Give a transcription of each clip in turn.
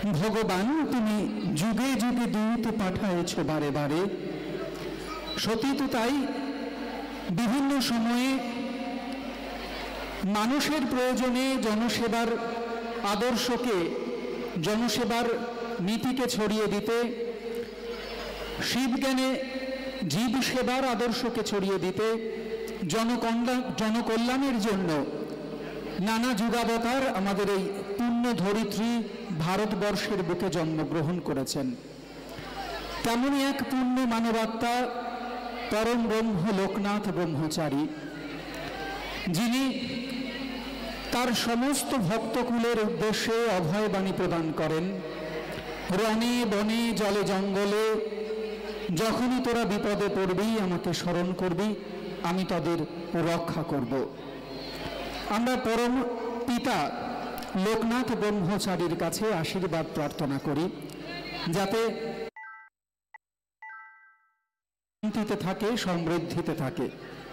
ভগবান তুমি যুগে যুগে দূত পাঠায়েছ বারে বারে। সত্যি তো তাই, বিভিন্ন সময়ে মানুষের প্রয়োজনে জনসেবার আদর্শকে, জনসেবার নীতিকে ছড়িয়ে দিতে, শিবজ্ঞানে জীব সেবার আদর্শকে ছড়িয়ে দিতে, জনকল্যাণের জন্য নানা যুগাবতার আমাদের এই পুণ্য ধরিত্রী ভারতবর্ষের বুকে জন্মগ্রহণ করেছেন। তেমনই এক পূর্ণ মানবাত্মা পরম ব্রহ্ম লোকনাথ ব্রহ্মচারী, যিনি তার সমস্ত ভক্তকুলের উদ্দেশ্যে অভয়বাণী প্রদান করেন। রণে বনে জলে জঙ্গলে যখনই তোরা বিপদে পড়বি আমাকে স্মরণ করবি, আমি তাদের রক্ষা করব। আমরা পরম পিতা লোকনাথ ব্রহ্মচারীর কাছে আশীর্বাদ প্রার্থনা করি, যাতে শান্তিতে থাকে, সমৃদ্ধিতে থাকে।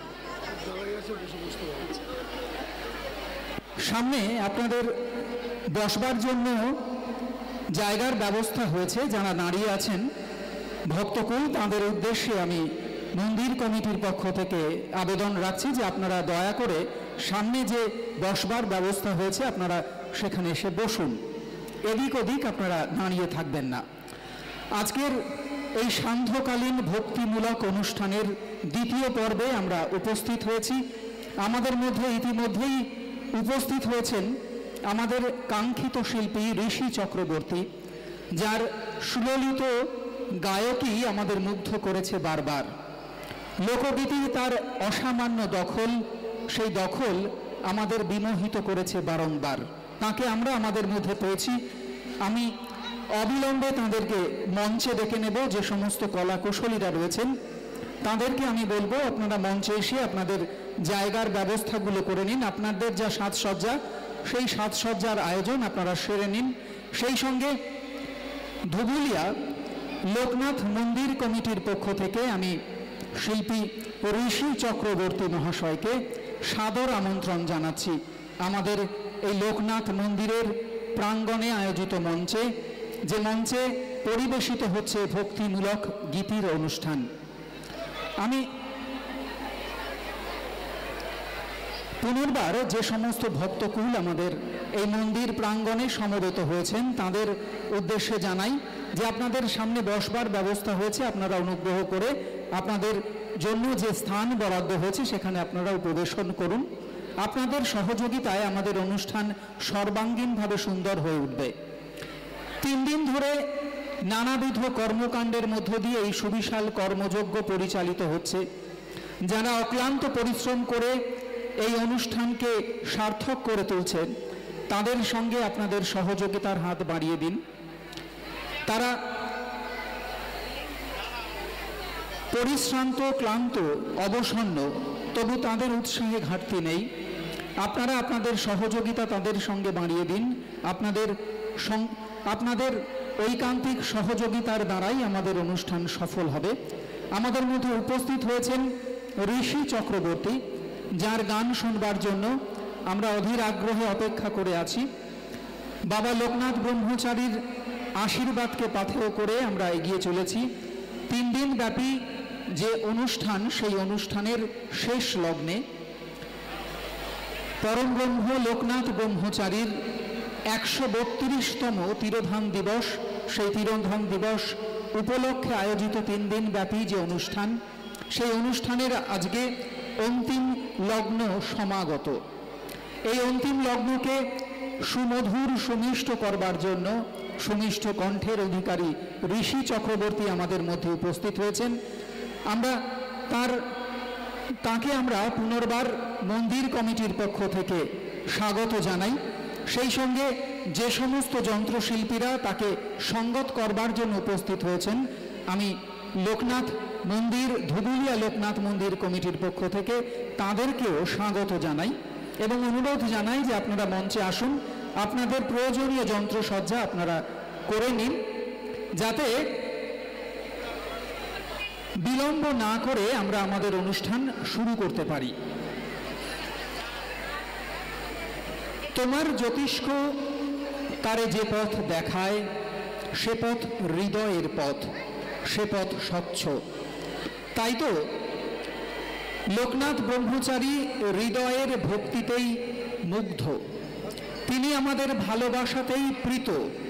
সামনে আপনাদের বসবার জন্য জায়গার ব্যবস্থা হয়েছে। যারা দাঁড়িয়ে আছেন ভক্তকুল, তাদের উদ্দেশ্যে আমি মন্দির কমিটির পক্ষ থেকে আবেদন রাখছি যে আপনারা দয়া করে সামনে যে বসবার ব্যবস্থা হয়েছে আপনারা সেখানে এসে বসুন, এদিক ওদিক আপনারা দাঁড়িয়ে থাকবেন না। আজকের এই সান্ধ্যকালীন ভক্তিমূলক অনুষ্ঠানের দ্বিতীয় পর্বে আমরা উপস্থিত হয়েছি। আমাদের মধ্যে ইতিমধ্যেই উপস্থিত হয়েছেন আমাদের কাঙ্ক্ষিত শিল্পী ঋষি চক্রবর্তী, যার সুললিত গায়কই আমাদের মুগ্ধ করেছে বারবার। লোকগীতি তার অসামান্য দখল, সেই দখল আমাদের বিমোহিত করেছে বারংবার। তাকে আমরা আমাদের মধ্যে পেয়েছি। আমি অবিলম্বে তাদেরকে মঞ্চে ডেকে নেব। যে সমস্ত কলাকুশলীরা রয়েছেন তাদেরকে আমি বলবো আপনারা মঞ্চে এসে আপনাদের জায়গার ব্যবস্থাগুলো করে নিন। আপনাদের যা সাজসজ্জা, সেই সাজসজ্জার আয়োজন আপনারা সেরে নিন। সেই সঙ্গে ধুবুলিয়া লোকনাথ মন্দির কমিটির পক্ষ থেকে আমি শিল্পী ঋষি চক্রবর্তী মহাশয়কে সাদর আমন্ত্রণ জানাচ্ছি আমাদের এই লোকনাথ মন্দিরের প্রাঙ্গণে আয়োজিত মঞ্চে, যে মঞ্চে পরিবেশিত হচ্ছে ভক্তিমূলক গীতির অনুষ্ঠান। আমি পুনর্বার যে সমস্ত ভক্তকুল আমাদের এই মন্দির প্রাঙ্গণে সমবেত হয়েছেন তাদের উদ্দেশ্যে জানাই যে আপনাদের সামনে বসবার ব্যবস্থা হয়েছে। আপনারা অনুগ্রহ করে আপনাদের জন্য যে স্থান বরাদ্দ হয়েছে সেখানে আপনারা উপবেশন করুন। আপনাদের সহযোগিতায় আমাদের অনুষ্ঠান সর্বাঙ্গীনভাবে সুন্দর হয়ে উঠবে। 3 দিন ধরে নানাবিধ কর্মকাণ্ডের মধ্য দিয়ে এই সুবিশাল কর্মযজ্ঞ পরিচালিত হচ্ছে। যারা অক্লান্ত পরিশ্রম করে এই অনুষ্ঠানকে সার্থক করে তুলছেন তাদের সঙ্গে আপনাদের সহযোগিতার হাত বাড়িয়ে দিন। তারা পরিশ্রান্ত, ক্লান্ত, অবসন্ন, তবু তাদের উৎসাহে ঘাটতি নেই। আপনারা আপনাদের সহযোগিতা তাদের সঙ্গে বাড়িয়ে দিন। আপনাদের ঐকান্তিক সহযোগিতার দ্বারাই আমাদের অনুষ্ঠান সফল হবে। আমাদের মধ্যে উপস্থিত হয়েছেন ঋষি চক্রবর্তী, যার গান শুনবার জন্য আমরা অধীর আগ্রহে অপেক্ষা করে আছি। বাবা লোকনাথ ব্রহ্মচারীর আশীর্বাদকে পাথেয় করে আমরা এগিয়ে চলেছি। 3 দিন ব্যাপী যে অনুষ্ঠান, সেই অনুষ্ঠানের শেষ লগ্নে পরম ব্রহ্ম লোকনাথ ব্রহ্মচারীর 132তম তিরোধান দিবস, সেই তিরোধান দিবস উপলক্ষে আয়োজিত 3 দিন ব্যাপী যে অনুষ্ঠান, সেই অনুষ্ঠানের আজকে অন্তিম লগ্ন সমাগত। এই অন্তিম লগ্নকে সুমধুর সুমিষ্ট করবার জন্য সুমিষ্ট কণ্ঠের অধিকারী ঋষি চক্রবর্তী আমাদের মধ্যে উপস্থিত হয়েছেন। আমরা তাকে আমরা পুনর্বার মন্দির কমিটির পক্ষ থেকে স্বাগত জানাই। সেই সঙ্গে যে সমস্ত যন্ত্রশিল্পীরা তাকে সঙ্গত করবার জন্য উপস্থিত হয়েছেন, আমি লোকনাথ মন্দির, ধুবুলিয়া লোকনাথ মন্দির কমিটির পক্ষ থেকে তাদেরকেও স্বাগত জানাই এবং অনুরোধ জানাই যে আপনারা মঞ্চে আসুন, আপনাদের প্রয়োজনীয় যন্ত্রসজ্জা আপনারা করে নিন, যাতে বিলম্ব না করে আমরা আমাদের অনুষ্ঠান শুরু করতে পারি। তোমার জ্যোতিষ্ক তারে যে পথ দেখায় সে পথ হৃদয়ের পথ, সে পথ স্বচ্ছ। তাই তো লোকনাথ ব্রহ্মচারী হৃদয়ের ভক্তিতেই মুগ্ধ, তিনি আমাদের ভালোবাসাতেই প্রীত।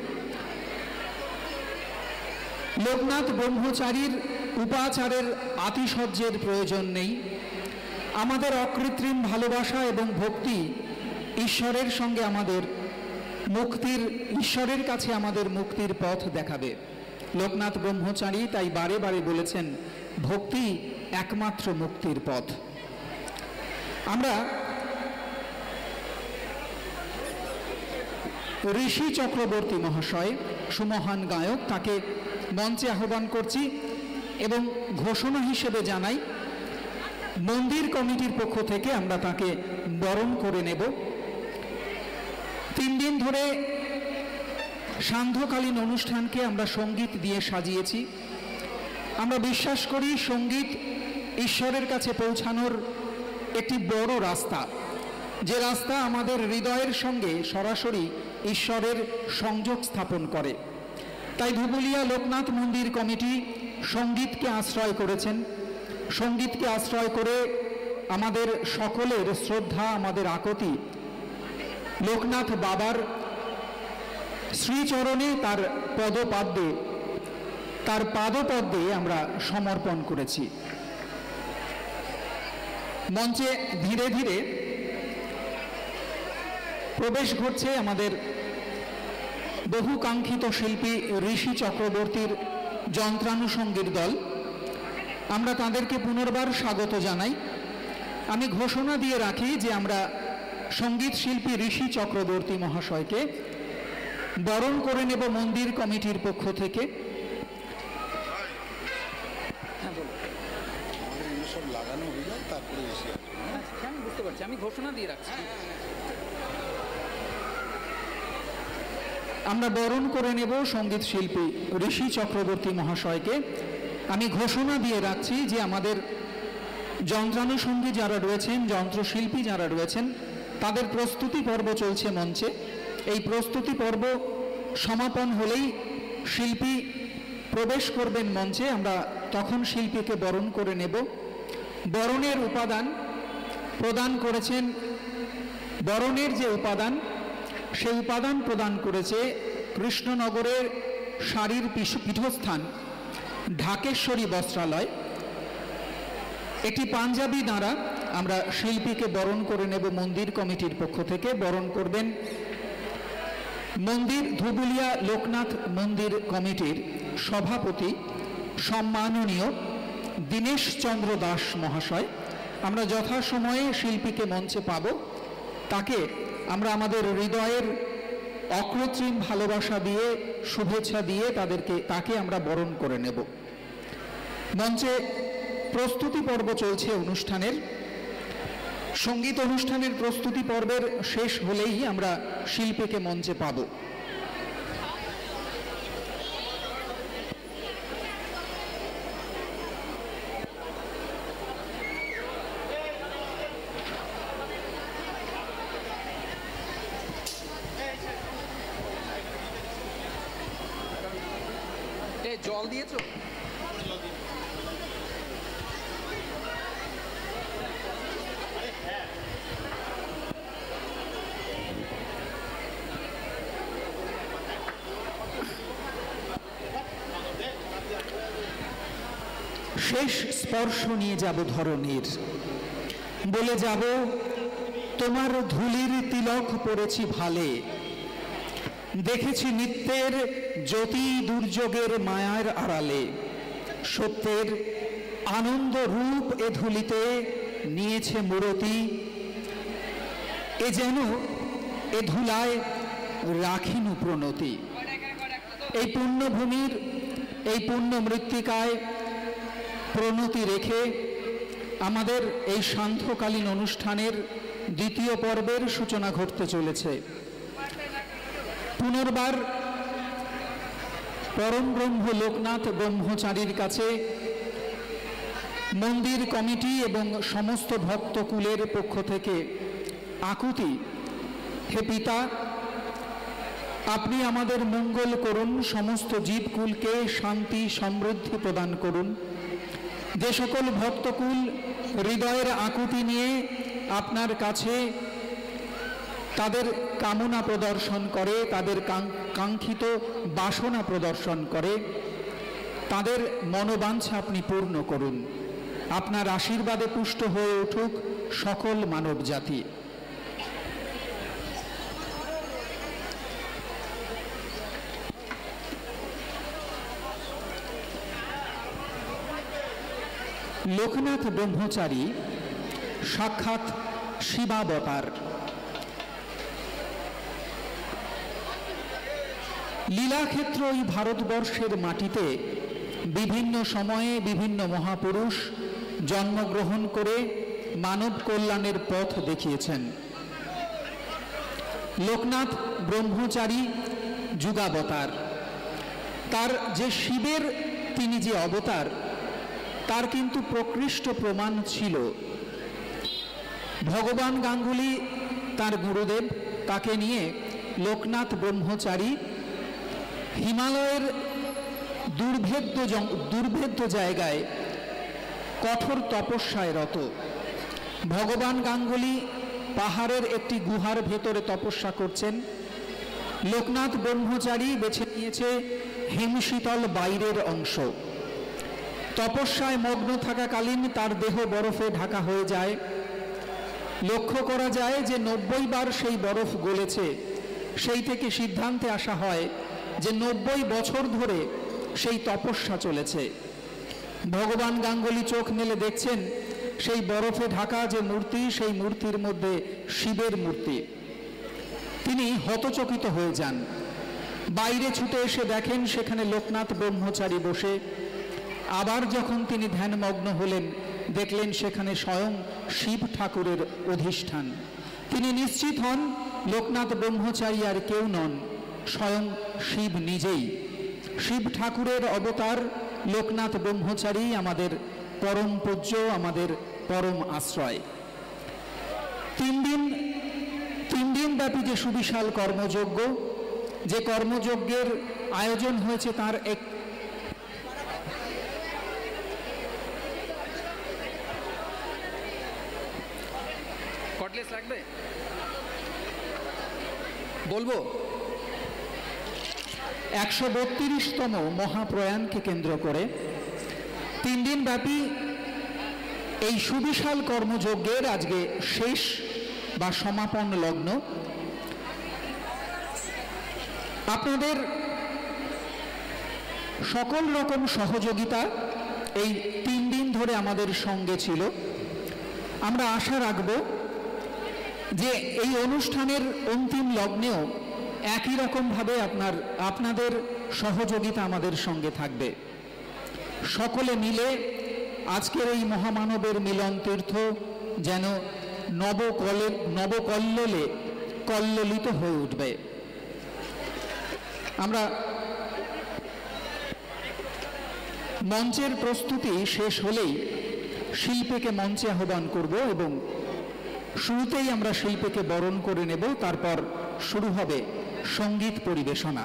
লোকনাথ ব্রহ্মচারীর উপাচারের আতিশয্যের প্রয়োজন নেই। আমাদের অকৃত্রিম ভালোবাসা এবং ভক্তি ঈশ্বরের সঙ্গে আমাদের মুক্তির, ঈশ্বরের কাছে আমাদের মুক্তির পথ দেখাবে। লোকনাথ ব্রহ্মচারী তাই বারে বারে বলেছেন, ভক্তি একমাত্র মুক্তির পথ। আমরা ঋষি চক্রবর্তী মহাশয়, সুমহান গায়ক, তাকে মঞ্চে আহ্বান করছি এবং ঘোষণা হিসেবে জানাই, মন্দির কমিটির পক্ষ থেকে আমরা তাকে বরণ করে নেব। 3 দিন ধরে সান্ধ্যকালীন অনুষ্ঠানকে আমরা সঙ্গীত দিয়ে সাজিয়েছি। আমরা বিশ্বাস করি সঙ্গীত ঈশ্বরের কাছে পৌঁছানোর একটি বড় রাস্তা, যে রাস্তা আমাদের হৃদয়ের সঙ্গে সরাসরি ঈশ্বরের সংযোগ স্থাপন করে। তাই ধুবুলিয়া লোকনাথ মন্দির কমিটি সঙ্গীতকে আশ্রয় করেছেন। সঙ্গীতকে আশ্রয় করে আমাদের সকলের শ্রদ্ধা, আমাদের আকুতি লোকনাথ বাবার শ্রীচরণে, তার পদপাদ্যে, তার পাদপদ্মে আমরা সমর্পণ করেছি। মঞ্চে ধীরে ধীরে প্রবেশ ঘটছে আমাদের বহুকাঙ্ক্ষিত শিল্পী ঋষি চক্রবর্তীর যন্ত্রানুষঙ্গীর দল। আমরা তাদেরকে পুনর্বার স্বাগত জানাই। আমি ঘোষণা দিয়ে রাখি যে আমরা সঙ্গীত শিল্পী ঋষি চক্রবর্তী মহাশয়কে বরণ করে নেব মন্দির কমিটির পক্ষ থেকে। আমি বুঝতে পারছি, আমি ঘোষণা দিয়ে রাখছি। আমরা বরণ করে নেব সঙ্গীত শিল্পী ঋষি চক্রবর্তী মহাশয়কে। আমি ঘোষণা দিয়ে রাখছি যে আমাদের যন্ত্রানুষঙ্গী যারা রয়েছেন, যন্ত্রশিল্পী যারা রয়েছেন, তাদের প্রস্তুতি পর্ব চলছে মঞ্চে। এই প্রস্তুতি পর্ব সমাপন হলেই শিল্পী প্রবেশ করবেন মঞ্চে, আমরা তখন শিল্পীকে বরণ করে নেব। বরণের উপাদান প্রদান করেছেন, বরণের যে উপাদান, সেই উপাদান প্রদান করেছে কৃষ্ণনগরের শাড়ির পীঠস্থান ঢাকেশ্বরী বস্ত্রালয়। একটি পাঞ্জাবি দ্বারা আমরা শিল্পীকে বরণ করে নেব মন্দির কমিটির পক্ষ থেকে। বরণ করবেন মন্দির ধুবুলিয়া লোকনাথ মন্দির কমিটির সভাপতি সম্মাননীয় দীনেশ চন্দ্র দাস মহাশয়। আমরা যথাসময়ে শিল্পীকে মঞ্চে পাব, তাকে আমরা আমাদের হৃদয়ের অকৃত্রিম ভালোবাসা দিয়ে, শুভেচ্ছা দিয়ে তাকে আমরা বরণ করে নেব। মঞ্চে প্রস্তুতি পর্ব চলছে অনুষ্ঠানের। সঙ্গীত অনুষ্ঠানের প্রস্তুতি পর্বের শেষ হলেই আমরা শিল্পীকে মঞ্চে পাব। জল দিয়েছো? শেষ স্পর্শ নিয়ে যাব ধরণীর, বলে যাব তোমার ধুলির তিলক পড়েছি ভালে, দেখেছি নিত্যের জ্যোতি দুর্যোগের মায়ার আড়ালে, সত্যের আনন্দ রূপ এ ধুলিতে নিয়েছে মূরতি, এ যেন এ ধুলায় রাখিনু প্রণতি। এই পুণ্যভূমির, এই পুণ্য মৃত্তিকায় প্রণতি রেখে আমাদের এই সান্ধ্যকালীন অনুষ্ঠানের দ্বিতীয় পর্বের সূচনা ঘটতে চলেছে। পুনর্বার পরম ব্রহ্ম লোকনাথ ব্রহ্মচারীর কাছে মন্দির কমিটি এবং সমস্ত ভক্তকুলের পক্ষ থেকে আকুতি, হে পিতা, আপনি আমাদের মঙ্গল করুন, সমস্ত জীবকুলকে শান্তি সমৃদ্ধি প্রদান করুন। যে সকল ভক্তকুল হৃদয়ের আকুতি নিয়ে আপনার কাছে তাদের কামনা প্রদর্শন করে, তাদের কাঙ্ক্ষিত বাসনা প্রদর্শন করে, তাদের মনোবাঞ্ছা আপনি পূর্ণ করুন। আপনার আশীর্বাদে পুষ্ট হয়ে উঠুক সকল মানব জাতি। লোকনাথ ব্রহ্মচারী সাক্ষাৎ শিবাবতার। লীলাক্ষেত্র এই ভারতবর্ষের মাটিতে বিভিন্ন সময়ে বিভিন্ন মহাপুরুষ জন্মগ্রহণ করে মানব কল্যাণের পথ দেখিয়েছেন। লোকনাথ ব্রহ্মচারী যুগাবতার। তার যে শিবের তিনি যে অবতার, তার কিন্তু প্রকৃষ্ট প্রমাণ ছিল। ভগবান গাঙ্গুলি তার গুরুদেব, তাকে নিয়ে লোকনাথ ব্রহ্মচারী হিমালয়ের দুর্ভেদ্য জায়গায় কঠোর তপস্যায় রত। ভগবান গাঙ্গুলি পাহাড়ের একটি গুহার ভেতরে তপস্যা করছেন। লোকনাথ ব্রহ্মচারী বেছে নিয়েছে হিমশীতল বাইরের অংশ। তপস্যায় মগ্ন থাকাকালীন তার দেহ বরফে ঢাকা হয়ে যায়। লক্ষ্য করা যায় যে 90 বার সেই বরফ গলেছে। সেই থেকে সিদ্ধান্তে আসা হয় যে 90 বছর ধরে সেই তপস্যা চলেছে। ভগবান গাঙ্গুলি চোখ মেলে দেখছেন সেই বরফে ঢাকা যে মূর্তি, সেই মূর্তির মধ্যে শিবের মূর্তি। তিনি হতচকিত হয়ে যান। বাইরে ছুটে এসে দেখেন সেখানে লোকনাথ ব্রহ্মচারী বসে। আবার যখন তিনি ধ্যানমগ্ন হলেন, দেখলেন সেখানে স্বয়ং শিব ঠাকুরের অধিষ্ঠান। তিনি নিশ্চিত হন লোকনাথ ব্রহ্মচারী আর কেউ নন, স্বয়ং শিব নিজেই। শিব ঠাকুরের অবতার লোকনাথ ব্রহ্মচারী আমাদের পরম পূজ্য, আমাদের পরম আশ্রয়। তিন দিন ব্যাপী যে সুবিশাল কর্মযজ্ঞ, যে কর্মযজ্ঞের আয়োজন হয়েছে তার এক কটলেস লাগবে বলবো। 132তম মহাপ্রয়াণকে কেন্দ্র করে 3 দিন ব্যাপী এই সুবিশাল কর্মযজ্ঞের আজকে শেষ বা সমাপন লগ্ন। আপনাদের সকল রকম সহযোগিতা এই 3 দিন ধরে আমাদের সঙ্গে ছিল। আমরা আশা রাখব যে এই অনুষ্ঠানের অন্তিম লগ্নেও একই রকমভাবে আপনাদের সহযোগিতা আমাদের সঙ্গে থাকবে। সকলে মিলে আজকের এই মহামানবের মিলন তীর্থ যেন নবকল্লোলে কল্লোলিত হয়ে উঠবে। আমরা মঞ্চের প্রস্তুতি শেষ হলেই শিল্পীকে মঞ্চে আহ্বান করব এবং শুরুতেই আমরা শিল্পীকে বরণ করে নেব। তারপর শুরু হবে সঙ্গীত পরিবেশনা।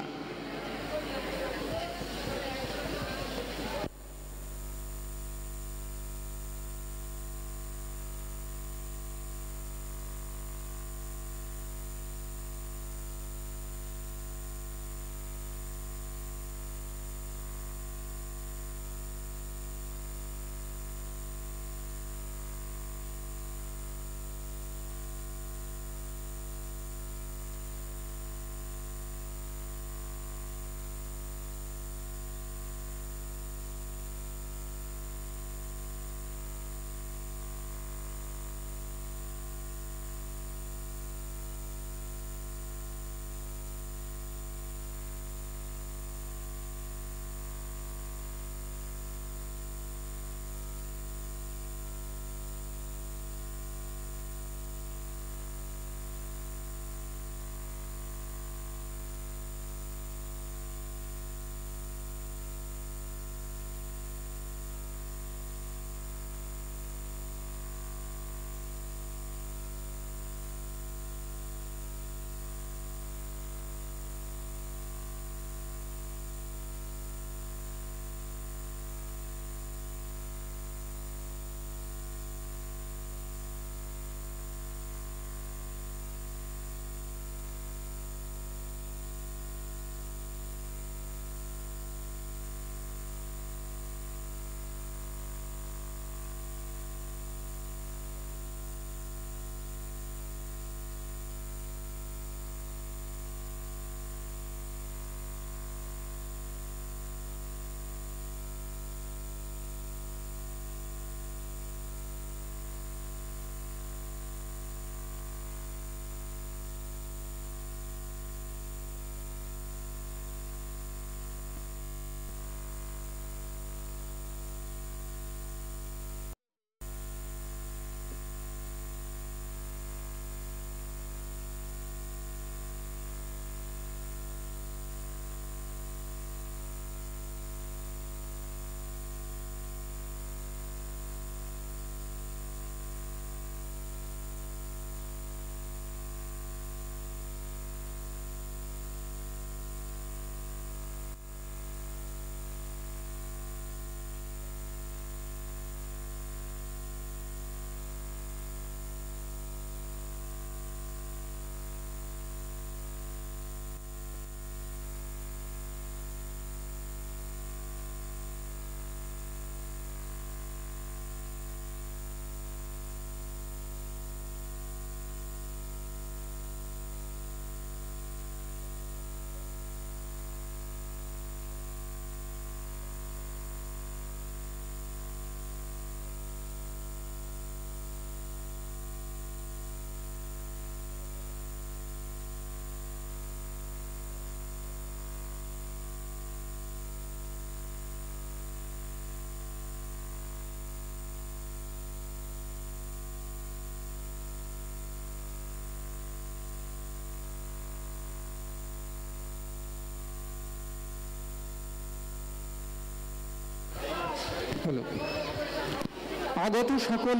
হলো। আগত সকল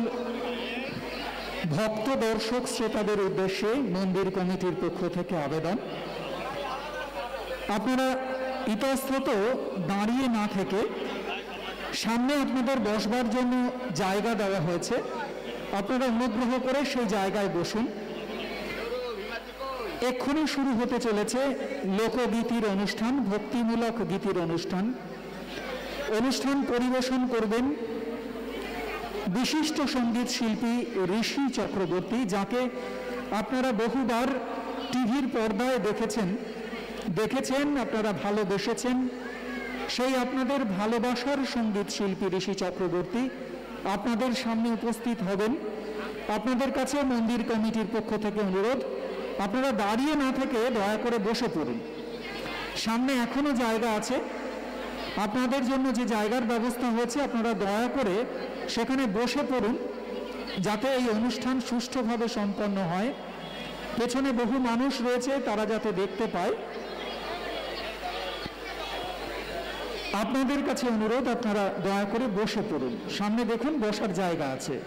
ভক্ত দর্শক শ্রোতাদের উদ্দেশ্যে মন্দির কমিটির পক্ষ থেকে আবেদন, আপনারা ইতস্তত দাঁড়িয়ে না থেকে সামনে আপনাদের বসবার জন্য জায়গা দেওয়া হয়েছে, আপনারা অনুগ্রহ করে সেই জায়গায় বসুন। এক্ষুনি শুরু হতে চলেছে লোকগীতির অনুষ্ঠান, ভক্তিমূলক গীতির অনুষ্ঠান। অনুষ্ঠান পরিবেশন করবেন বিশিষ্ট সঙ্গীত শিল্পী ঋষি চক্রবর্তী, যাকে আপনারা বহুবার টিভির পর্দায় দেখেছেন, আপনারা ভালোবেসেছেন। সেই আপনাদের ভালোবাসার সঙ্গীত শিল্পী ঋষি চক্রবর্তী আপনাদের সামনে উপস্থিত হবেন। আপনাদের কাছে মন্দির কমিটির পক্ষ থেকে অনুরোধ, আপনারা দাঁড়িয়ে না থেকে দয়া করে বসে পড়ুন। সামনে এখনো জায়গা আছে, আপনাদের জন্য যে জায়গার ব্যবস্থা হয়েছে আপনারা দয়া করে সেখানে বসে পড়ুন, যাতে এই অনুষ্ঠান সুষ্ঠুভাবে সম্পন্ন হয়। পেছনে বহু মানুষ রয়েছে, তারা যাতে দেখতে পায়। আপনাদের কাছে অনুরোধ, আপনারা দয়া করে বসে পড়ুন। সামনে দেখুন বসার জায়গা আছে।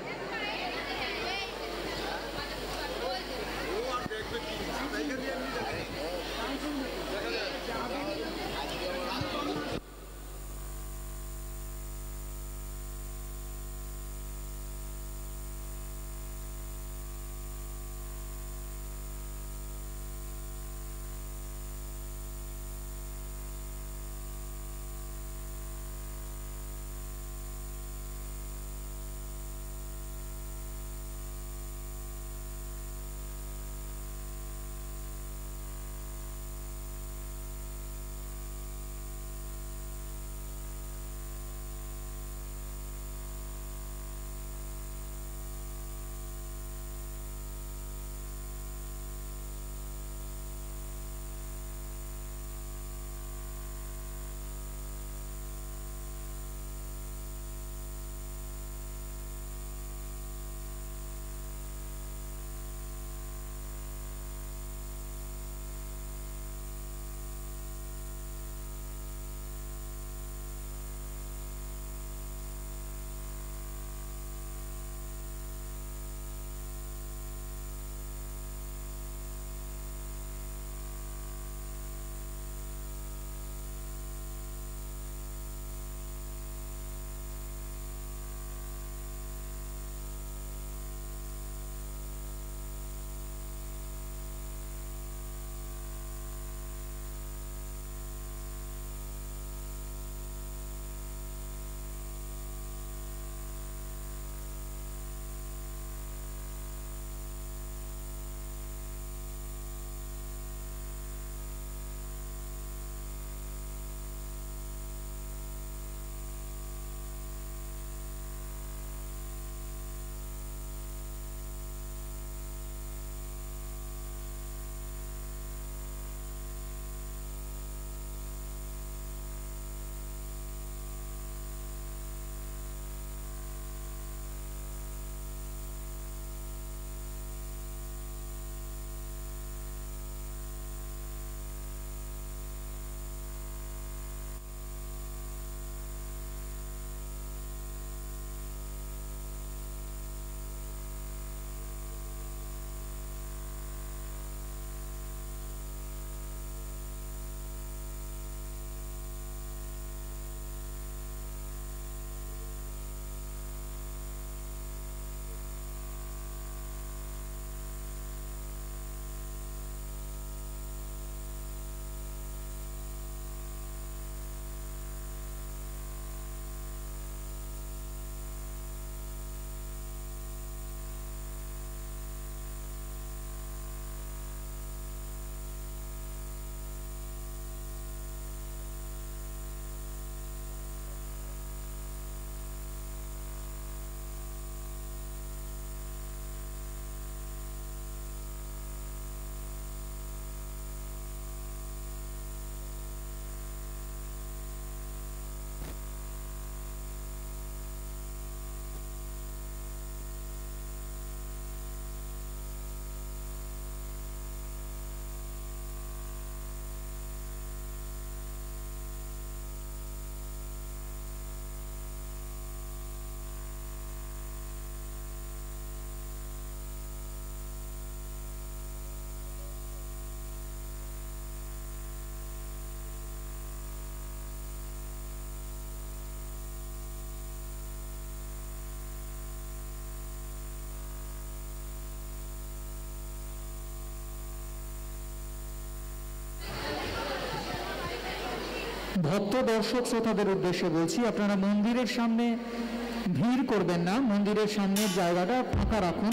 ভক্ত দর্শক শ্রোতাদের উদ্দেশ্যে বলছি, আপনারা মন্দিরের সামনে ভিড় করবেন না, মন্দিরের সামনের জায়গাটা ফাঁকা রাখুন।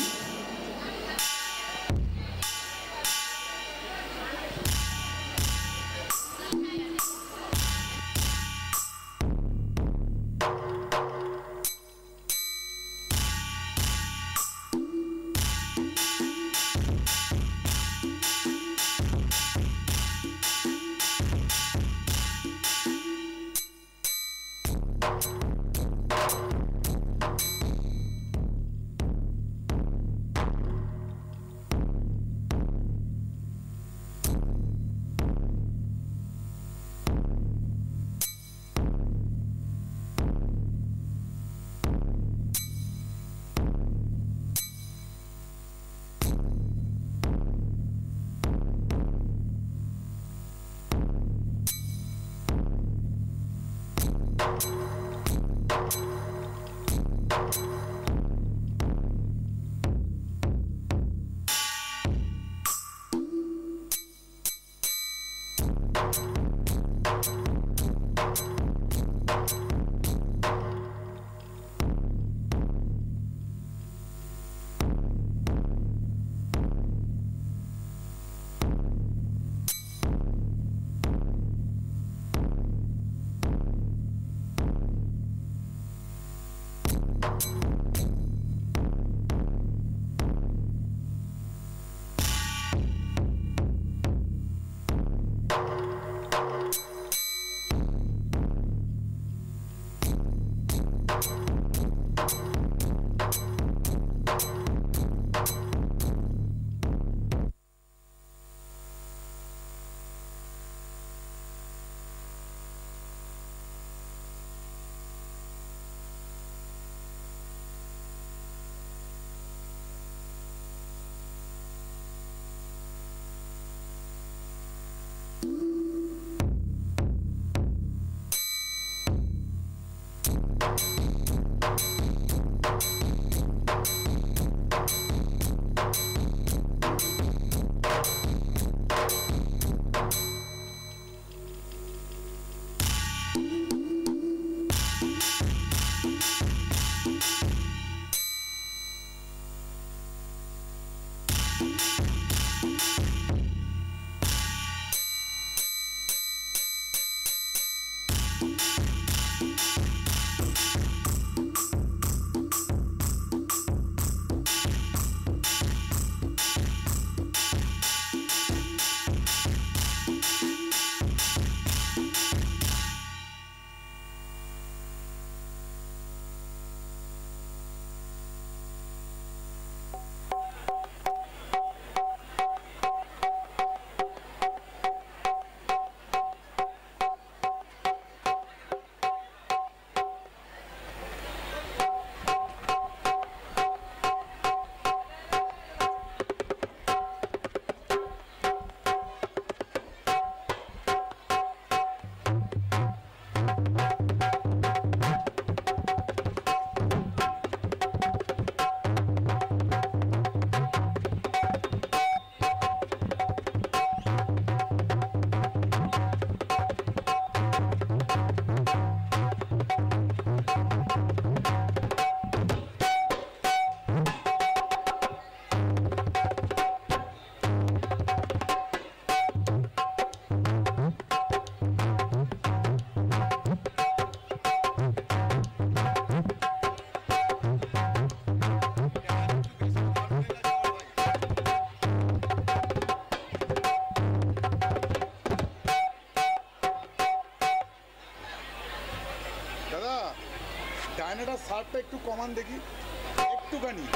ডায়নাটার সারটা একটু কমান দেখি, একটুখানি।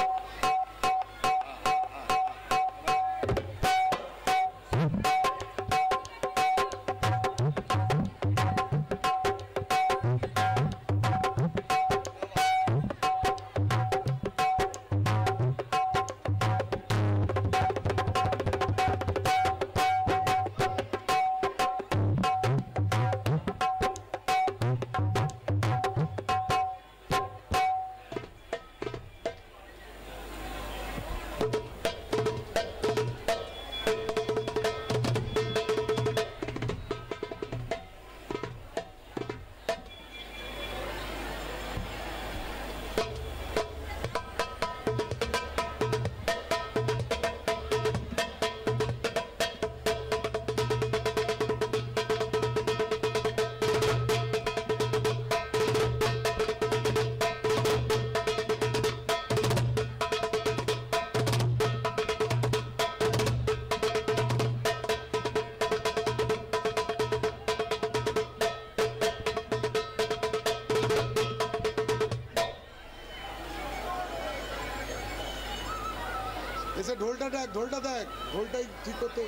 ঢোলটা দেখ, ঢোলটাই ঠিক করতে।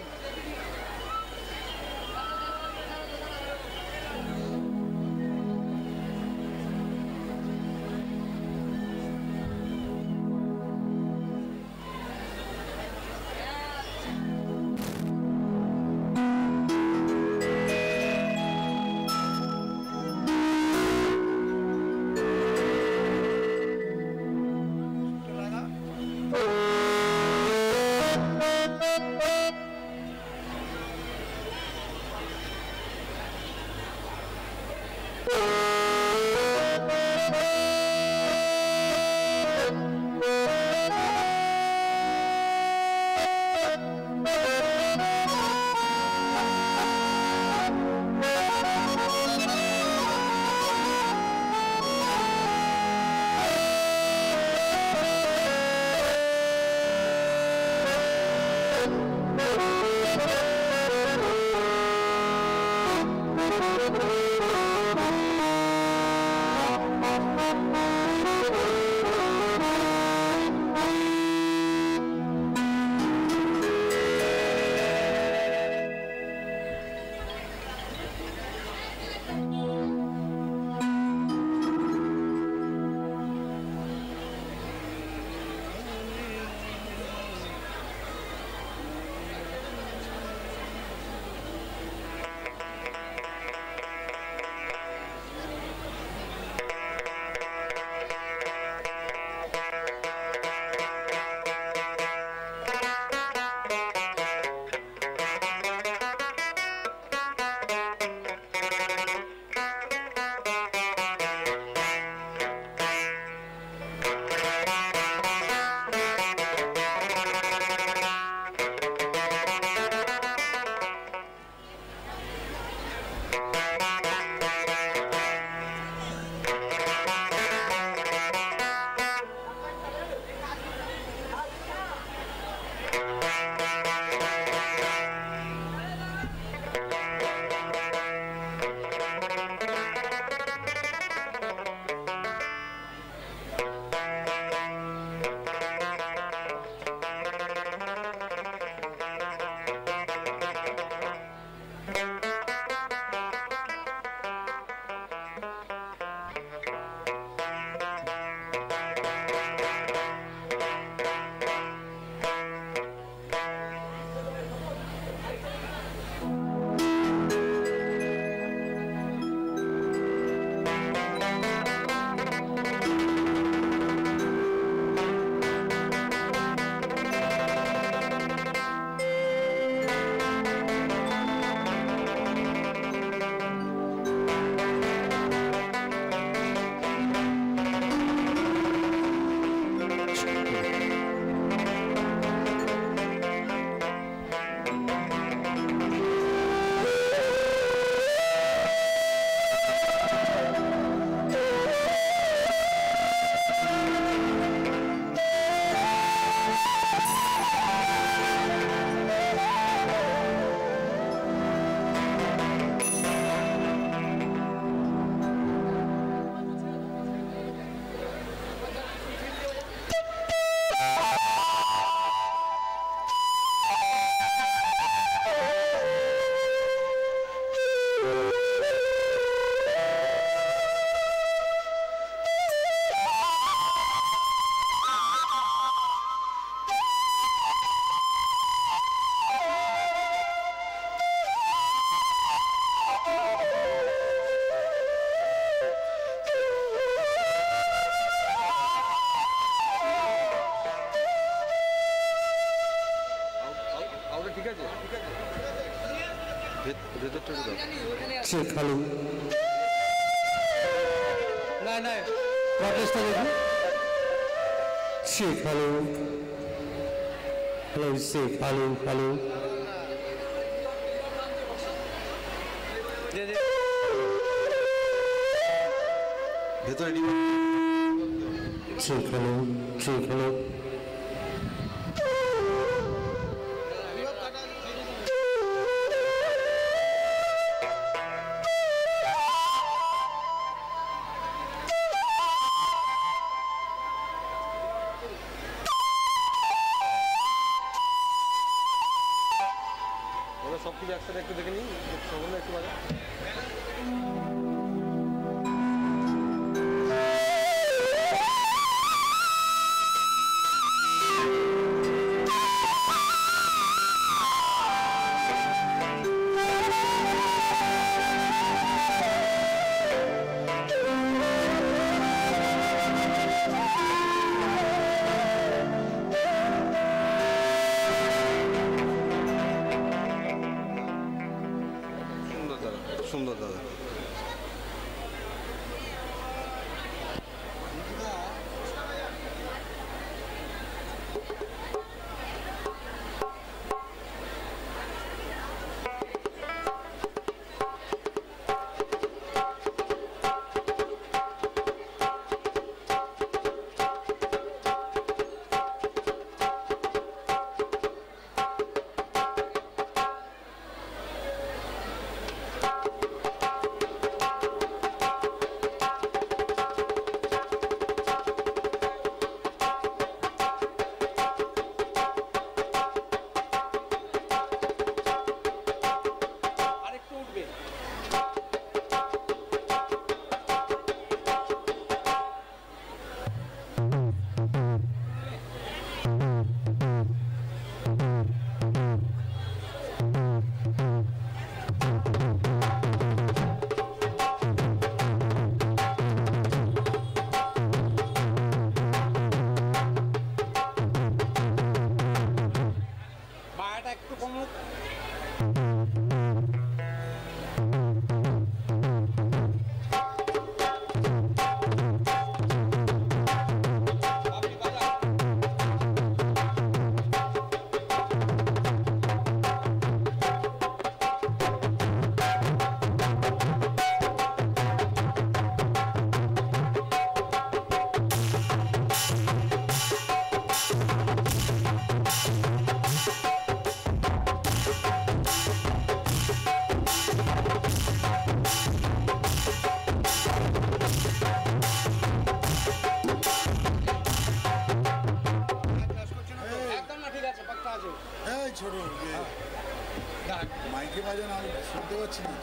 Shit, hello. No. What is the Shit, hello. Hello, shit, hello. Shit, hello. আমরা সব কিছু একসাথে একটু দেখে নিই, সম্বন্ধে একটু বাজা। সুন্দর দাদা। ছোট মাইকে বাজান আমি শুনতে পাচ্ছি না।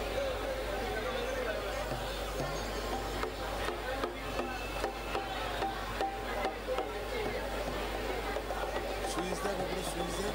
সুইচ দেখ, ওপরে সুইচ দেখ।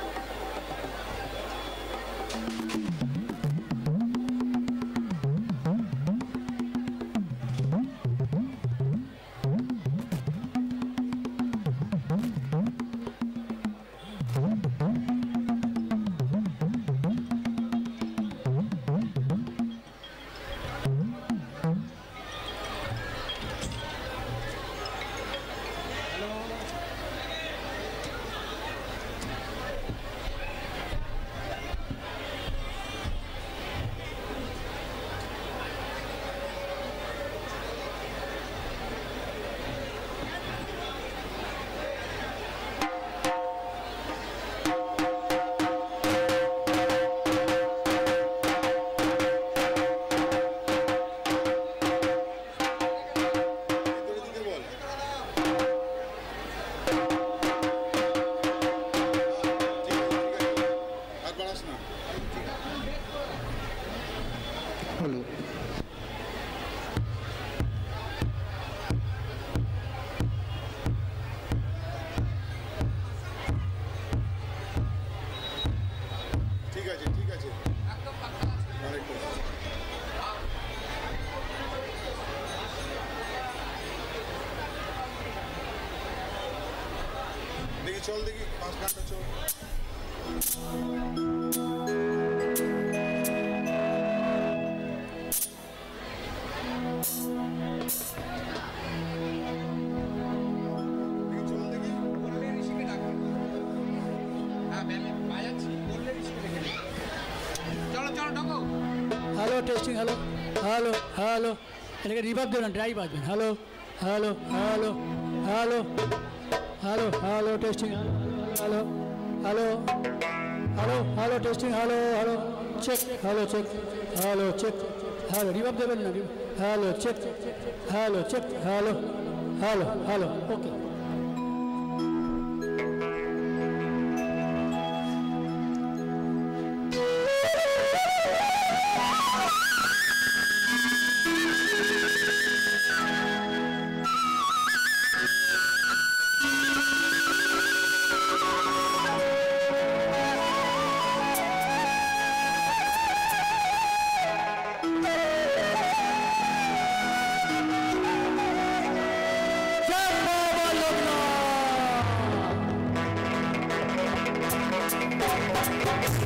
चल देखी 5 घंटा चल। Hello testing hello hello hello এটাকে রিভার্ব দেবেন ড্রাই বাজবেন hello hello hello hello hello hello testing hello hello hello hello testing hello hello check hello check hello check hello reverb দেবেন না hello check hello check hello hello hello okay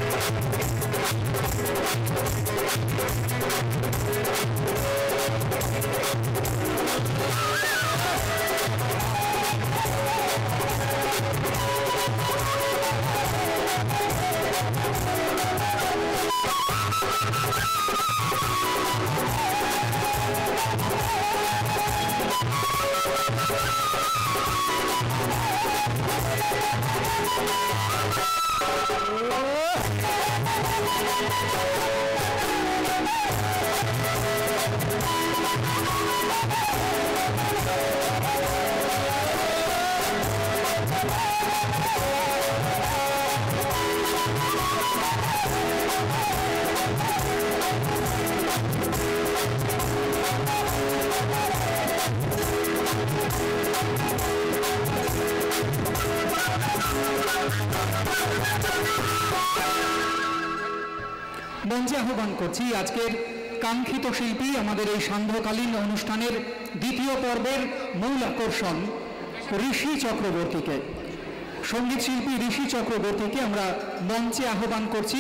মঞ্চে আহ্বান করছি আজকের কাঙ্ক্ষিত শিল্পী, আমাদের এই সান্ধ্যকালীন অনুষ্ঠানের দ্বিতীয় পর্বের মূল আকর্ষণ ঋষি চক্রবর্তীকে। সঙ্গীত শিল্পী ঋষি চক্রবর্তীকে আমরা মঞ্চে আহ্বান করছি।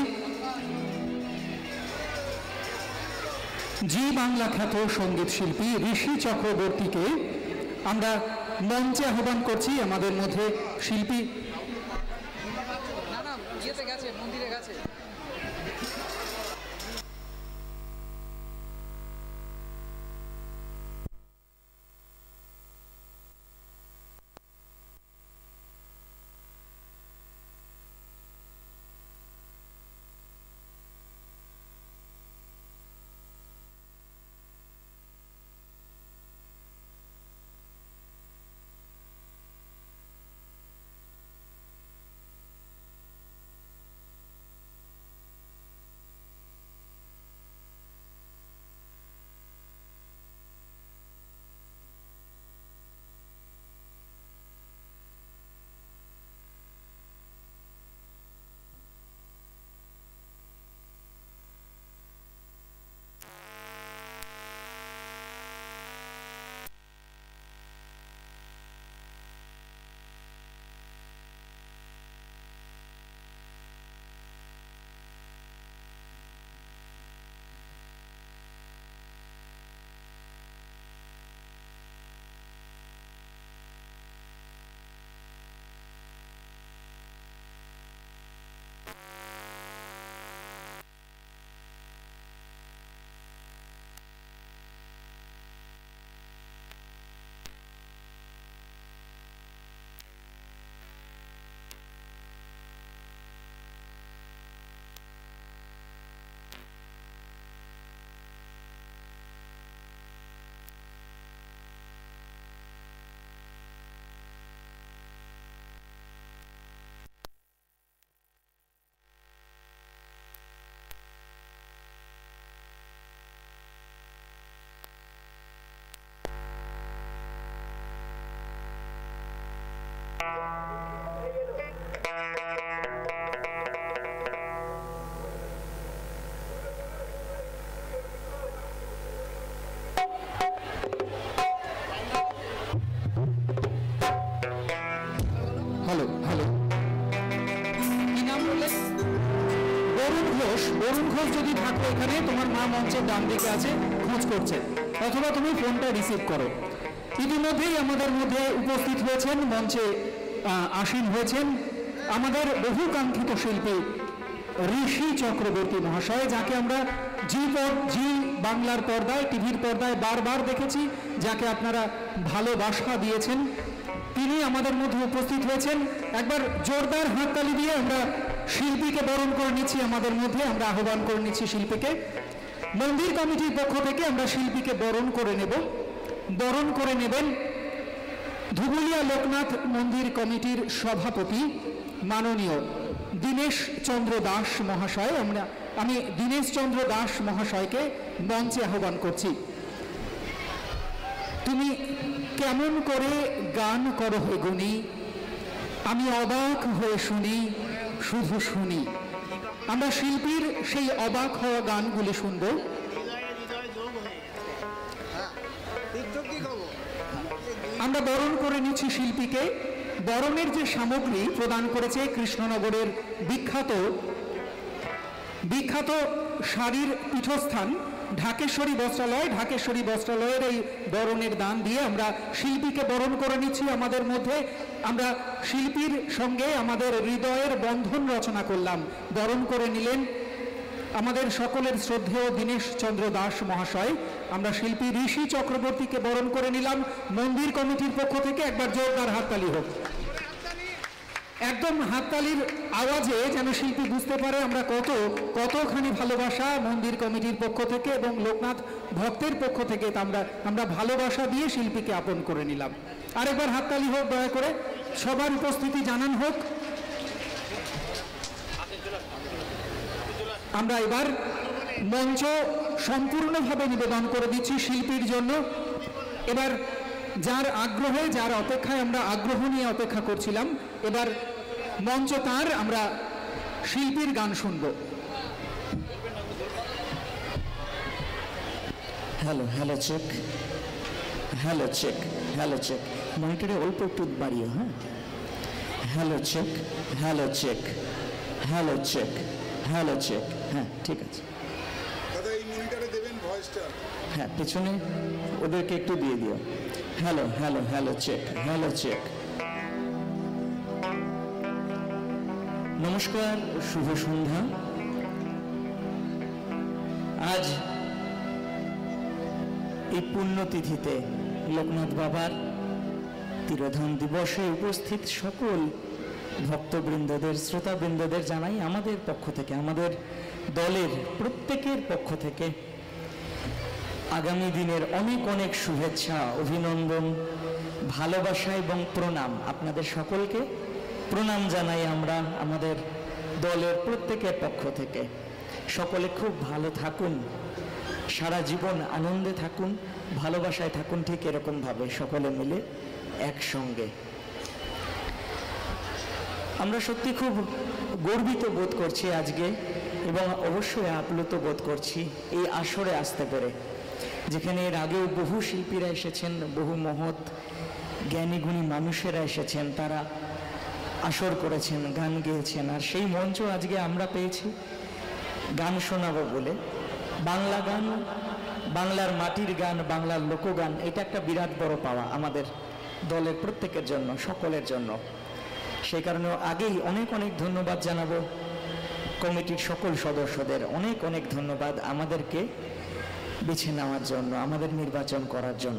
জি বাংলা খ্যাত সঙ্গীত শিল্পী ঋষি চক্রবর্তীকে আমরা মঞ্চে আহ্বান করছি। আমাদের মধ্যে শিল্পী মন্দিরে গেছে। হ্যালো হ্যালো, কি নাম বললেন? বরুণ ঘোষ। বরুণ ঘোষ যদি থাকো এখানে, তোমার মা মঞ্চের ডান দিকে আছে, খোঁজ করছে, অথবা তুমি ফোনটা রিসিভ করো। ইতিমধ্যেই আমাদের মধ্যে উপস্থিত হয়েছেন, মঞ্চে আসীন হয়েছেন আমাদের বহু কাঙ্ক্ষিত শিল্পী ঋষি চক্রবর্তী মহাশয়, যাকে আমরা জি বাংলার পর্দায়, টিভির পর্দায় বারবার দেখেছি, যাকে আপনারা ভালোবাসা দিয়েছেন। তিনি আমাদের মধ্যে উপস্থিত হয়েছেন। একবার জোরদার হাততালি দিয়ে আমরা শিল্পীকে বরণ করে নিচ্ছি আমাদের মধ্যে। আমরা আহ্বান করে নিচ্ছি শিল্পীকে। মন্দির কমিটির পক্ষ থেকে আমরা শিল্পীকে বরণ করে নেব। বরণ করে নেবেন ধুবুলিয়া লোকনাথ মন্দির কমিটির সভাপতি মাননীয় দীনেশ চন্দ্র দাস মহাশয়। আমি দীনেশ চন্দ্র দাস মহাশয়কে মঞ্চে আহ্বান করছি। তুমি কেমন করে গান করো হে গুণী, আমি অবাক হয়ে শুনি, শুধু শুনি। আমরা শিল্পীর সেই অবাক হওয়া গানগুলি শুনব। আমরা বরণ করে নিচ্ছি শিল্পীকে। বরণের যে সামগ্রী প্রদান করেছে কৃষ্ণনগরের বিখ্যাত বিখ্যাত শাড়ির পীঠস্থান ঢাকেশ্বরী বস্ত্রালয়, ঢাকেশ্বরী বস্ত্রালয়ের এই বরণের দান দিয়ে আমরা শিল্পীকে বরণ করে নিচ্ছি আমাদের মধ্যে। আমরা শিল্পীর সঙ্গে আমাদের হৃদয়ের বন্ধন রচনা করলাম। বরণ করে নিলেন আমাদের সকলের শ্রদ্ধেয় দীনেশ চন্দ্র দাস মহাশয়। আমরা শিল্পী ঋষি চক্রবর্তীকে বরণ করে নিলাম মন্দির কমিটির পক্ষ থেকে। একবার জোরদার হাততালি হোক। একদম হাততালির আওয়াজে যেন শিল্পী বুঝতে পারে আমরা কতখানি ভালোবাসা মন্দির কমিটির পক্ষ থেকে এবং লোকনাথ ভক্তের পক্ষ থেকে আমরা ভালোবাসা দিয়ে শিল্পীকে আপন করে নিলাম। আরেকবার হাততালি হোক দয়া করে, সবার উপস্থিতি জানান হোক। আমরা এবার মঞ্চ সম্পূর্ণভাবে নিবেদন করে দিচ্ছি শিল্পীর জন্য। এবার যার আগ্রহে, যার অপেক্ষায় আমরা আগ্রহ নিয়ে অপেক্ষা করছিলাম, এবার মঞ্চ তার, আমরা শিল্পীর গান শুনব। Hello hello check, hello check, hello check. মনিটরে অল্প একটু বাড়িয়ে, হ্যাঁ। Hello check, hello check, hello check, hello check. হ্যাঁ, ঠিক আছে দাদা, এই মনিটরে দেবেন ভয়েসটা। হ্যাঁ, পেছনে ওদেরকে একটু দিয়ে দিও। Hello hello hello check, hello check. নমস্কার, শুভ সন্ধ্যা। আজ এই পুণ্যতিথিতে লোকনাথ বাবার তিরোধান দিবসে উপস্থিত সকল ভক্তবৃন্দদের, শ্রোতাবৃন্দদের জানাই আমাদের পক্ষ থেকে, আমাদের দলের প্রত্যেকের পক্ষ থেকে আগামী দিনের অনেক অনেক শুভেচ্ছা, অভিনন্দন, ভালোবাসা এবং প্রণাম। আপনাদের সকলকে প্রণাম জানাই আমরা আমাদের দলের প্রত্যেকের পক্ষ থেকে। সকলে খুব ভালো থাকুন, সারা জীবন আনন্দে থাকুন, ভালোবাসায় থাকুন, ঠিক এরকমভাবে সকলে মিলে একসঙ্গে। আমরা সত্যি খুব গর্বিত বোধ করছি আজকে, এবং অবশ্যই আপ্লুত বোধ করছি এই আসরে আসতে পেরে, যেখানে এর আগেও বহু শিল্পীরা এসেছেন, বহু মহৎ জ্ঞানীগুণী মানুষেরা এসেছেন, তারা আসর করেছেন, গান গেয়েছেন। আর সেই মঞ্চ আজকে আমরা পেয়েছি গান শোনাবো বলে। বাংলা গান, বাংলার মাটির গান, বাংলার লোকগান, এটা একটা বিরাট বড় পাওয়া আমাদের দলের প্রত্যেকের জন্য, সকলের জন্য। সেই কারণে আগেই অনেক অনেক ধন্যবাদ জানাবো কমিটির সকল সদস্যদের। অনেক অনেক ধন্যবাদ আমাদেরকে বেছে নেওয়ার জন্য, আমাদের নির্বাচন করার জন্য।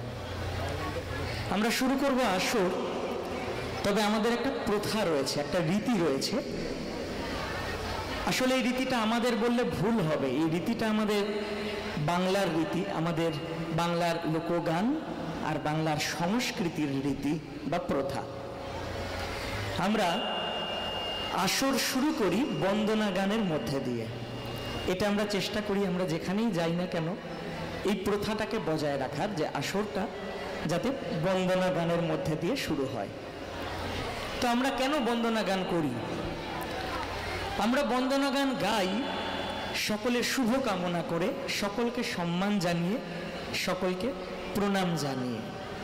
আমরা শুরু করব আসর, তবে আমাদের একটা প্রথা রয়েছে, একটা রীতি রয়েছে। আসলে এই রীতিটা আমাদের বললে ভুল হবে, এই রীতিটা আমাদের বাংলার রীতি, আমাদের বাংলার লোকগান আর বাংলার সংস্কৃতির রীতি বা প্রথা। আমরা আসর শুরু করি বন্দনা গানের মধ্যে দিয়ে। এটা আমরা চেষ্টা করি, আমরা যেখানেই যাই না কেন এই প্রথাটাকে বজায় রাখার, যে আসরটা যাতে বন্দনা গানের মধ্যে দিয়ে শুরু হয়। তো আমরা কেন বন্দনা গান করি? আমরা বন্দনা গান গাই সকলের শুভ কামনা করে, সকলকে সম্মান জানিয়ে, সকলকে প্রণাম জানিয়ে।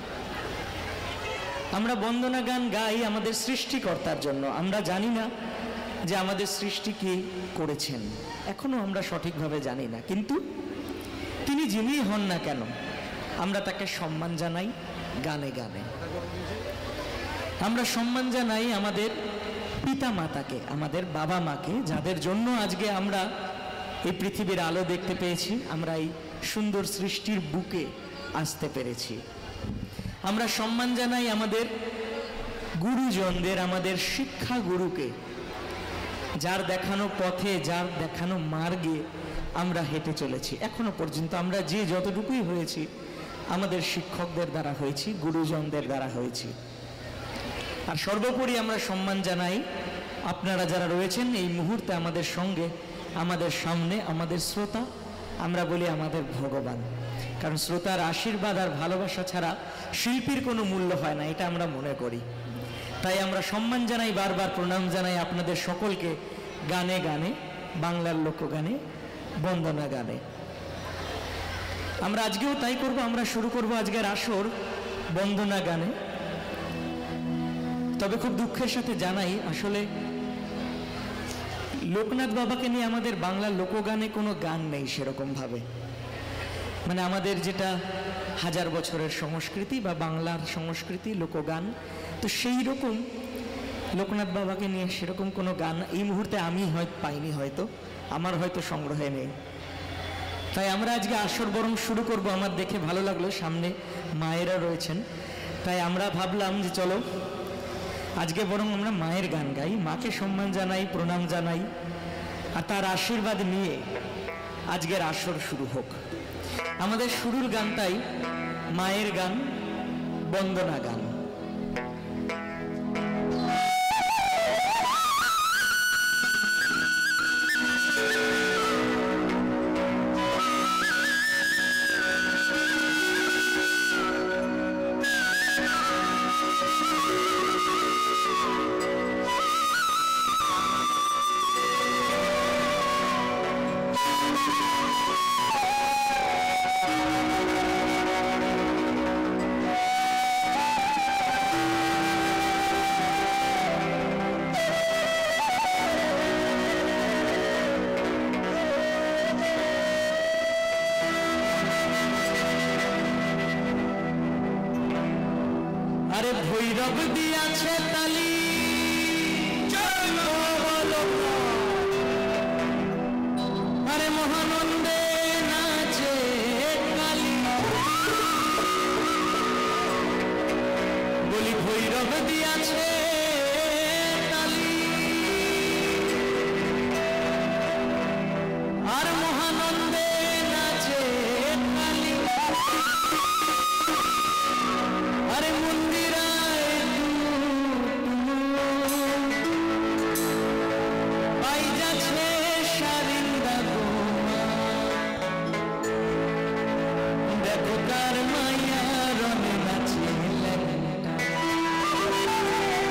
আমরা বন্দনা গান গাই আমাদের সৃষ্টিকর্তার জন্য। আমরা জানি না যে আমাদের সৃষ্টি কে করেছেন, এখনো আমরা সঠিকভাবে জানি না, কিন্তু তিনি যিনি হন না কেন আমরা তাকে সম্মান জানাই গানে গানে। আমরা সম্মান জানাই আমাদের পিতা মাতাকে, আমাদের বাবা মাকে, যাদের জন্য আজকে আমরা এই পৃথিবীর আলো দেখতে পেয়েছি, আমরা এই সুন্দর সৃষ্টির বুকে আসতে পেরেছি। আমরা সম্মান জানাই আমাদের গুরুজনদের, আমাদের শিক্ষা গুরুকে, যার দেখানো পথে, যার দেখানো মার্গে আমরা হেঁটে চলেছি। এখনো পর্যন্ত আমরা যে যতটুকুই হয়েছি আমাদের শিক্ষকদের দ্বারা হয়েছি, গুরুজনদের দ্বারা হয়েছি। আর সর্বোপরি আমরা সম্মান জানাই আপনারা যারা রয়েছেন এই মুহূর্তে আমাদের সঙ্গে, আমাদের সামনে, আমাদের শ্রোতা, আমরা বলি আমাদের ভগবান। কারণ শ্রোতার আশীর্বাদ আর ভালোবাসা ছাড়া শিল্পীর কোনো মূল্য হয় না, এটা আমরা মনে করি। তাই আমরা সম্মান জানাই, বারবার প্রণাম জানাই আপনাদের সকলকে গানে গানে, বাংলার লোকগানে, বন্দনা গানে। আমরা আজকেও তাই করব। আমরা শুরু করব আজকের আসর বন্দনা গানে। তবে খুব দুঃখের সাথে জানাই, আসলে লোকনাথ বাবাকে নিয়ে আমাদের বাংলা লোকগানে কোনো গান নেই সেরকম ভাবে, মানে আমাদের যেটা হাজার বছরের সংস্কৃতি বা বাংলার সংস্কৃতি লোকগান, তো সেই রকম লোকনাথ বাবাকে নিয়ে সেরকম কোনো গান এই মুহূর্তে আমি হয়তো পাইনি, হয়তো আমার হয়তো সংগ্রহে নেই। তাই আমরা আজকে আসর বরং শুরু করব। আমার দেখে ভালো লাগলো সামনে মায়েরা রয়েছেন, তাই আমরা ভাবলাম যে চলো আজকে বরং আমরা মায়ের গান গাই, মাকে সম্মান জানাই, প্রণাম জানাই, আর তার আশীর্বাদ নিয়ে আজকের আসর শুরু হোক। আমাদের শুরুর গানটাই মায়ের গান, বন্দনা গান। আরে ভৈরব দিয়াছে তালি, আরে মহানন্দে নাচে কালী, বলি ভৈরব দিয়াছে তালি, আর মহানন্দে নাচে কালী, আরে মন্দিরায় পাই যাচ্ছে সারিন্দা গোমা, দেখো কার মায়া রঙে নাচে ল্যাংটা,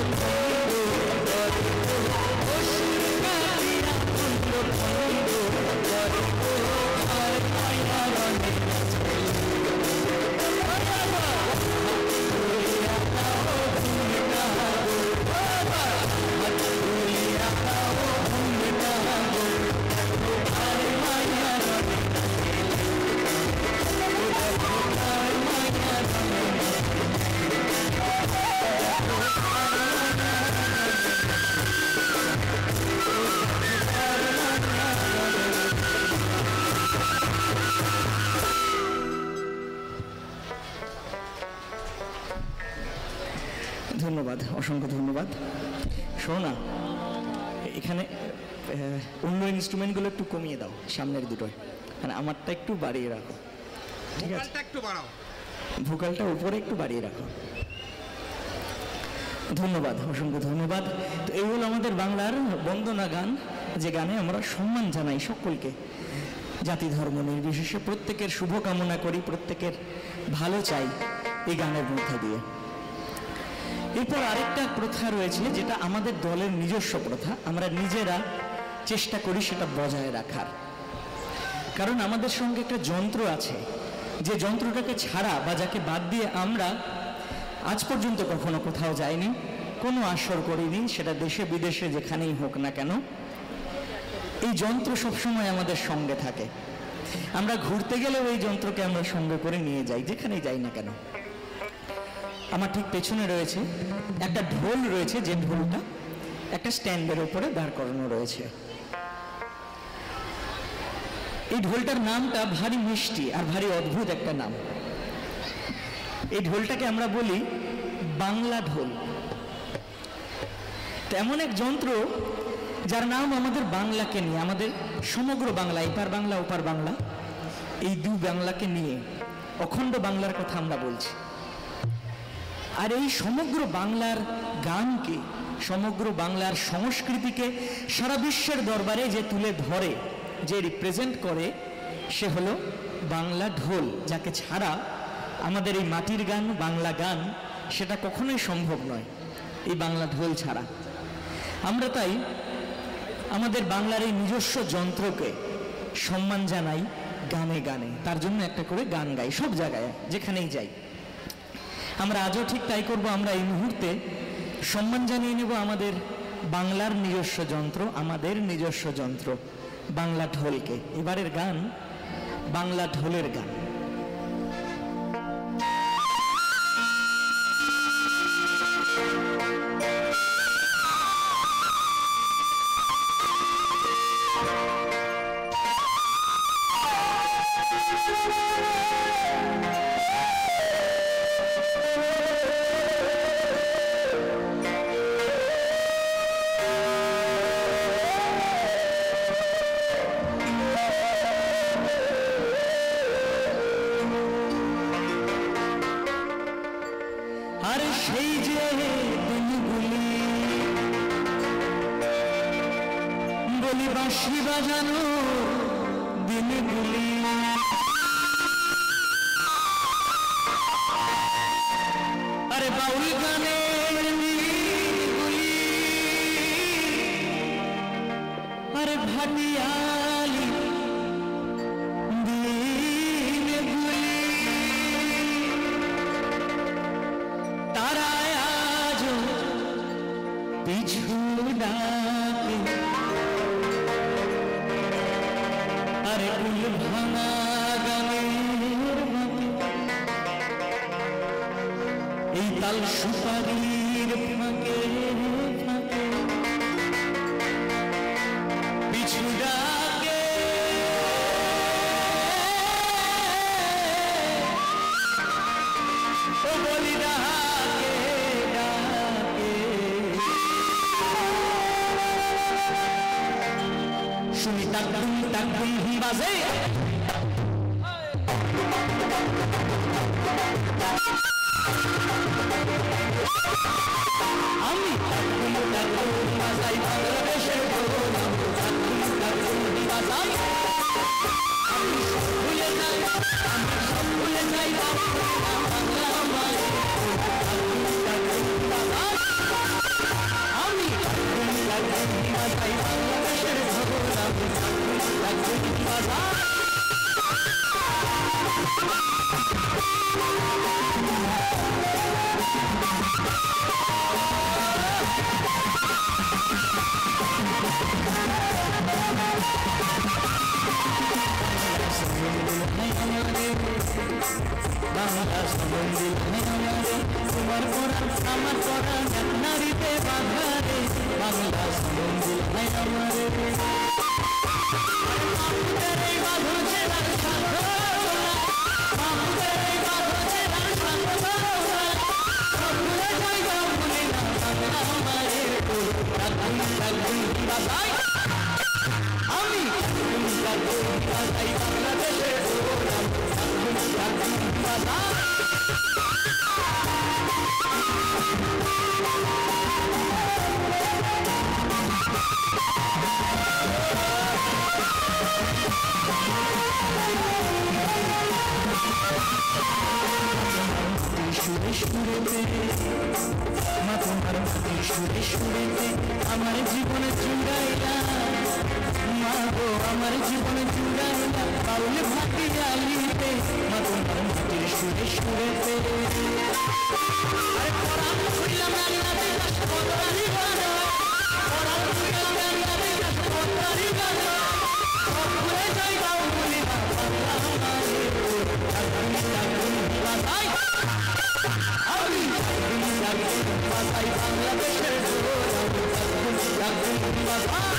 ধন্যবাদ, অসংখ্য ধন্যবাদ। শোনো না, এখানে অন্য ইনস্ট্রুমেন্টগুলো একটু কমিয়ে দাও, সামনের দুটোয়, মানে আমারটা একটু বাড়িয়ে রাখো, ঠিক আছে? একটু বাড়াও, ভোকালটা উপরে একটু বাড়িয়ে রাখো। ধন্যবাদ, অসংখ্য ধন্যবাদ। তো এই হলো আমাদের বাংলার বন্দনা গান, যে গানে আমরা সম্মান জানাই সকলকে, জাতি ধর্ম নির্বিশেষে প্রত্যেকের শুভকামনা করি, প্রত্যেকের ভালো চাই এই গানের মধ্যে দিয়ে। এরপর আরেকটা প্রথা রয়েছে, যেটা আমাদের দলের নিজস্ব প্রথা, আমরা নিজেরা চেষ্টা করি সেটা বজায় রাখার। কারণ আমাদের সঙ্গে একটা যন্ত্র আছে, যে যন্ত্রটাকে ছাড়া বা যাকে বাদ দিয়ে আমরা আজ পর্যন্ত কখনো কোথাও যাইনি, কোনো আসর করিনি, সেটা দেশে বিদেশে যেখানেই হোক না কেন, এই যন্ত্র সবসময় আমাদের সঙ্গে থাকে। আমরা ঘুরতে গেলেও এই যন্ত্রকে আমরা সঙ্গে করে নিয়ে যাই, যেখানেই যাই না কেন। আমার ঠিক পেছনে রয়েছে একটা ঢোল রয়েছে, যে ঢোলটা একটা স্ট্যান্ডের উপরে দাঁড় করানো রয়েছে। এই ঢোলটার নামটা ভারী মিষ্টি আর ভারী অদ্ভুত একটা নাম। এই ঢোলটাকে আমরা বলি বাংলা ঢোল। তেমন এক যন্ত্র যার নাম আমাদের বাংলাকে নিয়ে, আমাদের সমগ্র বাংলা, এপার বাংলা ওপার বাংলা, এই দু বাংলাকে নিয়ে অখণ্ড বাংলার কথা আমরা বলছি। আর এই সমগ্র বাংলার গানকে, সমগ্র বাংলার সংস্কৃতিকে সারা বিশ্বের দরবারে যে তুলে ধরে, যে রিপ্রেজেন্ট করে, সে হলো বাংলা ঢোল, যাকে ছাড়া আমাদের এই মাটির গান, বাংলা গান, সেটা কখনোই সম্ভব নয় এই বাংলা ঢোল ছাড়া। আমরা তাই আমাদের বাংলার এই নিজস্ব যন্ত্রকে সম্মান জানাই গানে গানে, তার জন্য একটা করে গান গাই সব জায়গায়, যেখানেই যাই। আমরা আজও ঠিক তাই করব। আমরা এই মুহূর্তে সম্মান জানিয়ে নেব আমাদের বাংলার নিজস্ব যন্ত্র, আমাদের নিজস্ব যন্ত্র বাংলা ঢোলকে। এবারের গান বাংলা ঢোলের গান। আর সেই যে দিনগুলি, বলি বাঁশি বাজানো দিনগুলি, আরে বাউল গানের দিনগুলি, আরে ভাটিয়ালি দিনগুলি, তারা আজ পিছু ডাকে, আরে কুল ভাঙা গানের মাঝে, এই তাল সুপারির ফাঁকে ফাঁকে পিছু ডাকে, ও বলি ডাকে ডাকে, শুনি তাকুম তাকুম বাজে, আমি তাকুম তাকুম বাজাই বাংলাদেশের ঢোল, তাকুম তাকুম বাজাই, আমি সব ভুলে যাই, আমি সব ভুলে যাই বাংলা মায়ের, তাকুম তাকুম বাজাই। বাজাই বাংলাদেশের খবর আমি রাখুন বাজাই। বাংলা সমন্দির তোমার পরাণ আমার পরাণ এক নারীতে বাধা রে। বাংলা সমন্দির আমারে মামুদের এই বাঁধন ছেড়ার সাধ্য মামুদের এই বাঁধন ছেড়ার সাধ্য ভুলে যাই গো ভুলে না বাংলা মায়ের কোল রাখুন রাখুন বাজাই আমি রাখুন বাজাই বাংলাদেশের গোলাম রাখুন রাখুন বাজাই। সুরে সুরেতে মা তোমার সুরে সুরেতে আমার জীবনে চুড়াইলা মা গো আমার জীবনে চুড়াইলা বাউল ভাতি আলিতে মা তোমার মাটির সুরে সুরেতে আরে পরাণ খুইলাম আল্লাহতে রাষ্ট্রপতি গানা পরাণ খুইলাম আল্লাহতে রাষ্ট্রপতি গানা ভুলে যাই গাও ভুলি না বাংলা মায়ের রাখুন রাখুন বাজাই আমি রাখুন বাজাই বাংলাদেশের গোলাম রাখুন বাজাই।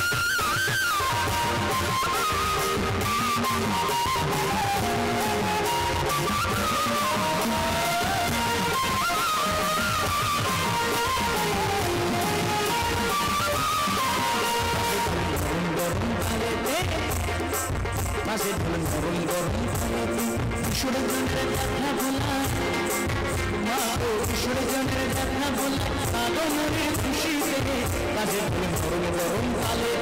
মাঝে ধরুন গরম গরম কিশোরের জনের দেখা বলা মা গো কিশোরের জনের দেখা বলা কালো মনের খুশি পেয়ে মাঝে ধরুন গরম গরম ভালে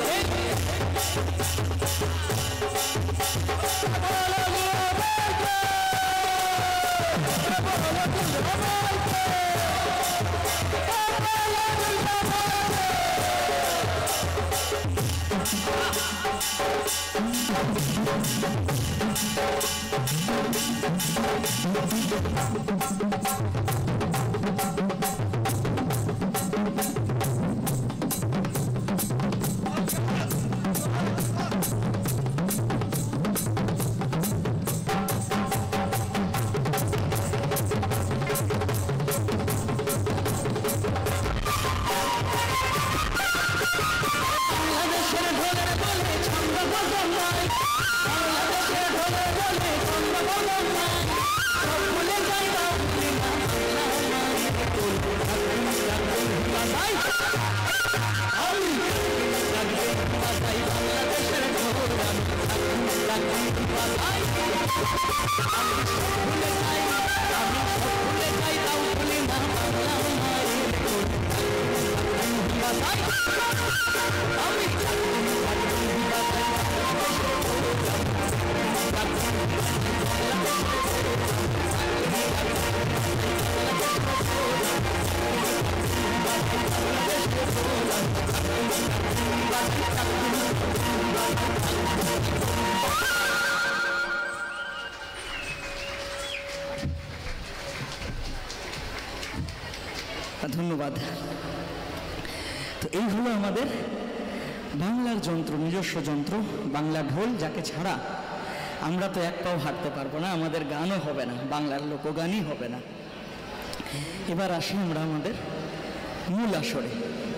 ধন্যবাদ। তো এই হলো আমাদের বাংলার যন্ত্র, নিজস্ব যন্ত্র, বাংলা ঢোল, যাকে ছাড়া আমরা তো এক পাও হাঁটতে পারবো না, আমাদের গানও হবে না, বাংলার লোকগানই হবে না। এবার আসি আমরা আমাদের মূল আসরে।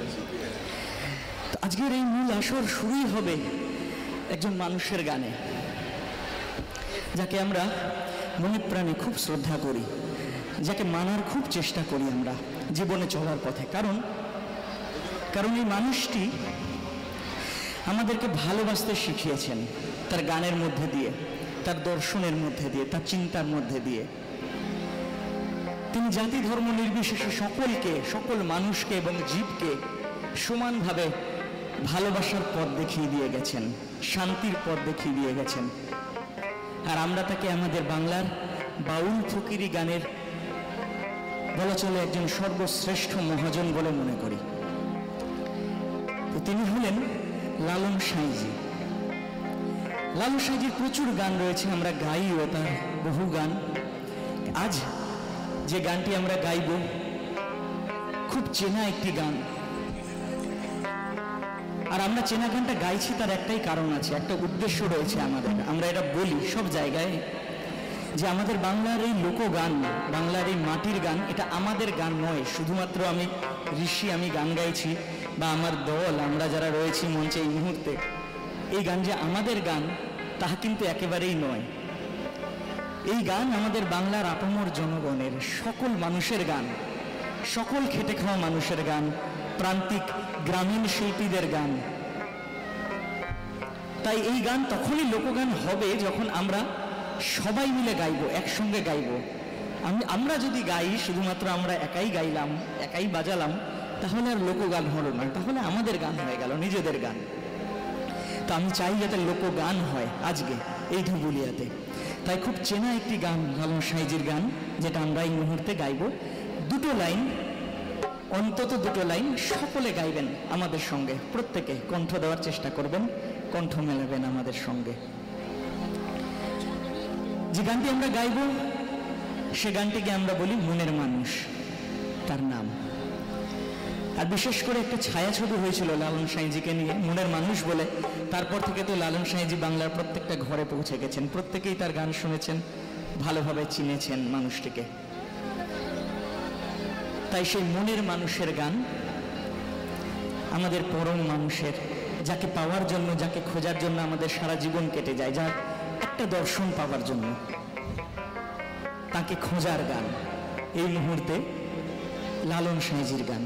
তো আজকের এই মূল আসর শুরুই হবে একজন মানুষের গানে, যাকে আমরা মনে প্রাণে খুব শ্রদ্ধা করি, যাকে মানার খুব চেষ্টা করি আমরা জীবনে চলার পথে। কারণ এই মানুষটি আমাদেরকে ভালোবাসতে শিখিয়েছেন তার গানের মধ্যে দিয়ে, তার দর্শনের মধ্যে দিয়ে, তার চিন্তার মধ্যে দিয়ে। তিনি জাতি ধর্ম নির্বিশেষে সকলকে, সকল মানুষকে এবং জীবকে সমানভাবে ভালোবাসার পথ দেখিয়ে দিয়ে গেছেন, শান্তির পথ দেখিয়ে দিয়ে গেছেন। আর আমরা তাকে আমাদের বাংলার বাউল ফকিরি গানের বলা চলে একজন সর্বশ্রেষ্ঠ মহাজন বলে মনে করি। তো তিনি হলেন লালন সাঁইজি। লালন সাঁইজির প্রচুর গান রয়েছে, আমরা গাইও তার বহু গান। আজ যে গানটি আমরা গাইব খুব চেনা একটি গান, আর আমরা চেনা গানটা গাইছি তার একটাই কারণ আছে, একটা উদ্দেশ্য রয়েছে আমাদের। আমরা এটা বলি সব জায়গায় যে আমাদের বাংলার এই লোকগান, বাংলার এই মাটির গান, এটা আমাদের গান নয়। শুধুমাত্র আমি ঋষি, আমি গান গাইছি, বা আমার দল, আমরা যারা রয়েছি মঞ্চে এই মুহূর্তে, এই গান যে আমাদের গান তাহা কিন্তু একেবারেই নয়। এই গান আমাদের বাংলার আপামর জনগণের, সকল মানুষের গান, সকল খেটে খাওয়া মানুষের গান, প্রান্তিক গ্রামীণ শিল্পীদের গান। তাই এই গান তখনই লোকগান হবে যখন আমরা সবাই মিলে গাইবো, একসঙ্গে গাইবো। আমরা যদি গাই, শুধুমাত্র আমরা একাই গাইলাম, একাই বাজালাম, তাহলে আর লোকগান হলো না, তাহলে আমাদের গান হয়ে গেল, নিজেদের গান। তো আমি চাই যাতে লোকগান হয় আজকে এই ধুবুলিয়াতে। তাই খুব চেনা একটি গান, লালন সাঁইজির গান, যেটা আমরা এই মুহূর্তে গাইব। দুটো লাইন, অন্তত দুটো লাইন সকলে গাইবেন আমাদের সঙ্গে, প্রত্যেকে কণ্ঠ দেওয়ার চেষ্টা করবেন, কণ্ঠ মেলাবেন আমাদের সঙ্গে। যে গানটি আমরা গাইব সে গানটিকে আমরা বলি মনের মানুষ, তার নাম। আর বিশেষ করে একটা ছায়াছবি হয়েছিল লালন সাঁইজিকে নিয়ে, মনের মানুষ বলে। তারপর থেকে তো লালন সাঁইজি বাংলার প্রত্যেকটা ঘরে পৌঁছে গেছেন, প্রত্যেকেই তার গান শুনেছেন, ভালোভাবে চিনেছেন মানুষটিকে। তাই সেই মনের মানুষের গান, আমাদের পরম মানুষের, যাকে পাওয়ার জন্য, যাকে খোঁজার জন্য আমাদের সারা জীবন কেটে যায়, যার একটা দর্শন পাওয়ার জন্য, তাকে খোঁজার গান। এই মুহূর্তে লালন সাঁইজির গান।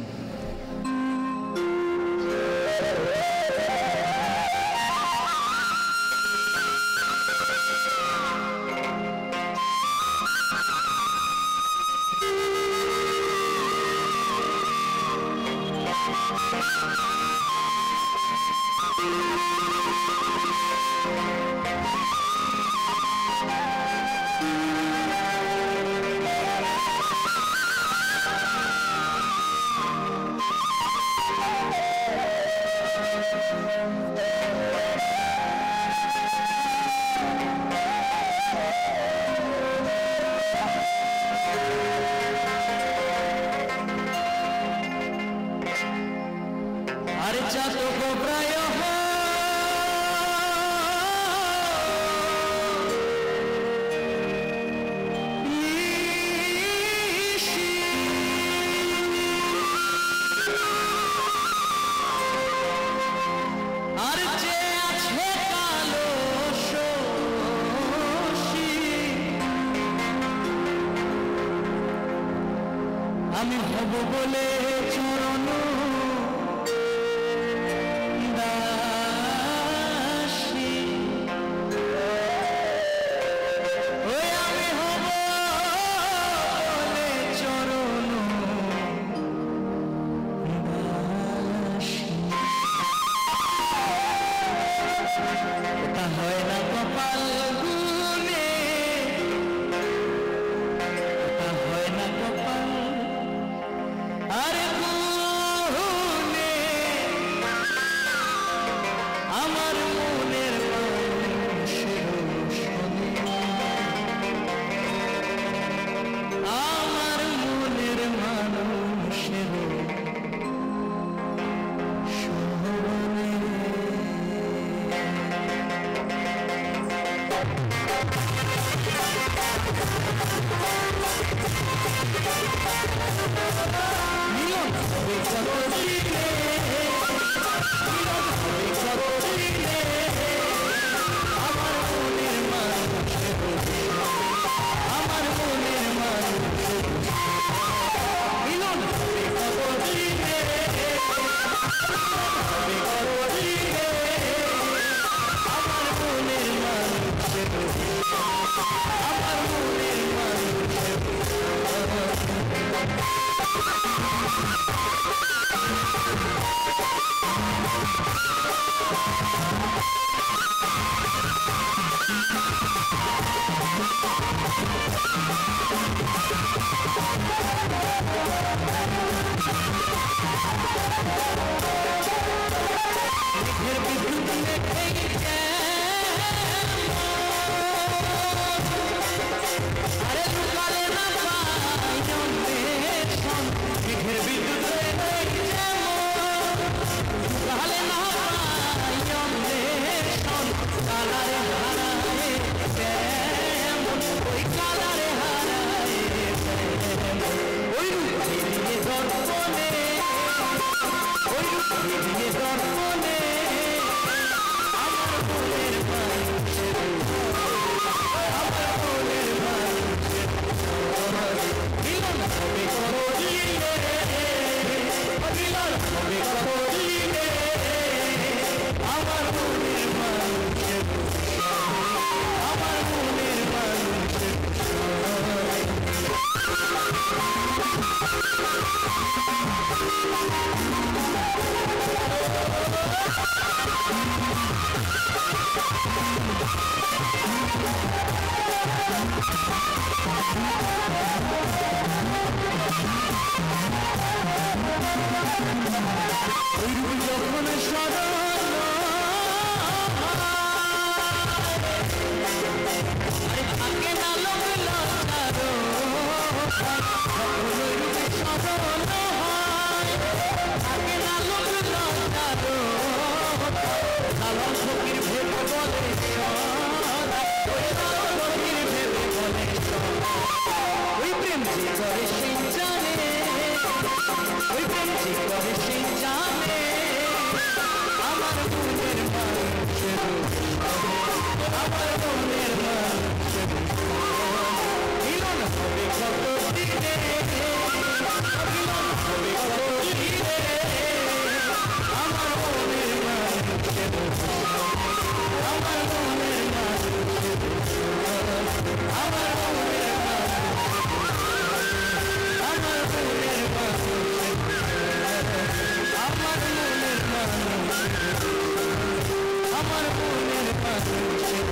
আমি হব বলে চরণ দাসী, ওই আমি হব বলে চরণ দাসী। ওটা হয় না কপাল গুনে, ওটা হয় না কপাল আরে গুনে, আমার মনের মানুষের সনে, আমার মনের মানুষের সনে। দিয়ে দর্পণে আমার মনের মানুষের আমার মনের মানুষের মিলন হবে করলিলে মিলন হবে করলিলে আমার মনের মানুষের আমার মনের মানুষের যখন স্মরণ থাকে না লোক লজ্জারো স্মরণ হয় থাকে না লোক লজ্জারো লালন ফকির ভেবে বলে ফকির ভেবে বলে ওই প্রেম যে করে সেই জানে ওই প্রেম যে করে সেই জানে আমার মনের মানুষের আমার মনের মানুষের মিলন হবে কত দিনে মিলন হবে কত দিনে আমার মনের মানুষের আমার মনের মানুষের আমার মনের আমার মনের মানুষের আমার মনের মানুষের আমার মনের মানুষের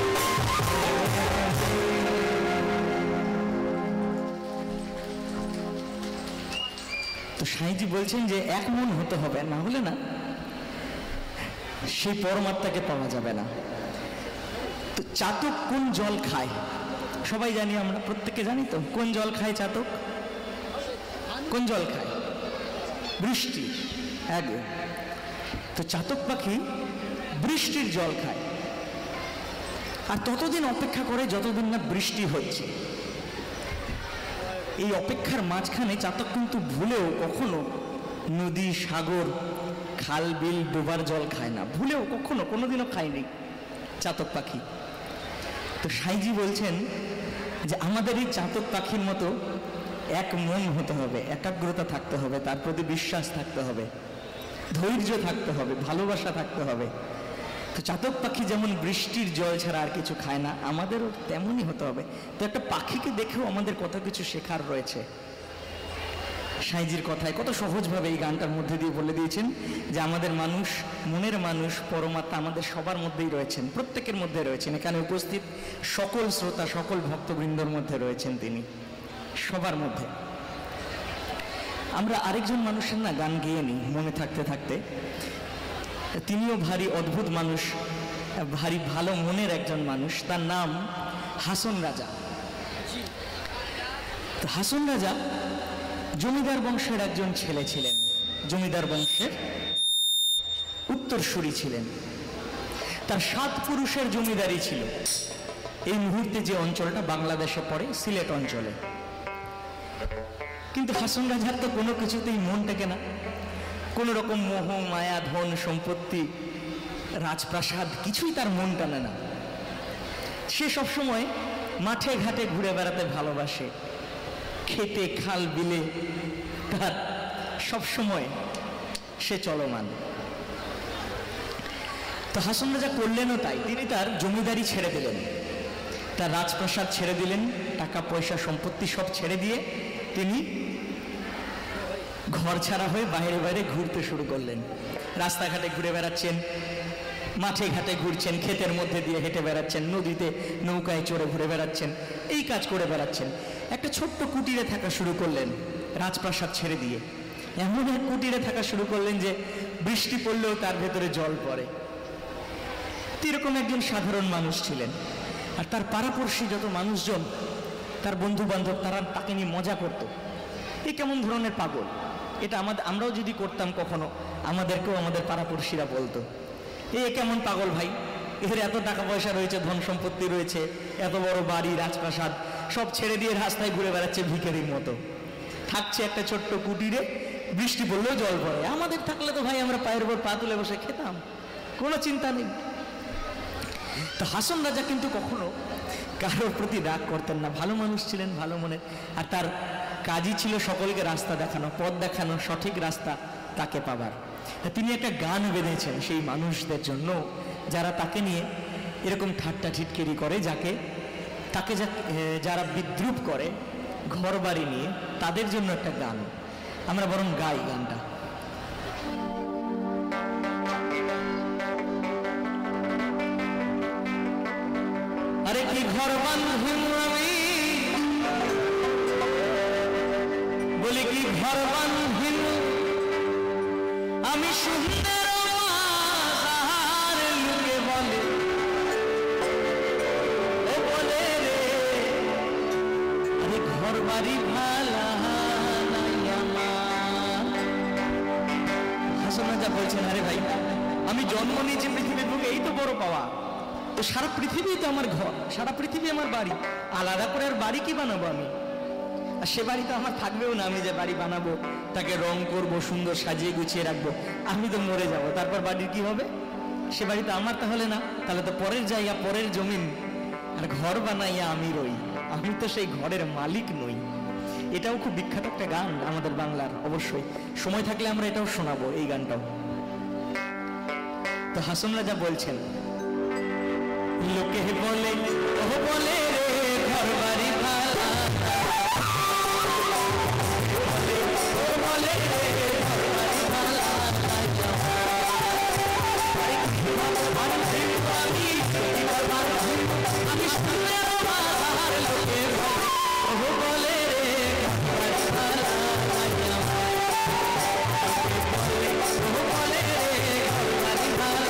তো সাইজি বলছেন যে এক মন হতে হবে, না হলে না সেই পরমাত্মাকে পাওয়া যাবে না। তো চাতক কোন জল খায় সবাই জানি, আমরা প্রত্যেকে জানি তো কোন জল খায় চাতক, কোন জল খায়? বৃষ্টি। একদম। তো চাতক পাখি বৃষ্টির জল খায় আর ততদিন অপেক্ষা করে যতদিন না বৃষ্টি হচ্ছে। এই অপেক্ষার মাঝখানে চাতক কিন্তু ভুলেও কখনো নদী সাগর খাল বিল ডোবার জল খায় না, ভুলেও কখনো কোনোদিনও খায়নি চাতক পাখি। তো সাইজি বলছেন যে আমাদের এই চাতক পাখির মতো এক মন হতে হবে, একাগ্রতা থাকতে হবে, তার প্রতি বিশ্বাস থাকতে হবে, ধৈর্য থাকতে হবে, ভালোবাসা থাকতে হবে। তো চাতক পাখি যেমন বৃষ্টির জল ছাড়া আর কিছু খায় না, আমাদেরও তেমনই হতে হবে। তো একটা পাখিকে দেখেও আমাদের কত কিছু শেখার রয়েছে। সাইজির কথায় কত সহজভাবে এই গানটার মধ্যে দিয়ে বলে দিয়েছেন যে আমাদের মানুষ, মনের মানুষ, পরমাত্মা আমাদের সবার মধ্যেই রয়েছেন, প্রত্যেকের মধ্যে রয়েছেন। এখানে উপস্থিত সকল শ্রোতা, সকল ভক্তবৃন্দর মধ্যে রয়েছেন তিনি, সবার মধ্যে। আমরা আরেকজন মানুষের না গান গেয়ে নিই মনে থাকতে থাকতে। তিনিও ভারী অদ্ভুত মানুষ, ভারী ভালো মনের একজন মানুষ, তার নাম হাসন রাজা। তো হাসন রাজা জমিদার বংশের একজন ছেলে ছিলেন, জমিদার বংশের উত্তরসূরি ছিলেন। তার 7 পুরুষের জমিদারি ছিল। এই মুহূর্তে যে অঞ্চলটা বাংলাদেশে পড়ে, সিলেট অঞ্চলে। কিন্তু হাসন রাজার তো কোনো কিছুতেই মন টেকে না, কোনো রকম মোহ মায়া ধন সম্পত্তি রাজপ্রাসাদ কিছুই তার মন টানে না। সে সবসময় মাঠে ঘাটে ঘুরে বেড়াতে ভালোবাসে, খেতে খাল বিলে তার সবসময় সে চলমান। তো হাসন রাজা করলেনও তাই, তিনি তার জমিদারি ছেড়ে দিলেন, তার রাজপ্রাসাদ ছেড়ে দিলেন, টাকা পয়সা সম্পত্তি সব ছেড়ে দিয়ে তিনি ঘর ছাড়া হয়ে বাইরে বাইরে ঘুরতে শুরু করলেন। রাস্তাঘাটে ঘুরে বেড়াচ্ছেন, মাঠে ঘাটে ঘুরছেন, ক্ষেতের মধ্যে দিয়ে হেঁটে বেড়াচ্ছেন, নদীতে নৌকায় চড়ে ঘুরে বেড়াচ্ছেন, এই কাজ করে বেড়াচ্ছেন। একটা ছোট্ট কুটিরে থাকা শুরু করলেন রাজপ্রাসাদ ছেড়ে দিয়ে। এমন এক কুটিরে থাকা শুরু করলেন যে বৃষ্টি পড়লেও তার ভেতরে জল পড়ে। এরকম একজন সাধারণ মানুষ ছিলেন। আর তার পাড়াপড়শি যত মানুষজন, তার বন্ধু বান্ধব, তারা তাকে নিয়ে মজা করত। এই কেমন ধরনের পাগল, এটা আমরাও যদি করতাম কখনো, আমাদেরকেও আমাদের পাড়াপড়শিরা বলতো, এ কেমন পাগল ভাই, এর এত টাকা পয়সা রয়েছে, ধন সম্পত্তি রয়েছে, এত বড় বাড়ি রাজপ্রাসাদ সব ছেড়ে দিয়ে রাস্তায় ঘুরে বেড়াচ্ছে ভিখারির মতো, থাকছে একটা ছোট্ট কুটিরে, বৃষ্টি পড়লেও জল পড়ে। আমাদের থাকলে তো ভাই আমরা পায়ের উপর পা তুলে বসে খেতাম, কোনো চিন্তা নেই। তো হাসন রাজা কিন্তু কখনো কারোর প্রতি রাগ করতেন না, ভালো মানুষ ছিলেন, ভালো মনের। আর তার কাজই ছিল সকলকে রাস্তা দেখানো, পথ দেখানো, সঠিক রাস্তা তাকে পাবার। তিনি একটা গান বেঁধেছেন সেই মানুষদের জন্য যারা তাকে নিয়ে এরকম ঠাট্টা ঠিটকিরি করে, তাকে যারা বিদ্রুপ করে ঘর বাড়ি নিয়ে, তাদের জন্য একটা গান। আমরা বরং গাই গানটা। আরে কি ঘর বাঁধিনু আমি, বলি কি ঘর বাঁধিনু আমি, সুন্দর মাজার লোকে বলে, ও বলে রে আরে ঘর বাড়ি ভালা নাই আমার। হাসন রাজা বলছেন, আরে ভাই আমি জন্ম নিয়েছি পৃথিবীর বুকে, এই তো বড় পাওয়া। তো সারা পৃথিবী তো আমার ঘর, সারা পৃথিবী আমার বাড়ি, আলাদা করে আর বাড়ি কি বানাবো আমি? আর সে বাড়ি তো আমার থাকবেও না। আমি যে বাড়ি বানাবো, তাকে রং করব, সুন্দর সাজিয়ে গুছিয়ে রাখবো, আমি তো মরে যাব, তারপর বাড়ির কি হবে? সে বাড়ি তো আমার তাহলে না, তাহলে তো পরের জায়গা, পরের জমিন। আর ঘর বানাইয়া আমি রই, আমি তো সেই ঘরের মালিক নই। এটাও খুব বিখ্যাত একটা গান আমাদের বাংলার। অবশ্যই সময় থাকলে আমরা এটাও শোনাবো, এই গানটাও। তো হাসন রাজা বলছেন, লোকে বলে ও বলে রে ঘর বাড়ি ভালা, ও বলে রে ঘর বাড়ি ভালা, আমি সুন্দর মাজার লোকে বলে, ও বলে রে ঘর বাড়ি ভালা, ও বলে রে ঘর বাড়ি ভালা।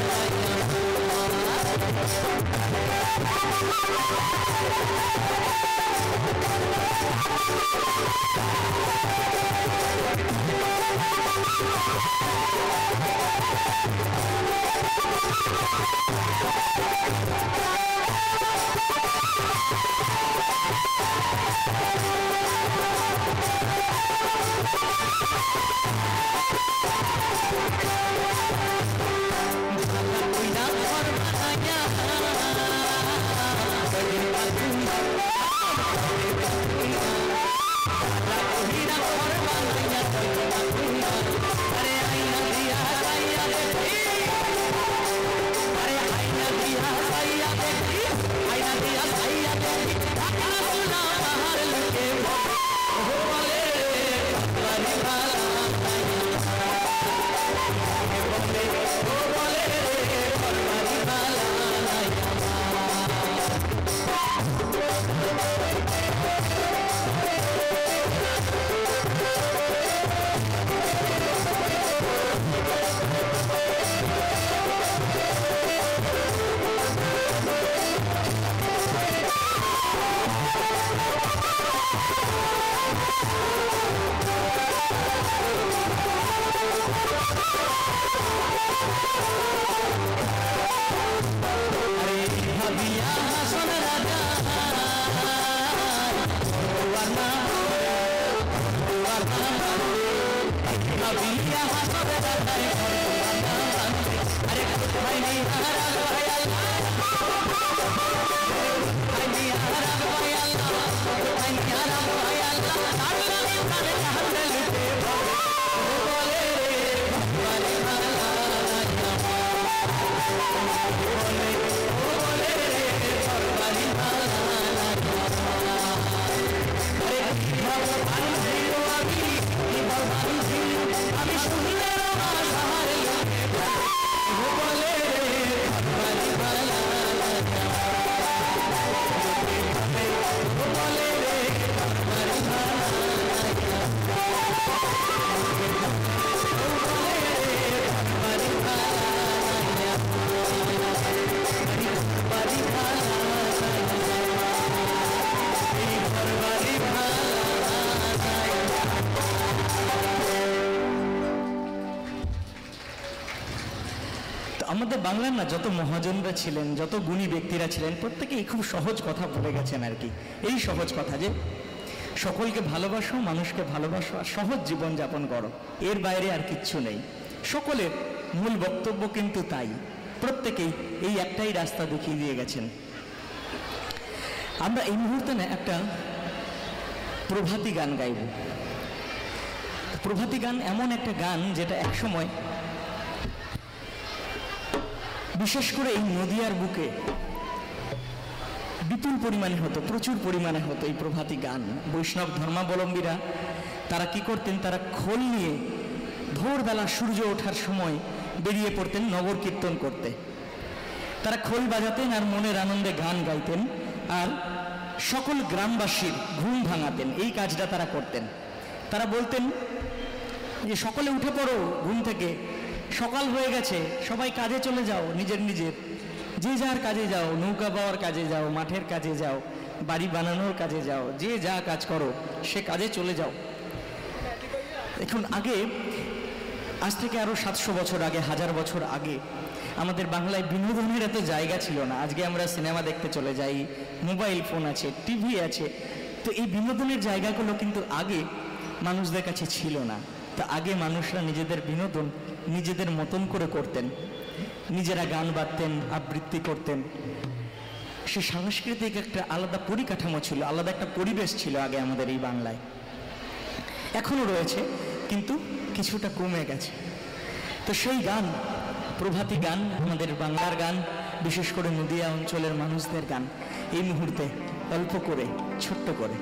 আমাদের বাংলার না যত মহাজনরা ছিলেন, যত গুণী ব্যক্তিরা ছিলেন, প্রত্যেকেই খুব সহজ কথা বলে গেছেন আর কি। এই সহজ কথা যে সকলকে ভালোবাসো, মানুষকে ভালোবাসো, আর সহজ জীবনযাপন করো, এর বাইরে আর কিচ্ছু নেই। সকলের মূল বক্তব্য কিন্তু তাই, প্রত্যেকেই এই একটাই রাস্তা দেখিয়ে দিয়ে গেছেন। আমরা এই মুহূর্তে না একটা প্রভাতী গান গাইব। প্রভাতী গান এমন একটা গান যেটা একসময় বিশেষ করে এই নদিয়ার বুকে বিপুল পরিমাণে হতো, প্রচুর পরিমাণে হতো এই প্রভাতী গান। বৈষ্ণব ধর্মাবলম্বীরা তারা কি করতেন, তারা খোল নিয়ে ভোরবেলা সূর্য ওঠার সময় বেরিয়ে পড়তেন নগর কীর্তন করতে। তারা খোল বাজাতেন আর মনের আনন্দে গান গাইতেন, আর সকল গ্রামবাসীর ঘুম ভাঙাতেন। এই কাজটা তারা করতেন। তারা বলতেন যে সকলে উঠে পড়ো ঘুম থেকে, সকাল হয়ে গেছে, সবাই কাজে চলে যাও, নিজের নিজের যে যার কাজে যাও, নৌকা বাওয়ার কাজে যাও, মাঠের কাজে যাও, বাড়ি বানানোর কাজে যাও, যে যা কাজ করো সে কাজে চলে যাও। এখন আগে, আজ থেকে আরো 700 বছর আগে, 1000 বছর আগে আমাদের বাংলায় বিনোদনের এত জায়গা ছিল না। আজকে আমরা সিনেমা দেখতে চলে যাই, মোবাইল ফোন আছে, টিভি আছে, তো এই বিনোদনের জায়গাগুলো কিন্তু আগে মানুষদের কাছে ছিল না। তা আগে মানুষরা নিজেদের বিনোদন নিজেদের মতন করে করতেন, নিজেরা গান বাঁধতেন, আবৃত্তি করতেন। সে সাংস্কৃতিক একটা আলাদা পরিকাঠামো ছিল, আলাদা একটা পরিবেশ ছিল আগে আমাদের এই বাংলায়। এখনো রয়েছে, কিন্তু কিছুটা কমে গেছে। তো সেই গান, প্রভাতী গান, আমাদের বাংলার গান, বিশেষ করে নদিয়া অঞ্চলের মানুষদের গান, এই মুহূর্তে অল্প করে, ছোট্ট করে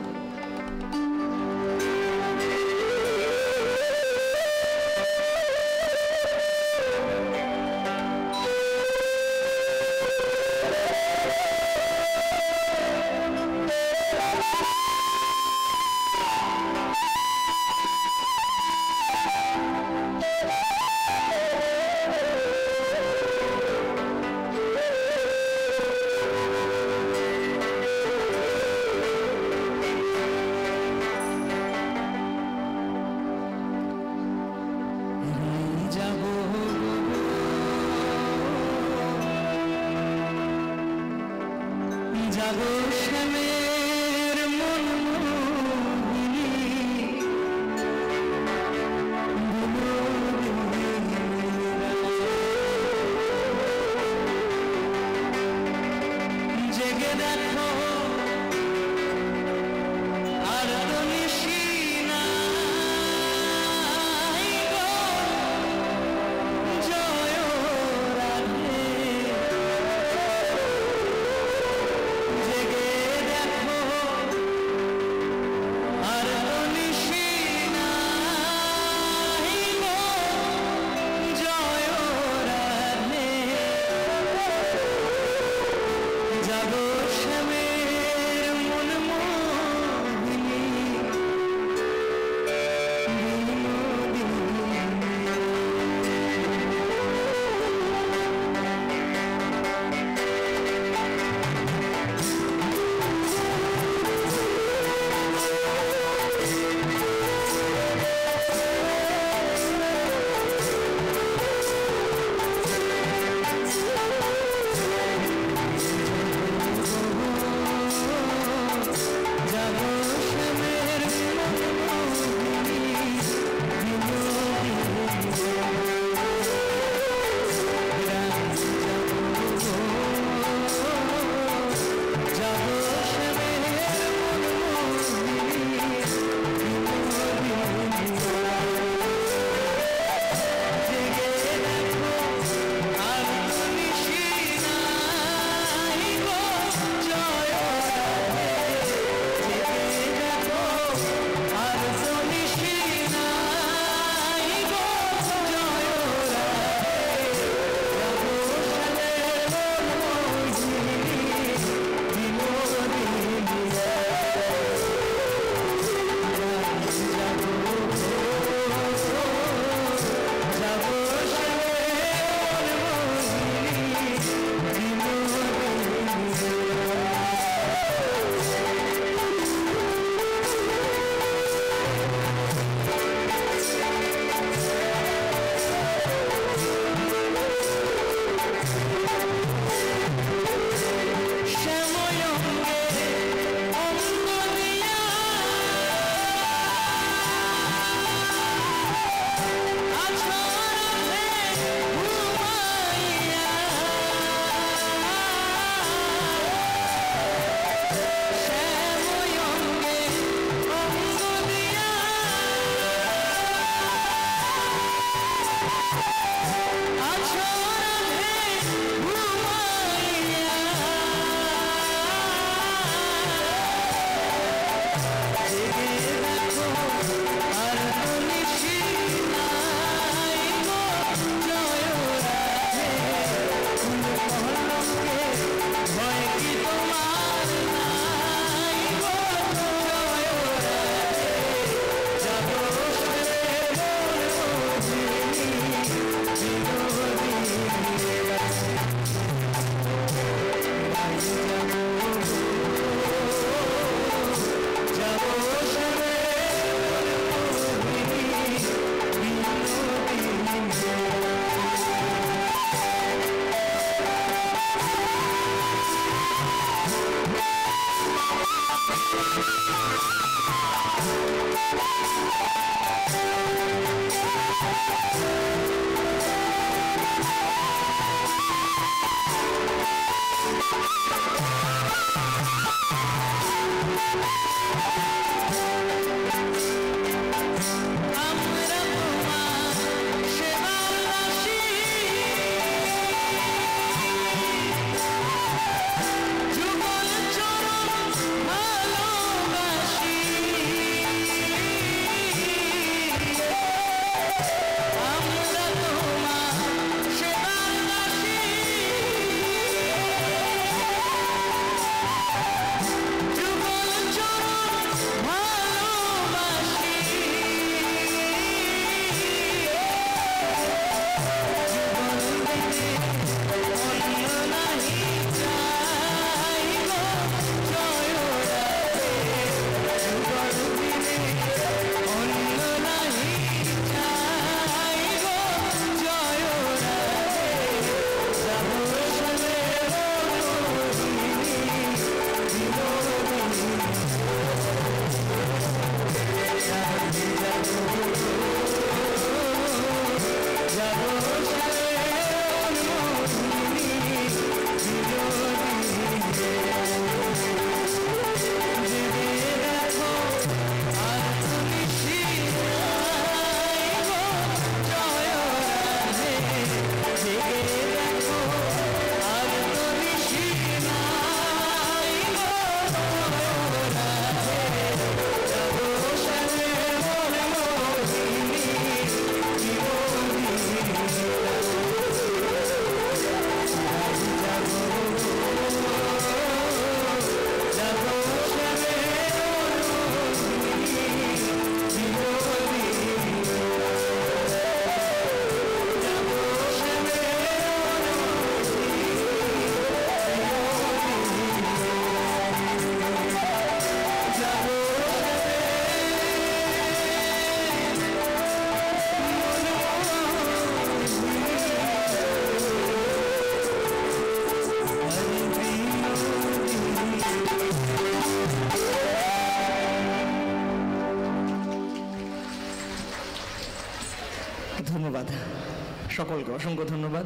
সকলকে অসংখ্য ধন্যবাদ।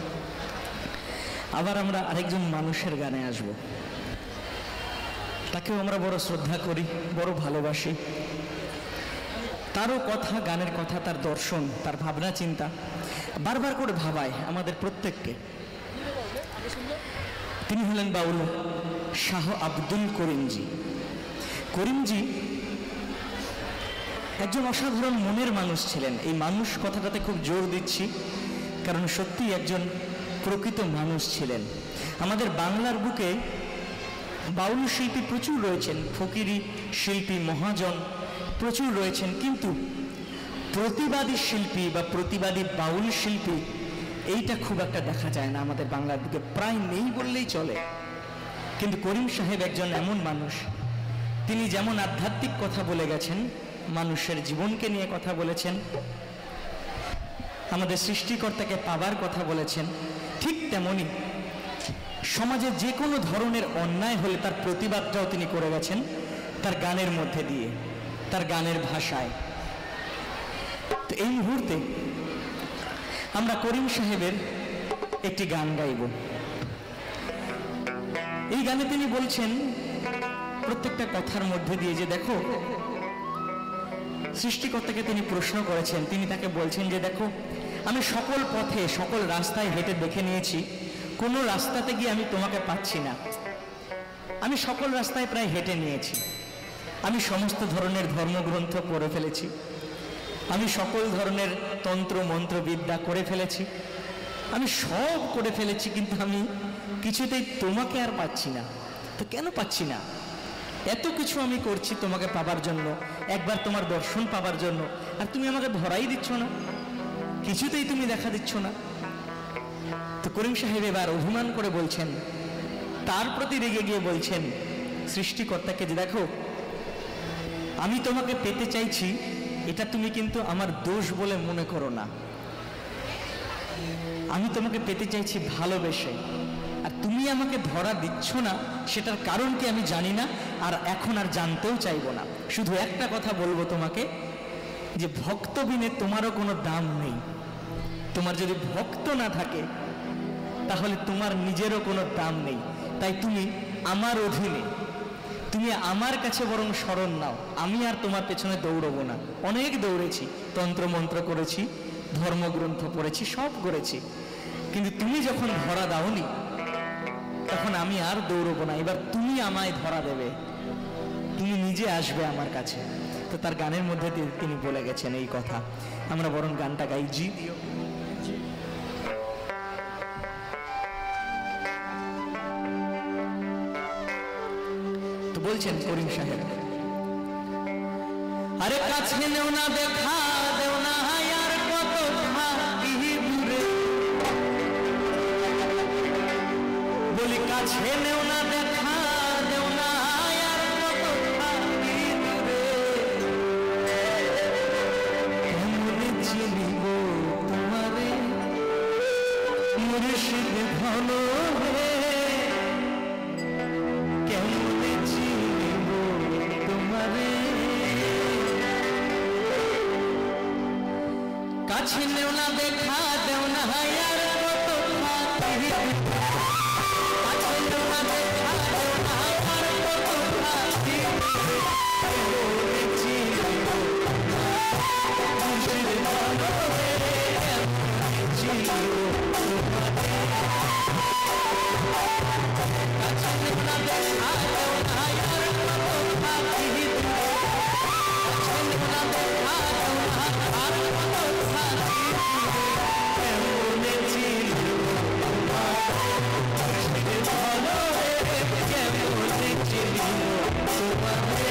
আবার আমরা আরেকজন মানুষের গানে আসব, তাকেও আমরা বড় শ্রদ্ধা করি, বড় ভালোবাসি। তারও কথা, গানের কথা, তার দর্শন, তার ভাবনা চিন্তা বারবার করে ভাবায় আমাদের প্রত্যেককে। তিনি হলেন বাউল শাহ আব্দুল করিমজি। করিমজি একজন অসাধারণ মনের মানুষ ছিলেন। এই মানুষ কথাটাতে খুব জোর দিচ্ছি, কারণ সত্যি একজন প্রকৃত মানুষ ছিলেন। আমাদের বাংলার বুকে বাউল শিল্পী প্রচুর রয়েছেন, ফকিরি শিল্পী, মহাজন প্রচুর রয়েছেন, কিন্তু প্রতিবাদী শিল্পী বা প্রতিবাদী বাউল শিল্পী এইটা খুব একটা দেখা যায় না আমাদের বাংলার বুকে, প্রায় নেই বললেই চলে। কিন্তু করিম সাহেব একজন এমন মানুষ, তিনি যেমন আধ্যাত্মিক কথা বলে গেছেন, মানুষের জীবনকে নিয়ে কথা বলেছেন, আমাদের সৃষ্টিকর্তাকে পাবার কথা বলেছেন, ঠিক তেমনি সমাজে যে কোনো ধরনের অন্যায় হলে তার প্রতিবাদটাও তিনি করে গেছেন তার গানের মধ্যে দিয়ে, তার গানের ভাষায়। তো এই মুহূর্তে আমরা করিম সাহেবের একটি গান গাইব। এই গানে তিনি বলছেন প্রত্যেকটা কথার মধ্যে দিয়ে যে দেখো, সৃষ্টিকর্তাকে তিনি প্রশ্ন করেছেন, তিনি তাকে বলছেন যে দেখো, আমি সকল পথে সকল রাস্তায় হেঁটে দেখে নিয়েছি, কোনো রাস্তাতে গিয়ে আমি তোমাকে পাচ্ছি না। আমি সকল রাস্তায় প্রায় হেঁটে নিয়েছি, আমি সমস্ত ধরনের ধর্মগ্রন্থ পড়ে ফেলেছি, আমি সকল ধরনের তন্ত্র মন্ত্র বিদ্যা করে ফেলেছি, আমি সব করে ফেলেছি, কিন্তু আমি কিছুতেই তোমাকে আর পাচ্ছি না। তো কেন পাচ্ছি না? এত কিছু আমি করছি তোমাকে পাবার জন্য, একবার তোমার দর্শন পাবার জন্য, আর তুমি আমাকে ধরাই দিচ্ছ না, কিছুতেই তুমি দেখা দিচ্ছ না। তো করিম সাহেব এবার অভিমান করে বলছেন, তার প্রতি রেগে গিয়ে বলছেন সৃষ্টিকর্তাকে যে দেখো, আমি তোমাকে পেতে চাইছি, এটা তুমি কিন্তু আমার দোষ বলে মনে করো না। আমি তোমাকে পেতে চাইছি ভালোবেসে, আর তুমি আমাকে ধরা দিচ্ছ না, সেটার কারণ কি আমি জানি না, আর এখন আর জানতেও চাইবো না। শুধু একটা কথা বলবো তোমাকে, যে ভক্ত বিনে তোমারও কোনো দাম নেই। তোমার যদি ভক্ত না থাকে তাহলে তোমার নিজেরও কোনো দাম নেই। তাই তুমি আমার অধীনে, তুমি আমার কাছে বরং শরণ নাও। আমি আর তোমার পেছনে দৌড়বো না। অনেক দৌড়েছি, তন্ত্রমন্ত্র করেছি, ধর্মগ্রন্থ পড়েছি, সব করেছি, কিন্তু তুমি যখন ধরা দাওনি তখন আমি আর দৌড়বো না। এবার তুমি আমায় ধরা দেবে, তুমি নিজে আসবে আমার কাছে। তো তার গানের মধ্যে তিনি বলে গেছেন এই কথা। আমরা বরং গানটা গাই। জি দিও। তো বলছেন করিম সাহেব, আরে কাছে নেও না, দেখা দেও না, আর কত থাকি দূরে, বলি কাছে নেও না, দেখা দেও না, আর কত থাকি দূরে, কেমনে চিনিব তোমারে মুর্শিদ ভালো হে, কেমনে চিনিব তোমারে, কাছে নেও না, দেখা দেও না, আর কত থাকি, কাছে নেও না, দেখা দেও না, আর কত থাকি, কেমনে চিনিব মুর্শিদ ভালো হে, কেমনে চিনিব তোমারে, কাছে নেও না, দেখা দেও না, আর কত থাকি, কাছে নেও না, দেখা দেও না, আর কত থাকি, কেমনে চিনিব তোমারে, ভালো হে, কেমনে চিনিব তোমারে।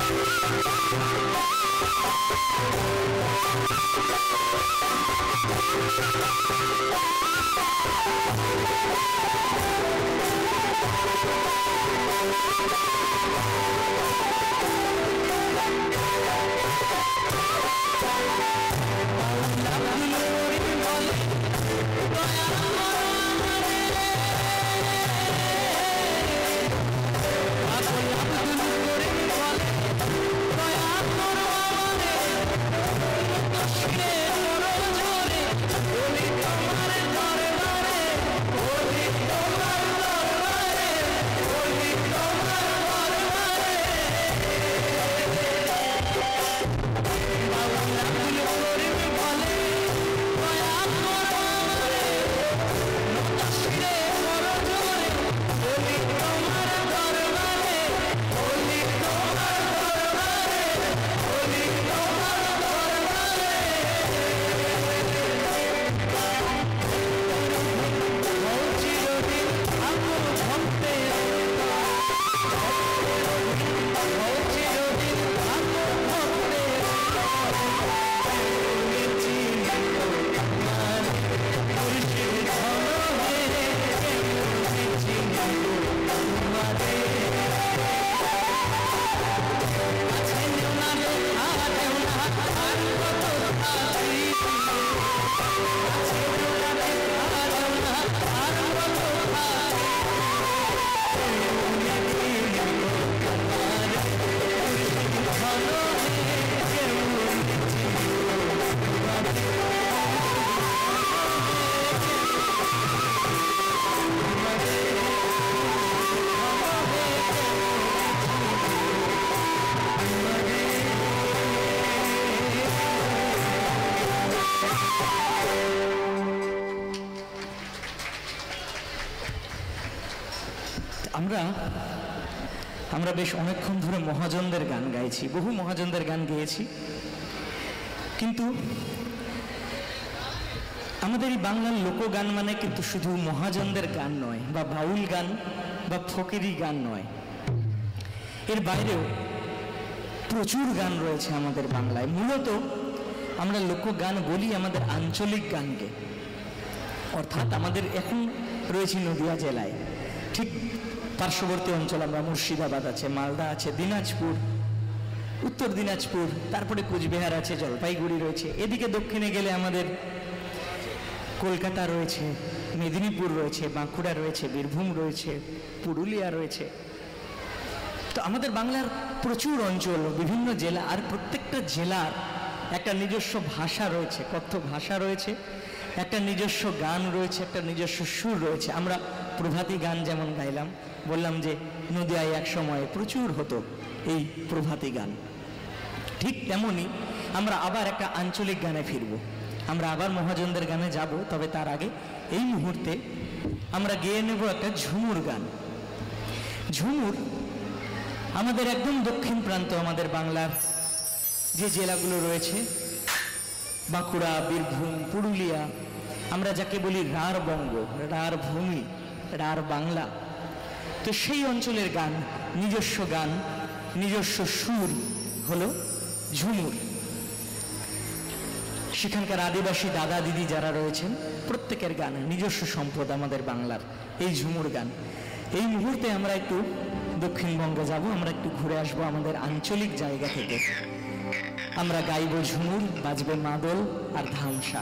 আমরা বেশ অনেকক্ষণ ধরে মহাজনদের গান গাইছি, বহু মহাজনদের গান গেয়েছি, কিন্তু আমাদের এই বাংলার লোকগান মানে কিন্তু শুধু মহাজনদের গান নয়, বা বাউল গান বা ফকিরি গান নয়, এর বাইরেও প্রচুর গান রয়েছে আমাদের বাংলায়। মূলত আমরা লোকগান বলি আমাদের আঞ্চলিক গানকে, অর্থাৎ আমাদের এখন রয়েছে নদিয়া জেলায়, ঠিক পার্শ্ববর্তী অঞ্চল আমরা মুর্শিদাবাদ আছে, মালদা আছে, দিনাজপুর, উত্তর দিনাজপুর, তারপরে কোচবিহার আছে, জলপাইগুড়ি রয়েছে, এদিকে দক্ষিণে গেলে আমাদের কলকাতা রয়েছে, মেদিনীপুর রয়েছে, বাঁকুড়া রয়েছে, বীরভূম রয়েছে, পুরুলিয়া রয়েছে। তো আমাদের বাংলার প্রচুর অঞ্চল, বিভিন্ন জেলা, আর প্রত্যেকটা জেলার একটা নিজস্ব ভাষা রয়েছে, কথ্য ভাষা রয়েছে, একটা নিজস্ব গান রয়েছে, একটা নিজস্ব সুর রয়েছে। আমরা প্রভাতী গান যেমন গাইলাম, বললাম যে নদিয়ায় এক সময় প্রচুর হতো এই প্রভাতী গান, ঠিক তেমনি আমরা আবার একটা আঞ্চলিক গানে ফিরব, আমরা আবার মহাজনদের গানে যাব। তবে তার আগে এই মুহূর্তে আমরা গেয়ে নেব একটা ঝুমুর গান। ঝুমুর আমাদের একদম দক্ষিণ প্রান্ত, আমাদের বাংলার যে জেলাগুলো রয়েছে, বাঁকুড়া, বীরভূম, পুরুলিয়া, আমরা যাকে বলি রাঢ় বঙ্গ, রাঢ় ভূমি, রাঢ় বাংলা, তো সেই অঞ্চলের গান, নিজস্ব গান, নিজস্ব সুর হলো ঝুমুর। সেখানকার আদিবাসী দাদা দিদি যারা রয়েছেন প্রত্যেকের গান, নিজস্ব সম্পদ আমাদের বাংলার এই ঝুমুর গান। এই মুহূর্তে আমরা একটু দক্ষিণবঙ্গে যাব, আমরা একটু ঘুরে আসবো আমাদের আঞ্চলিক জায়গা থেকে। আমরা গাইব ঝুমুর, বাজবে মাদল আর ধামসা।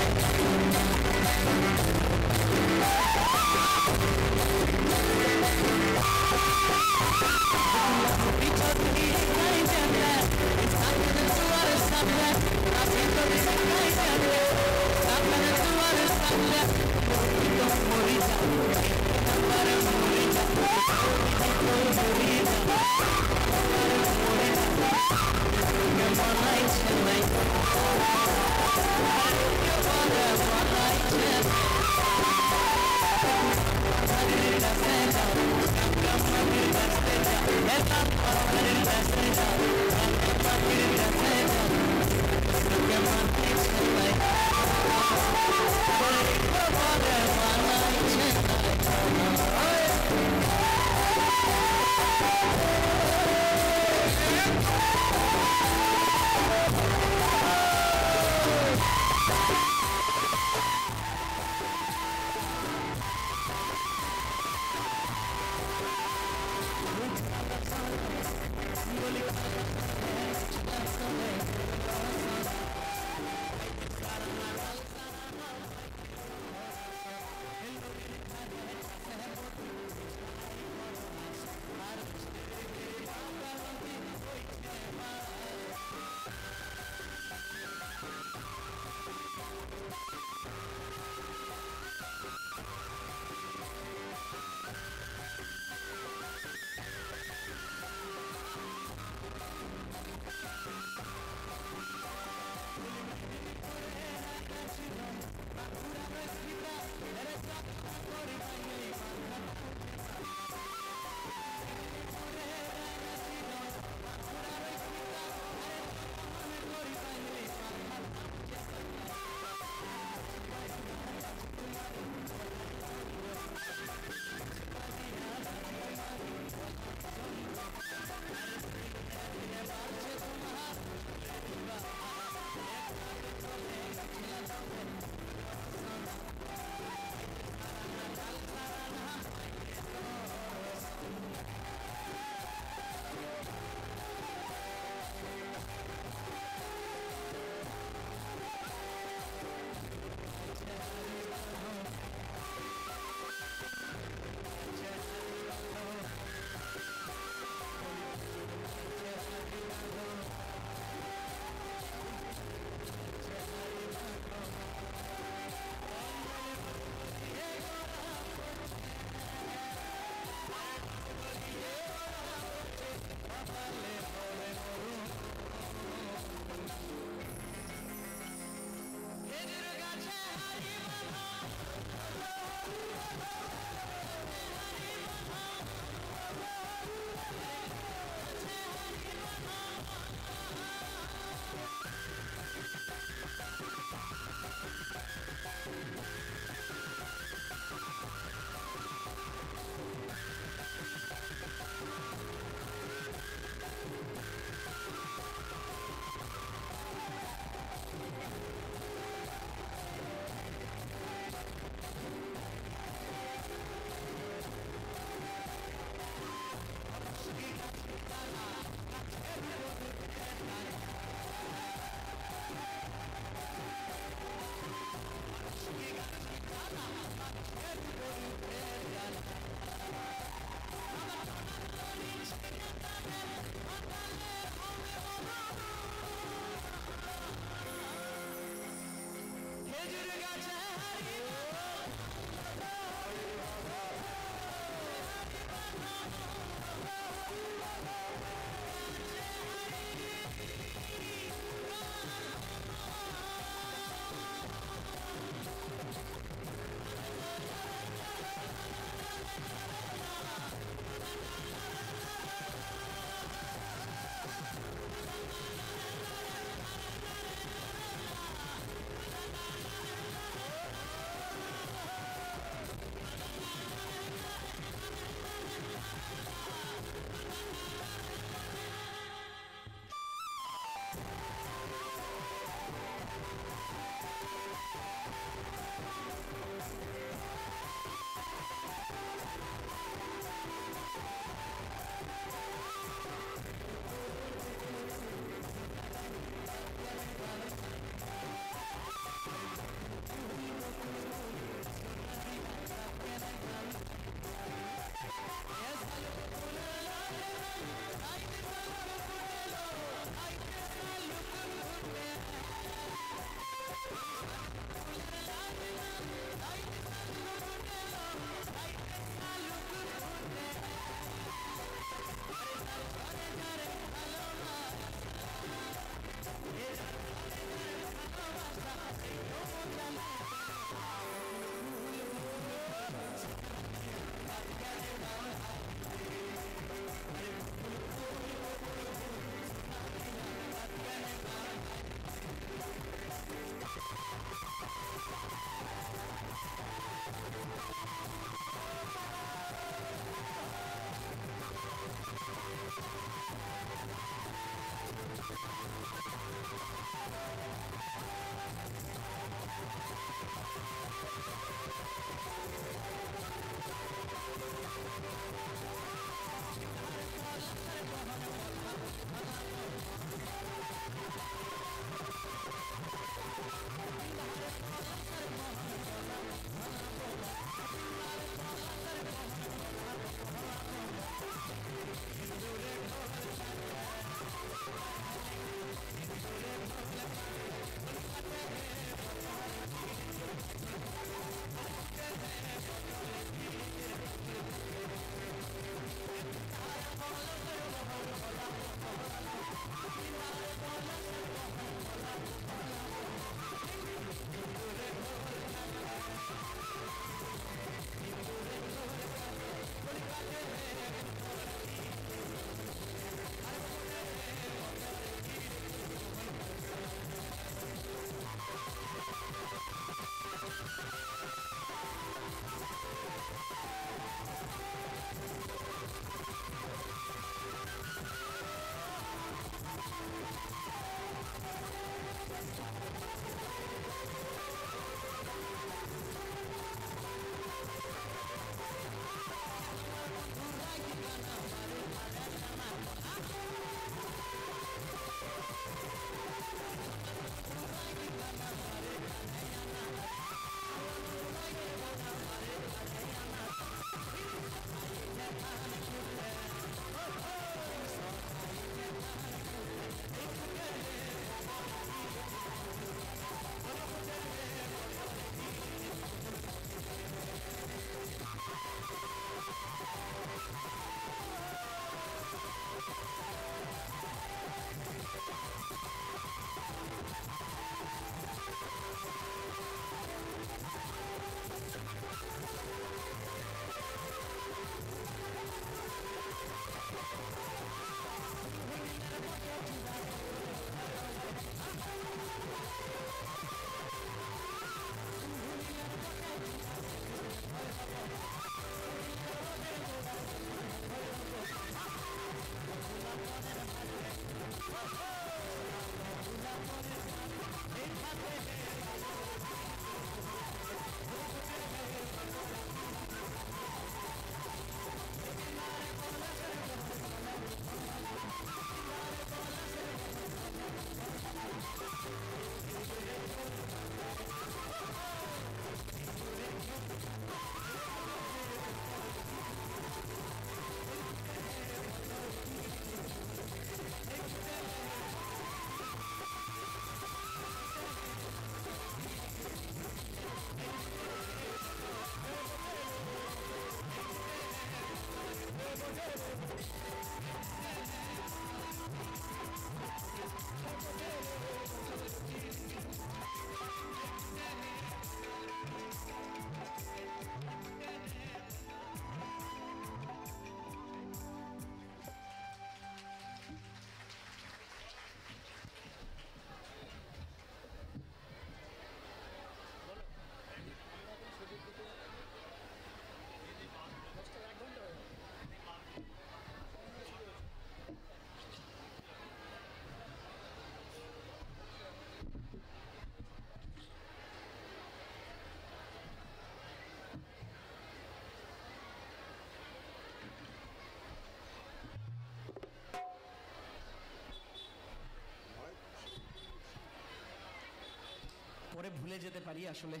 যেতে পারি। আসলে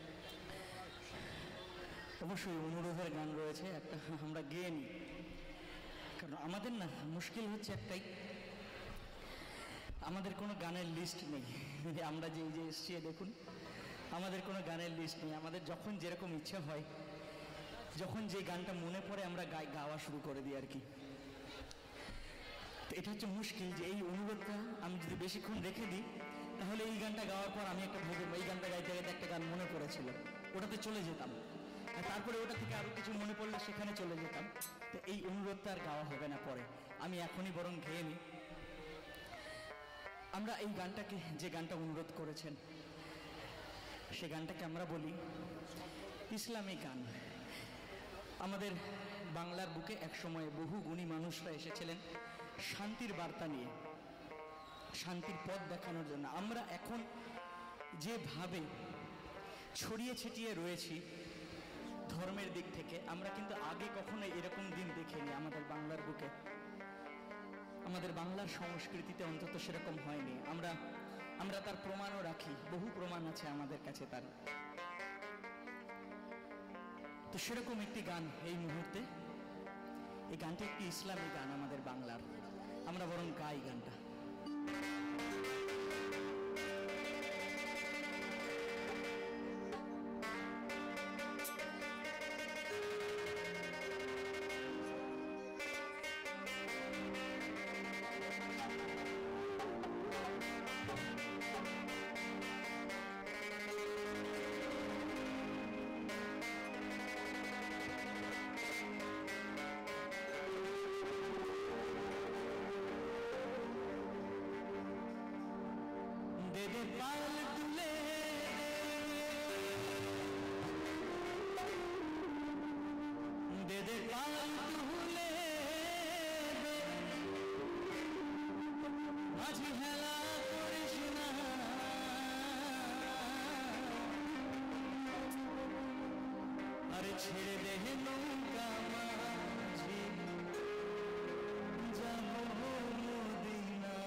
অবশ্যই অনুরোধের গান রয়েছে, একটা আমরা গেয়ে নিই। কারণ আমাদের না মুশকিল হচ্ছে একটাই, আমাদের কোনো গানের লিস্ট নেই। আমরা যে এসছি দেখুন, আমাদের কোনো গানের লিস্ট নেই। আমাদের যখন যেরকম ইচ্ছা হয়, যখন যে গানটা মনে পড়ে আমরা গাওয়া শুরু করে দিই আর কি। তো এটা হচ্ছে মুশকিল, যে এই অনুরোধটা আমি যদি বেশিক্ষণ রেখে দিই, তাহলে এই গানটা গাওয়ার পর আমি একটা ভেবে এই গানটা গাইতে গাইতে একটা গান মনে পড়েছিল, ওটাতে চলে যেতাম, আর তারপরে ওটা থেকে আরও কিছু মনে পড়লে সেখানে চলে যেতাম। তো এই অনুরোধটা আর গাওয়া হবে না পরে, আমি এখনই বরং গেয়ে নিই। আমরা এই গানটাকে, যে গানটা অনুরোধ করেছেন, সে গানটাকে আমরা বলি ইসলামী গান। আমাদের বাংলার বুকে একসময় বহু গুণী মানুষরা এসেছিলেন শান্তির বার্তা নিয়ে, শান্তির পথ দেখানোর জন্য। আমরা এখন যেভাবে ছড়িয়ে ছিটিয়ে রয়েছি ধর্মের দিক থেকে, আমরা কিন্তু আগে কখনো এরকম দিন দেখিনি আমাদের বাংলার বুকে। আমাদের বাংলার সংস্কৃতিতে অন্তত সেরকম হয়নি। আমরা তার প্রমাণও রাখি, বহু প্রমাণ আছে আমাদের কাছে তার। তো সেরকম একটি গান এই মুহূর্তে, এই গানটি একটি ইসলামী গান আমাদের বাংলার, আমরা বরং গাই গানটা। ছেড়ে দে নৌকা মাঝি, যাবো মদিনা।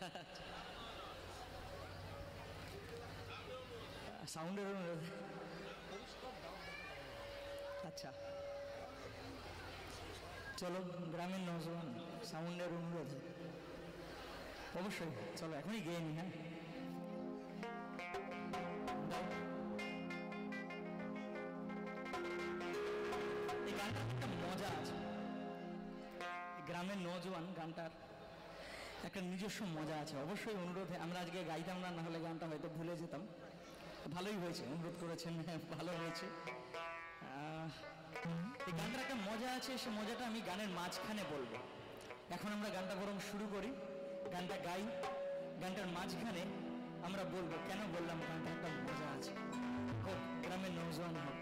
সাউন্ডের অনুরোধে। আচ্ছা চলো, গ্রামের নজওয়ান সাউন্ডের অনুরোধে অবশ্যই চলো এখনই গেয়ে নি। হ্যাঁ এই গানটার একটা মজা আছে, গ্রামের নজওয়ান গানটার একটা নিজস্ব মজা আছে। অবশ্যই অনুরোধে, আমরা আজকে গাইতাম না, নাহলে গানটা হয়তো ভুলে যেতাম। ভালোই হয়েছে, অনুরোধ করেছেন, ভালো হয়েছে। এই গানটার একটা মজা আছে, সে মজাটা আমি গানের মাঝখানে বলবো। এখন আমরা গানটা বরং শুরু করি, গানটা গাই, গানটার মাঝখানে আমরা বলবো কেন বললাম গানটা একটা মজা আছে। হোক গ্রামের নজওয়ান হোক।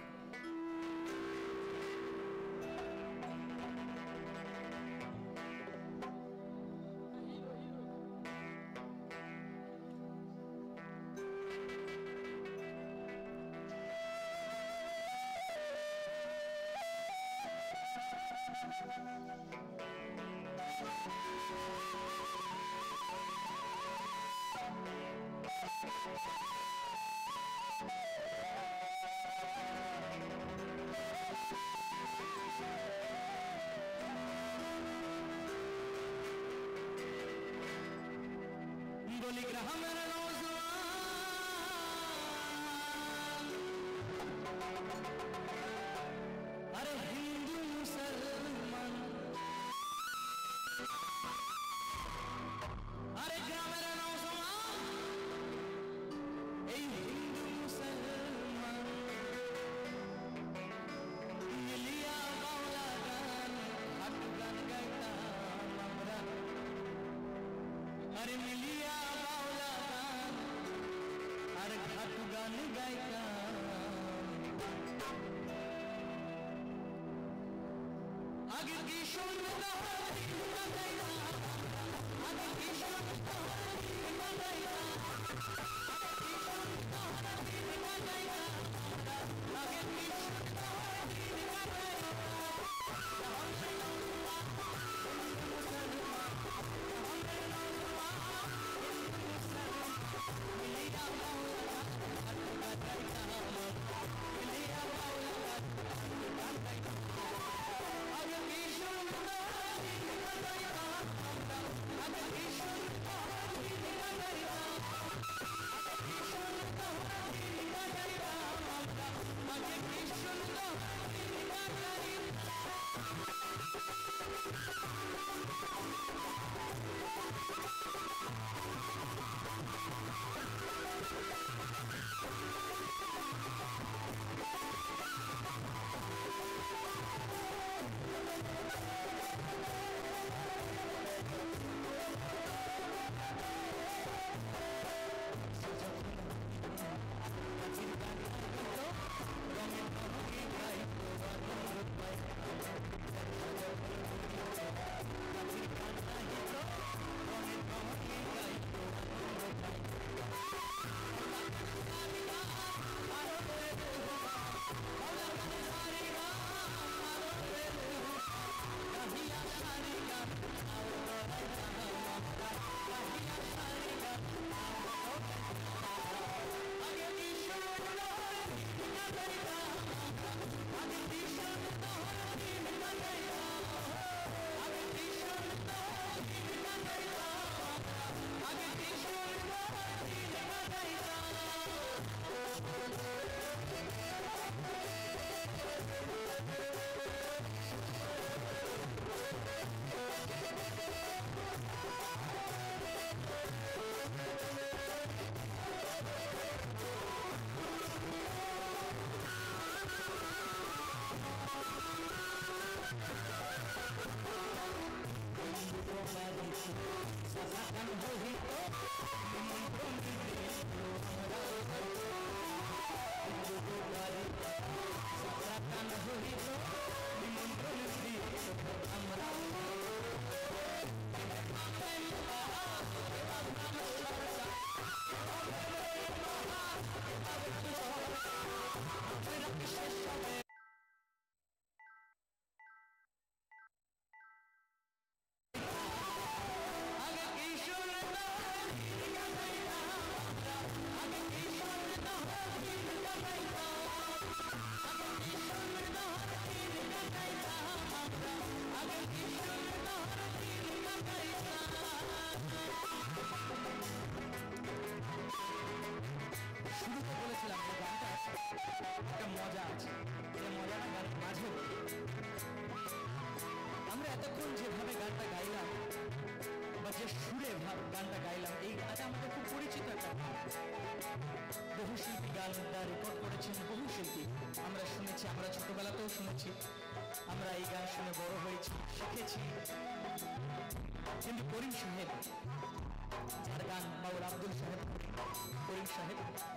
গানটা গাইলাম। এই গানটা আমাদের খুব পরিচিত একটা গান। বহু শিল্পী গানটা রেকর্ড করেছেন, বহু শিল্পী আমরা শুনেছি, আমরা ছোটবেলাতেও শুনেছি, আমরা এই গান শুনে বড় হয়েছি, শিখেছি। কিন্তু করিম সাহেব, যার গান বাউল আব্দুল সাহেব, করিম সাহেব,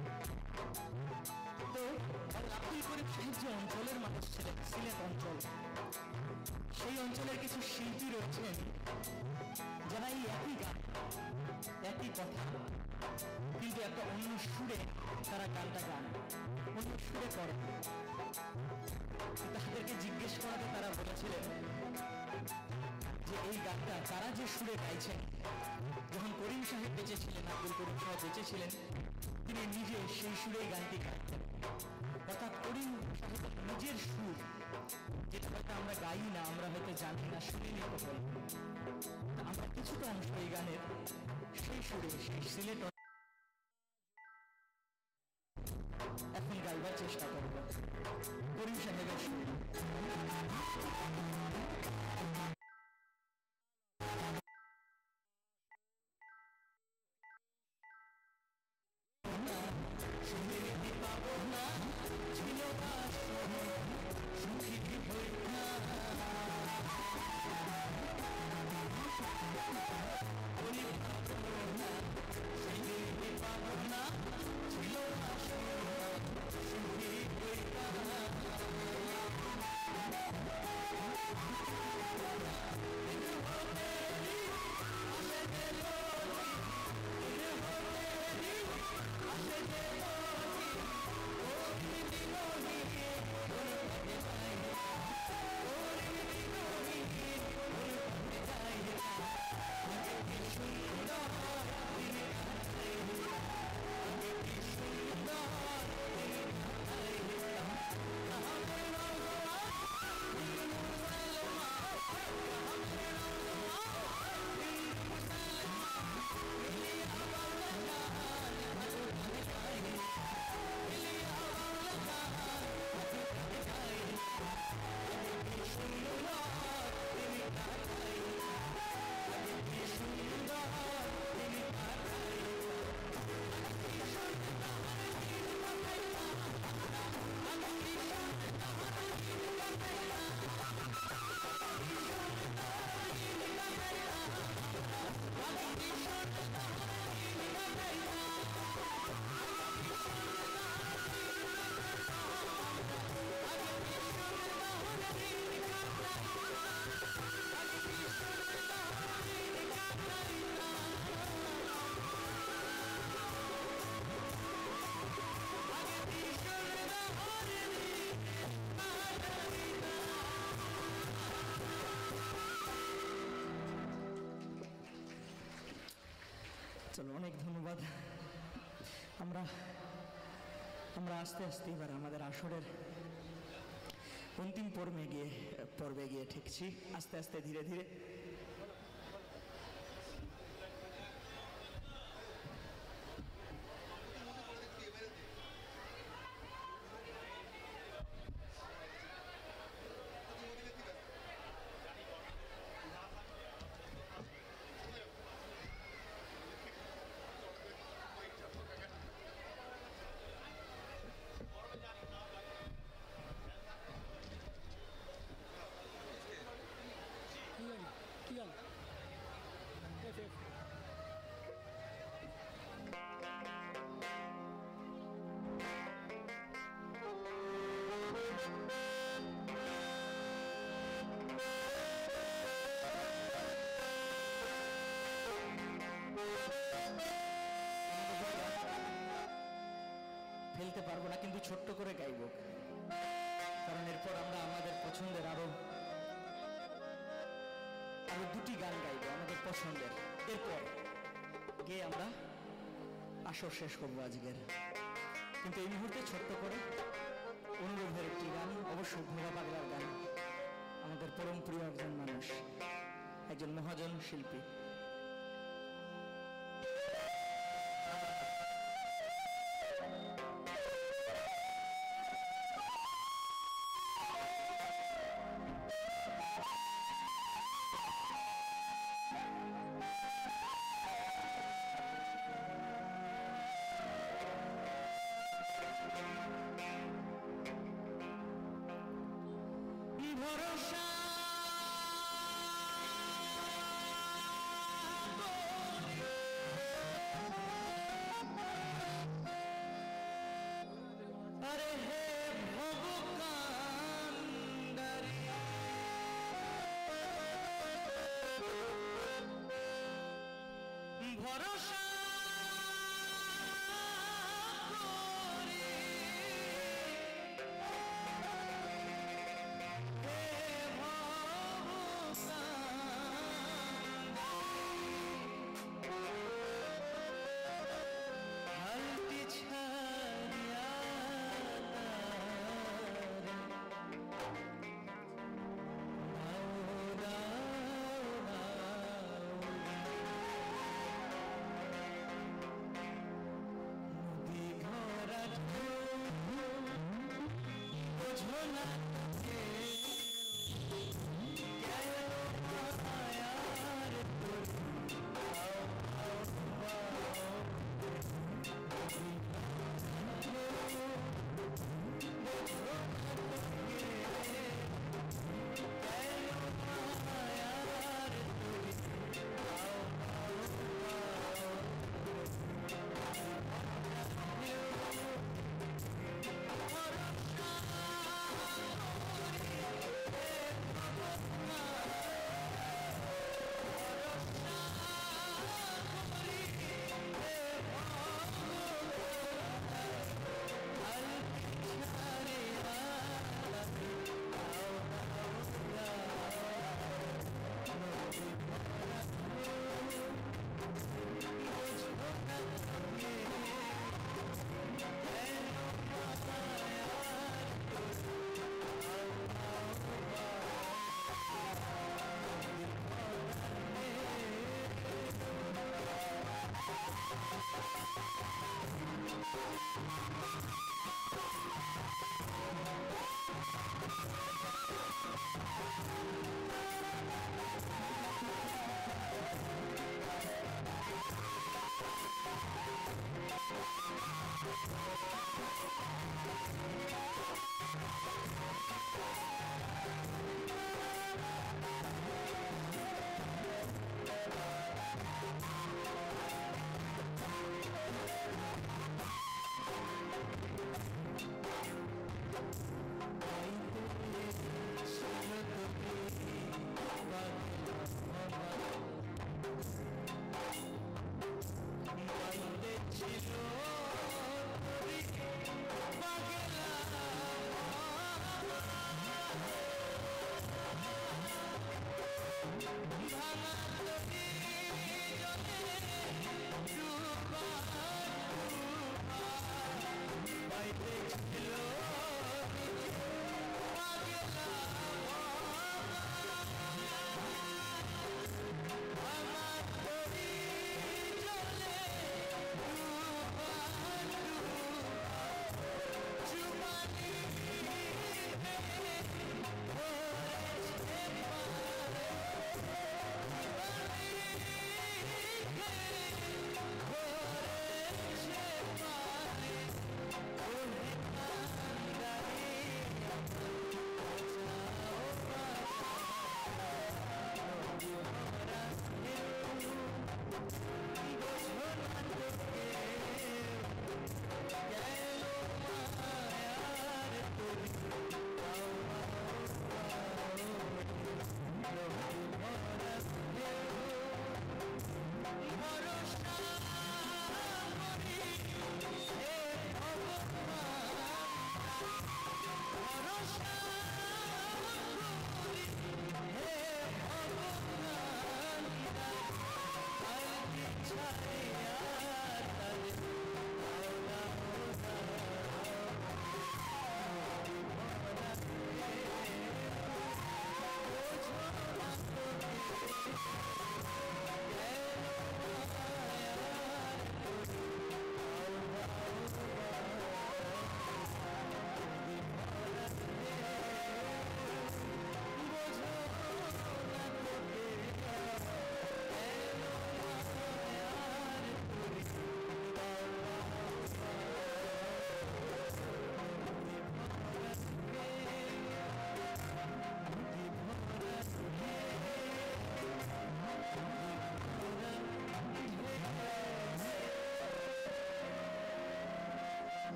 তো বাউল আব্দুল করিম সাহেব যে অঞ্চলের মানুষ ছিলেন, সিলেট অঞ্চল, সেই অঞ্চলের কিছু শিল্পী রয়েছেন যারা এই একই গান, একই কথা, কিন্তু একটা অন্য সুরে তারা গানটা গান, অন্য সুরে করে। তাদেরকে জিজ্ঞেস করাতে তারা বলেছিলেন যে এই গানটা তারা যে সুরে গাইছেন, যখন করিম সাহেব বেঁচে ছিলেন, আব্দুল করিম সাহেব বেঁচে ছিলেন, তিনি নিজে সেই সুরেই গানটি গাইতেন। অর্থাৎ করিম সাহেবের নিজের সুর, যেটা হয়তো আমরা গাই না, আমরা হয়তো জানি না, শুনিনি কখন, আমরা কিছুটা অংশ এই গানের সেই সুরে, সেই সিলেট এখন গাইবার চেষ্টা করব করিম সাহেবের সুরে। চলো, অনেক ধন্যবাদ। আমরা আস্তে আস্তে এবার আমাদের আসরের অন্তিম পর্বে গিয়ে ঠেকছি, আস্তে আস্তে ধীরে ধীরে। কি গান? ফেলতে পারবো না, কিন্তু ছোট্ট করে গাইব, কারণ এরপর আমরা আমাদের পছন্দের আরো দুটি গান গাইব আমাদের পছন্দের। এরপর গিয়ে আমরা আসর শেষ করবো আজকের। কিন্তু এই মুহূর্তে ছোট্ট করে অনুরোধের একটি গান, অবশ্যই ভোলা পাগলার গান, আমাদের পরম প্রিয় একজন মানুষ, একজন মহাজন শিল্পী। ভরসা আরে হে ভবকান্ডারী ভরসা করি হে ভবকান্ডারী হালটি ছাড়িয়া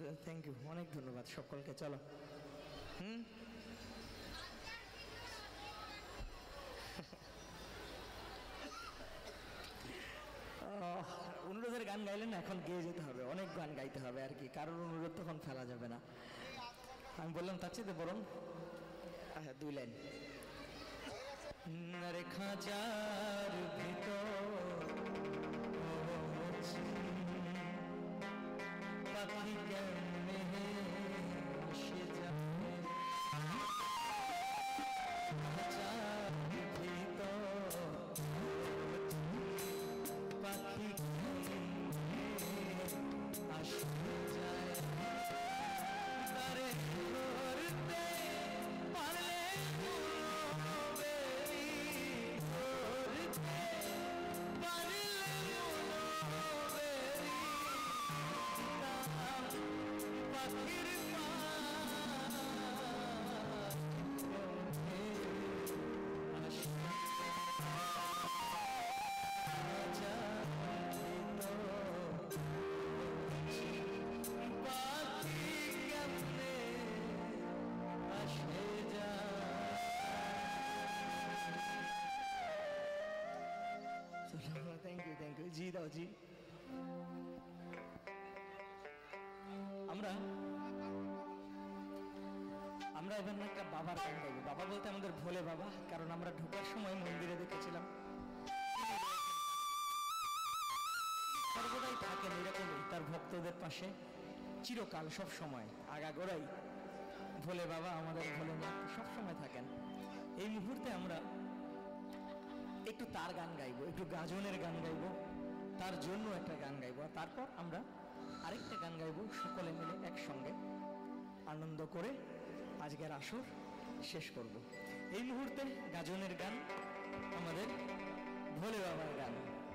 থ্যাংক ইউ, অনেক ধন্যবাদ সকলকে। চলো অনুরোধের গান গাইলেন না, এখন গেয়ে যেতে হবে, অনেক গান গাইতে হবে আর কি, কারোর অনুরোধ তখন ফেলা যাবে না। আমি বললাম তার চেয়ে বরং হ্যাঁ 2 লাইন। রে খাঁচার ভিতর পাখি কেমনে এসে যাবে, খাঁচার ভিতর পাখি কেমনে আসে যায়, তারে ধরতে পারলে মনোবেরি, ধরতে পারলে মনোবেরি, পাখির থ্যাংক ইউ জি দাও জি। আমরা এবার একটা বাবার গান গাইবো। বাবা বলতে আমাদের ভোলে বাবা, কারণ আমরা ঢোকার সময় মন্দিরে দেখেছিলাম সর্বদাই থাকেন এরকমই তার ভক্তদের পাশে চিরকাল, সব সময় আগাগোড়াই ভোলে বাবা, আমাদের ভোলেনাথ সব সময় থাকেন। এই মুহূর্তে আমরা একটু তার গান গাইবো, একটু গাজনের গান গাইবো, তার জন্য একটা গান গাইবো, আর তারপর আমরা আরেকটা গান গাইবো সকলে মিলে একসঙ্গে আনন্দ করে আজকের আসর শেষ করব। এই মুহূর্তে গাজনের গান, আমাদের ভোলে বাবার গান।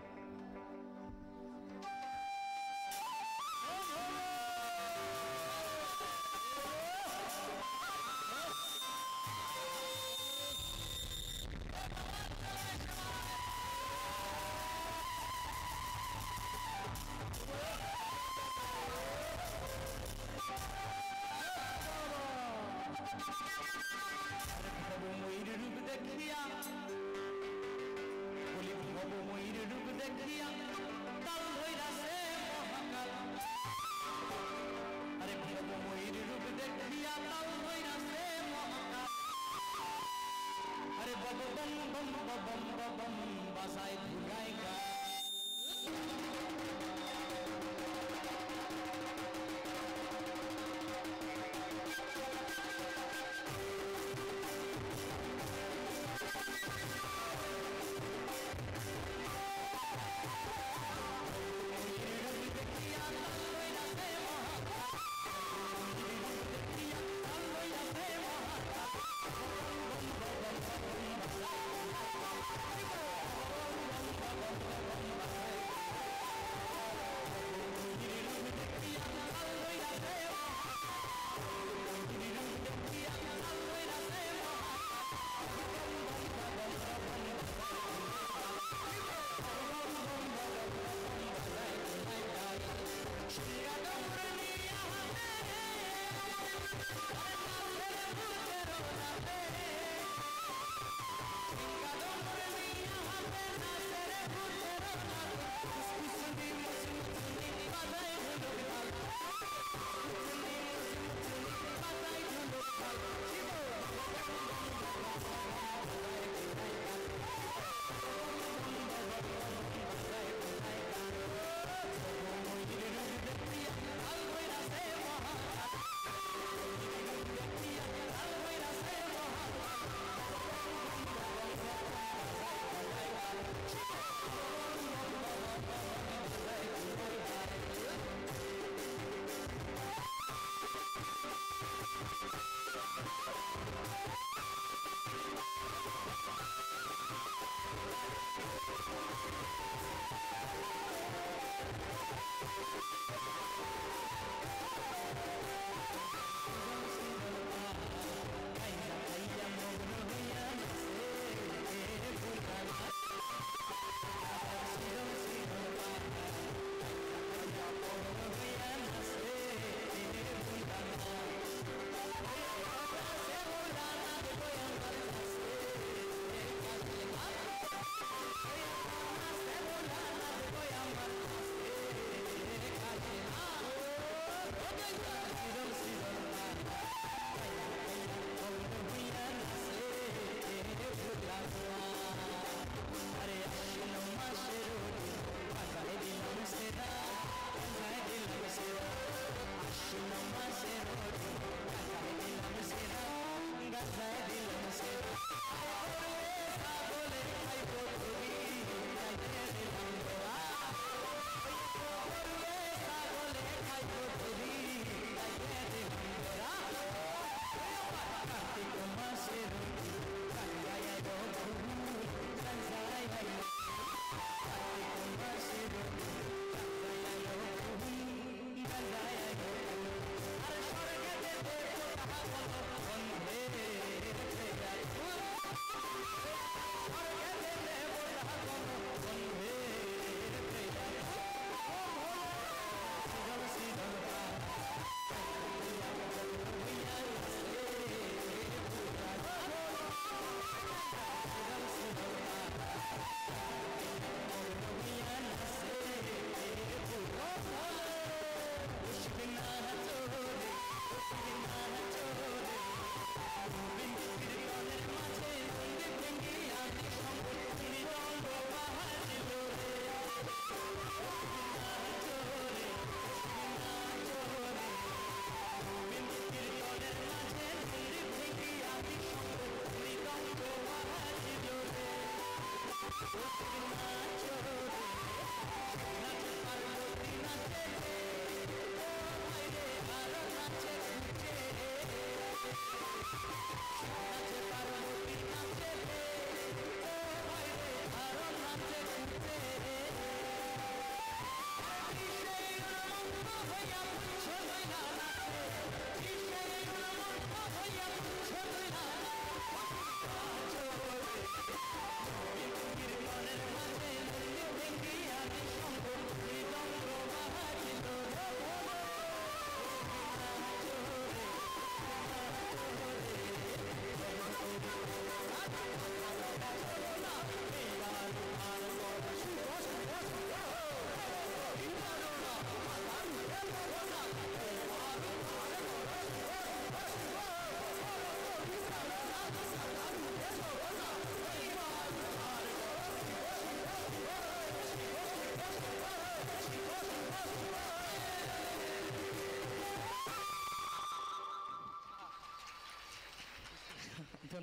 ময়ূর রূপ দেখিয়া বলি ভব ময়ূর রূপ দেখিয়া তাল ধইরাছে মহাকাল, আরে ভব ময়ূর রূপ দেখিয়া তাল ধইরাছে মহাকাল, আরে বব বম বম বম বম বাসায় ভুগাই গা,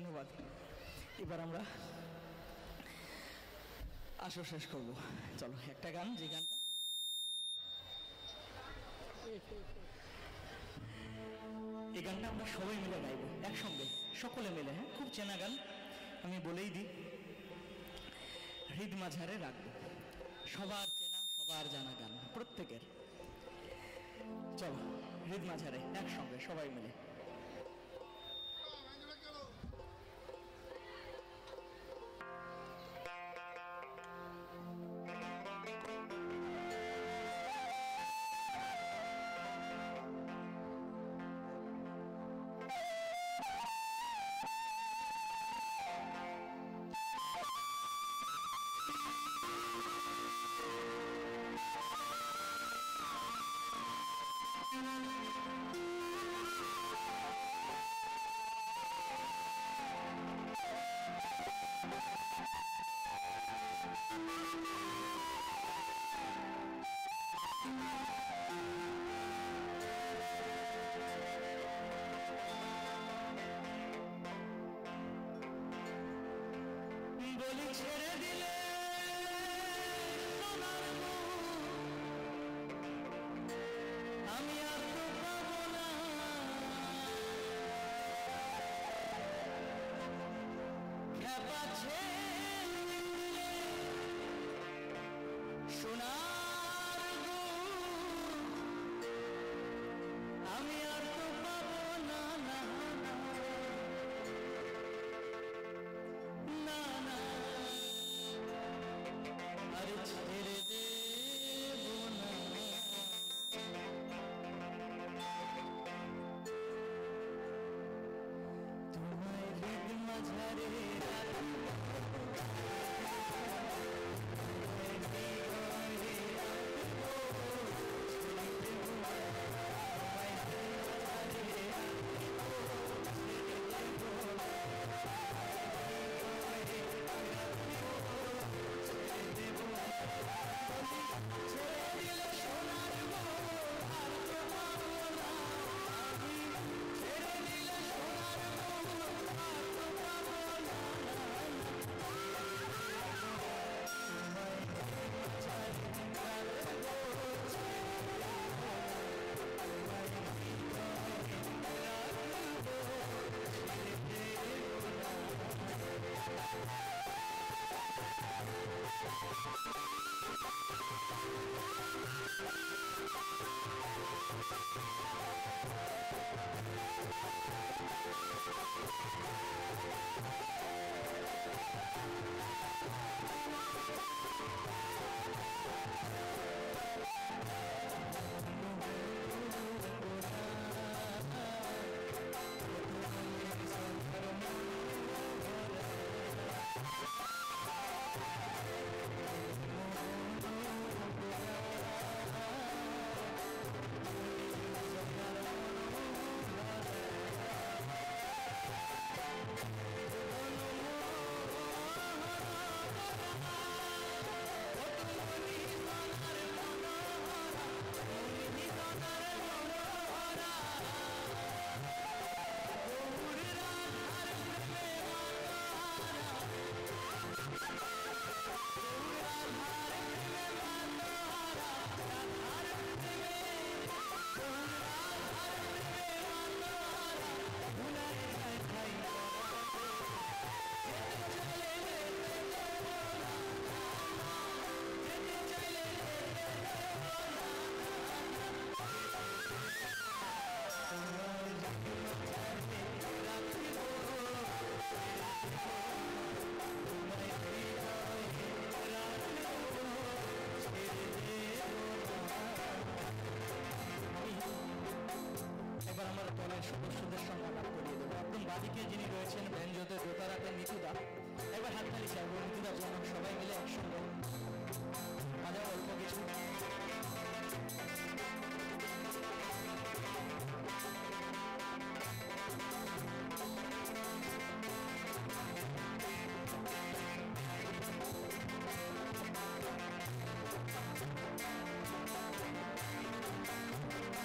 ধন্যবাদ। এবার আমরা আসর শেষ করব। চলো একটা গান, যে গানটা এই গানটা আমরা সবাই মিলে গাইবো একসঙ্গে, সকলে মিলে। হ্যাঁ, খুব চেনা গান, আমি বলেই দিই, হৃদ মাঝারে রাখবো। সবার চেনা, সবার জানা গান, প্রত্যেকের। চলো হৃদ মাঝারে একসঙ্গে সবাই মিলে।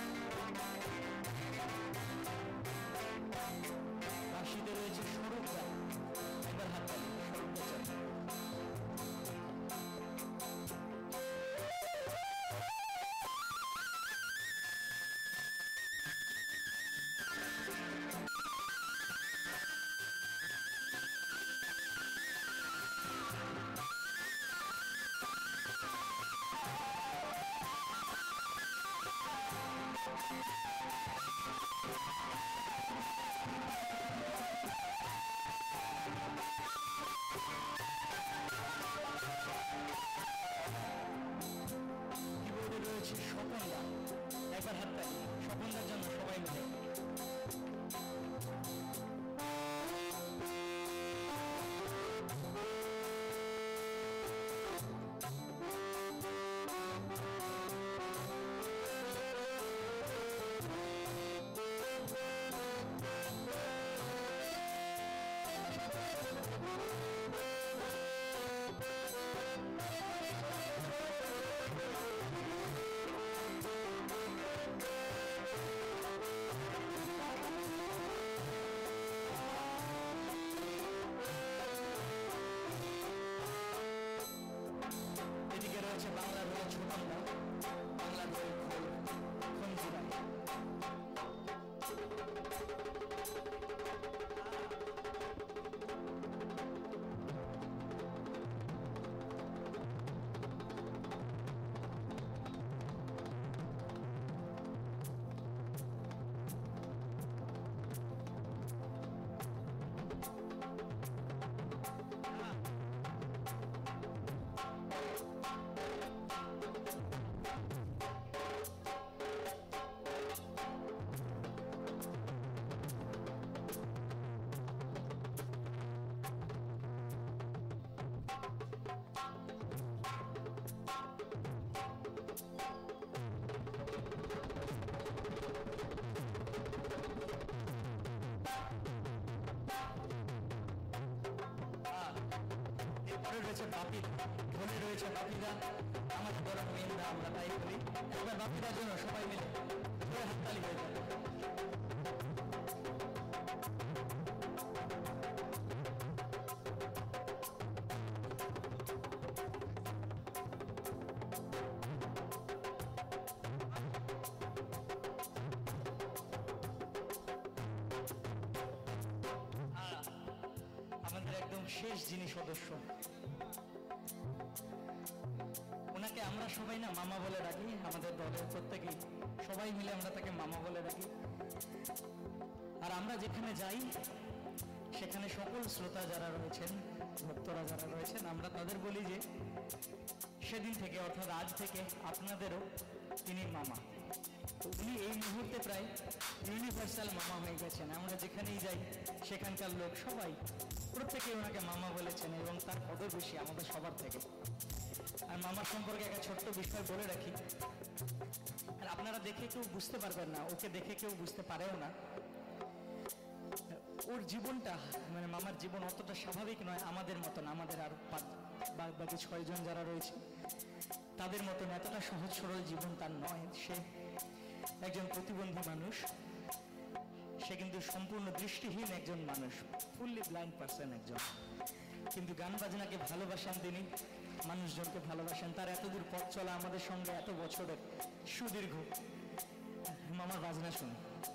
রয়েছে স্বরূপ গান। হচ্ছে স্বপনদা। একবার হাততালি স্বপনদার জন্য সবাই মিলে। এদিকে রয়েছে বাংলার হয়ে ছোটনদা, বাংলার হয়ে খঞ্জিরা। এরপরে রয়েছে বাপি, ঢোলে রয়েছে বাপিদা, আমাদের বড় মেয়েরা, আমরা তাই করি। এবার বাপিদার জন্য সবাই মিলে হাততালি হয়ে যাবে। আমাদের একদম শেষ যিনি সদস্য, ওনাকে আমরা সবাই না মামা বলে ডাকি। আমাদের দলের প্রত্যেকেই সবাই মিলে আমরা তাকে মামা বলে ডাকি। আর আমরা যেখানে যাই সেখানে সকল শ্রোতা যারা রয়েছেন, ভক্তরা যারা রয়েছেন, আমরা তাদের বলি যে সেদিন থেকে অর্থাৎ আজ থেকে আপনাদেরও তিনি মামা। তো উনি এই মুহূর্তে প্রায় ইউনিভার্সাল মামা হয়ে গেছেন। আমরা যেখানেই যাই সেখানকার লোক সবাই প্রত্যেকে ওনাকে মামা বলেছেন এবং তার কদর বেশি আমাদের সবার থেকে। আর মামার সম্পর্কে একটা ছোট্ট বিষয় বলে রাখি, আর আপনারা দেখে কেউ বুঝতে পারবেন না, ওকে দেখে কেউ বুঝতে পারেও না। ওর জীবনটা মানে মামার জীবন অতটা স্বাভাবিক নয় আমাদের মতন, আমাদের আর বাকি 6 জন যারা রয়েছে তাদের মতন এতটা সহজ সরল জীবন তার নয়। সে একজন প্রতিবন্ধী মানুষ, সে কিন্তু সম্পূর্ণ দৃষ্টিহীন একজন মানুষ, ফুললি ব্লাইন্ড পার্সন একজন, কিন্তু গান বাজনাকে ভালোবাসেন তিনি, মানুষজনকে ভালোবাসেন। তার এতদূর পথ চলা আমাদের সঙ্গে এত বছরের সুদীর্ঘ। মামার বাজনা শুনি।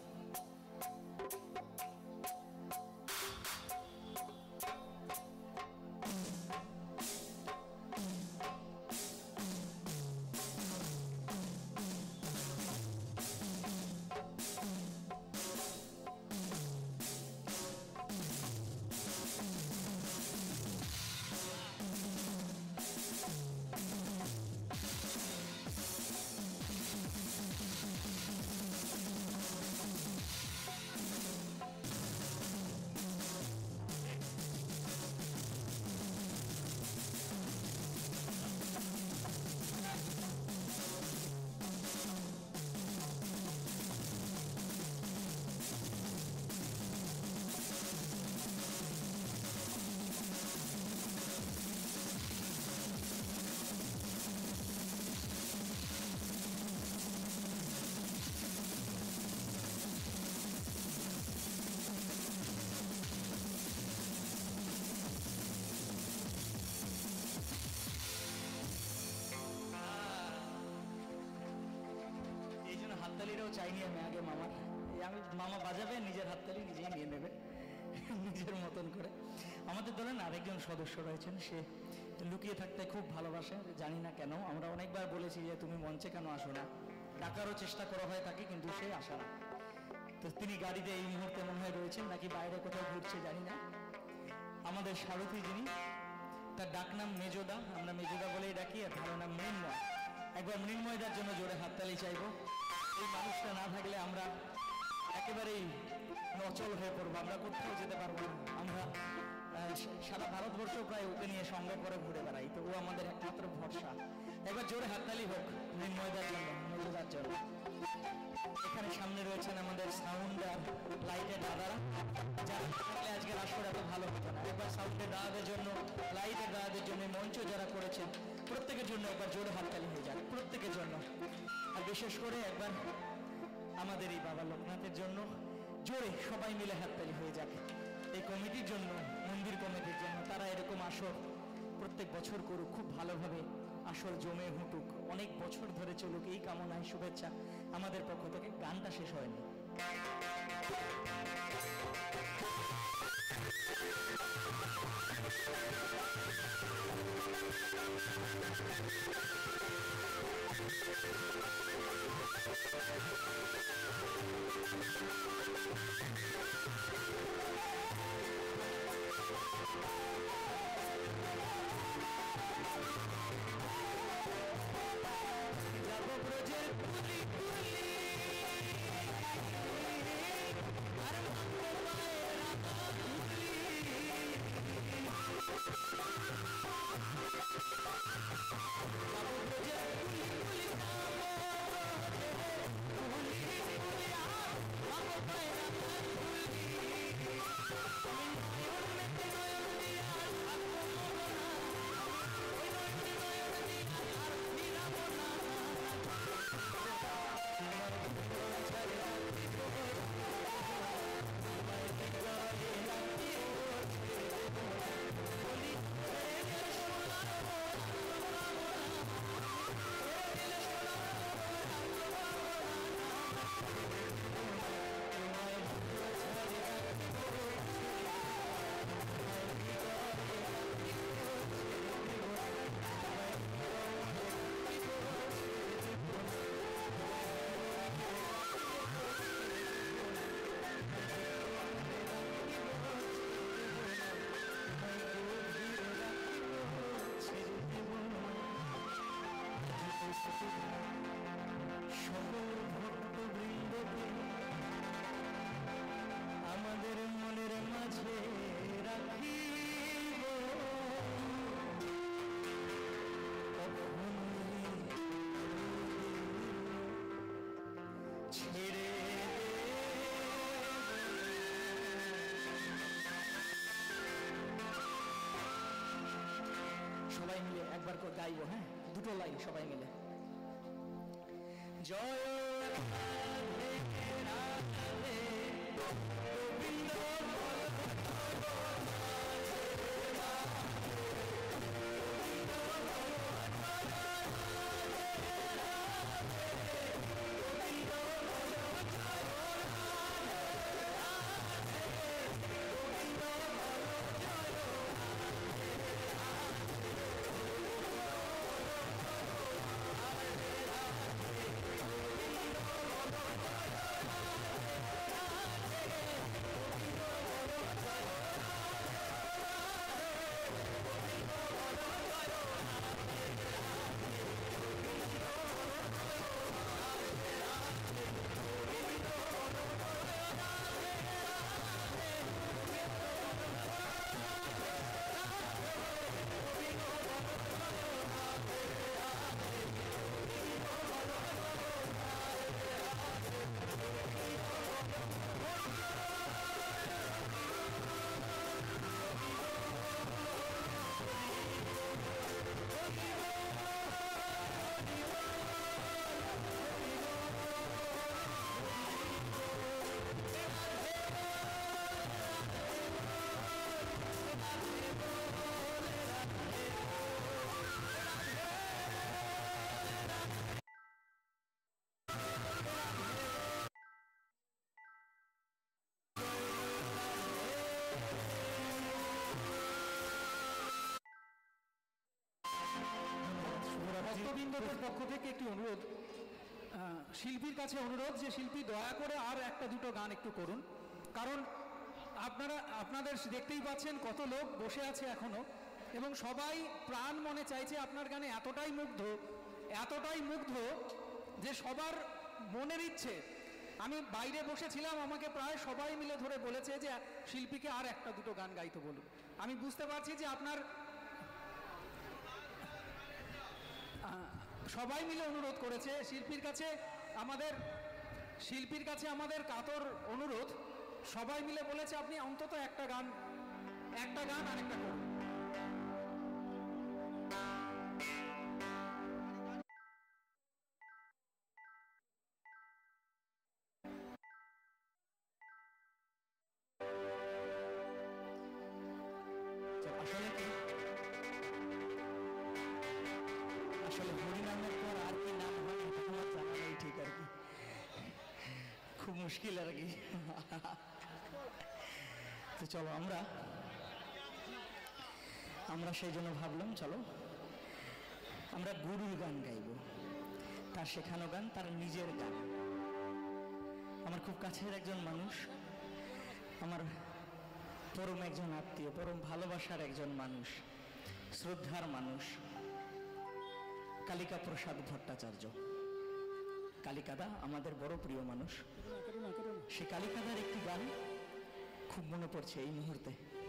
হাততালিটাও চাইনি আমি আগে মামার, আমি মামা বাজাবে নিজের হাততালি নিজেই নিয়ে নেবে নিজের মতন করে। আমাদের দলের আরেকজন সদস্য রয়েছেন, সে লুকিয়ে থাকতে খুব ভালোবাসে, জানি না কেন। আমরা অনেকবার বলেছি যে তুমি মঞ্চে কেন আসো না, ডাকারও চেষ্টা করা হয় তাকে, কিন্তু সে আসে না। তো তিনি গাড়িতে এই মুহূর্তে মনে হয় রয়েছেন, নাকি বাইরে কোথাও ঘুরছে জানি না। আমাদের সারথি যিনি, তার ডাক নাম মেজোদা, আমরা মেজোদা বলেই ডাকি, আর ভালো নাম মৃন্ময়। একবার মৃন্ময়দার জন্য জোরে হাততালি চাইবো। এই মানুষটা না থাকলে আমরা একেবারেই অচল হয়ে পড়বো, আমরা কোথাও যেতে পারবো না। আমরা সারা ভারতবর্ষ প্রায় ওকে নিয়ে সঙ্গে করে ঘুরে বেড়াই, তো ও আমাদের একমাত্র ভরসা। একবার জোরে হাততালি হোক মৃন্ময়দার জন্য, নজরদার জন্য। এখানে সামনে রয়েছেন আমাদের সাউন্ড আর লাইটের দাদারা, যারা থাকলে আজকের আসর এত ভালো হতো না। একবার সাউন্ডের দাদাদের জন্য, লাইটের দাদাদের জন্য, মঞ্চ যারা করেছেন প্রত্যেকের জন্য একবার জোরে হাততালি হয়ে যাক, প্রত্যেকের জন্য। আর বিশেষ করে একবার আমাদের এই বাবা লোকনাথের জন্য জোরে সবাই মিলে হাততালি হয়ে যাক। এই কমিটির জন্য, মন্দির কমিটির জন্য, তারা এরকম আসর প্রত্যেক বছর করুক, খুব ভালোভাবে আসর জমে উঠুক, অনেক বছর ধরে চলুক, এই কামনায় শুভেচ্ছা আমাদের পক্ষ থেকে। গানটা শেষ হয়নি। আমাদের মনের মাঝে রাখিব, ছেড়ে সবাই মিলে একবার করে গাইবো। হ্যাঁ, দুটো লাইন সবাই মিলে। জয় রাধে রাধে গোবিন্দ ভক্তবৃন্দদের পক্ষ থেকে একটি অনুরোধ, শিল্পীর কাছে অনুরোধ যে শিল্পী দয়া করে আর একটা দুটো গান একটু করুন, কারণ আপনাদের দেখতেই পাচ্ছেন কত লোক বসে আছে এখনো, এবং সবাই প্রাণ মনে চাইছে আপনার গানে, এতটাই মুগ্ধ, এতটাই মুগ্ধ যে সবার মনের ইচ্ছে, আমি বাইরে বসেছিলাম, আমাকে প্রায় সবাই মিলে ধরে বলেছে যে শিল্পীকে আর একটা দুটো গান গাইতে বলুন। আমি বুঝতে পারছি যে আপনার সবাই মিলে অনুরোধ করেছে। শিল্পীর কাছে আমাদের কাতর অনুরোধ, সবাই মিলে বলেছে আপনি অন্তত একটা গান আর একটা করুন। আসলে হরিনামের পর আর কি নাম হয় এটা আমার জানা নেই ঠিক আর কি, খুব মুশকিল আর কি। তো চলো আমরা সেই জন্য ভাবলাম চলো আমরা গুরুর গান গাইব, তার শেখানো গান, তার নিজের গান। আমার খুব কাছের একজন মানুষ, আমার পরম একজন আত্মীয়, পরম ভালোবাসার একজন মানুষ, শ্রদ্ধার মানুষ, কালিকা প্রসাদ ভট্টাচার্য। কালিকাদা আমাদের বড় প্রিয় মানুষ। সে কালিকাদার একটি গান খুব মনে পড়ছে এই মুহূর্তে।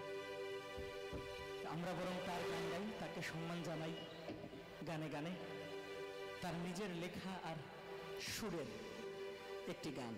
আমরা বরং তার গান গাই, তাকে সম্মান জানাই গানে গানে, তার নিজের লেখা আর সুরের একটি গান।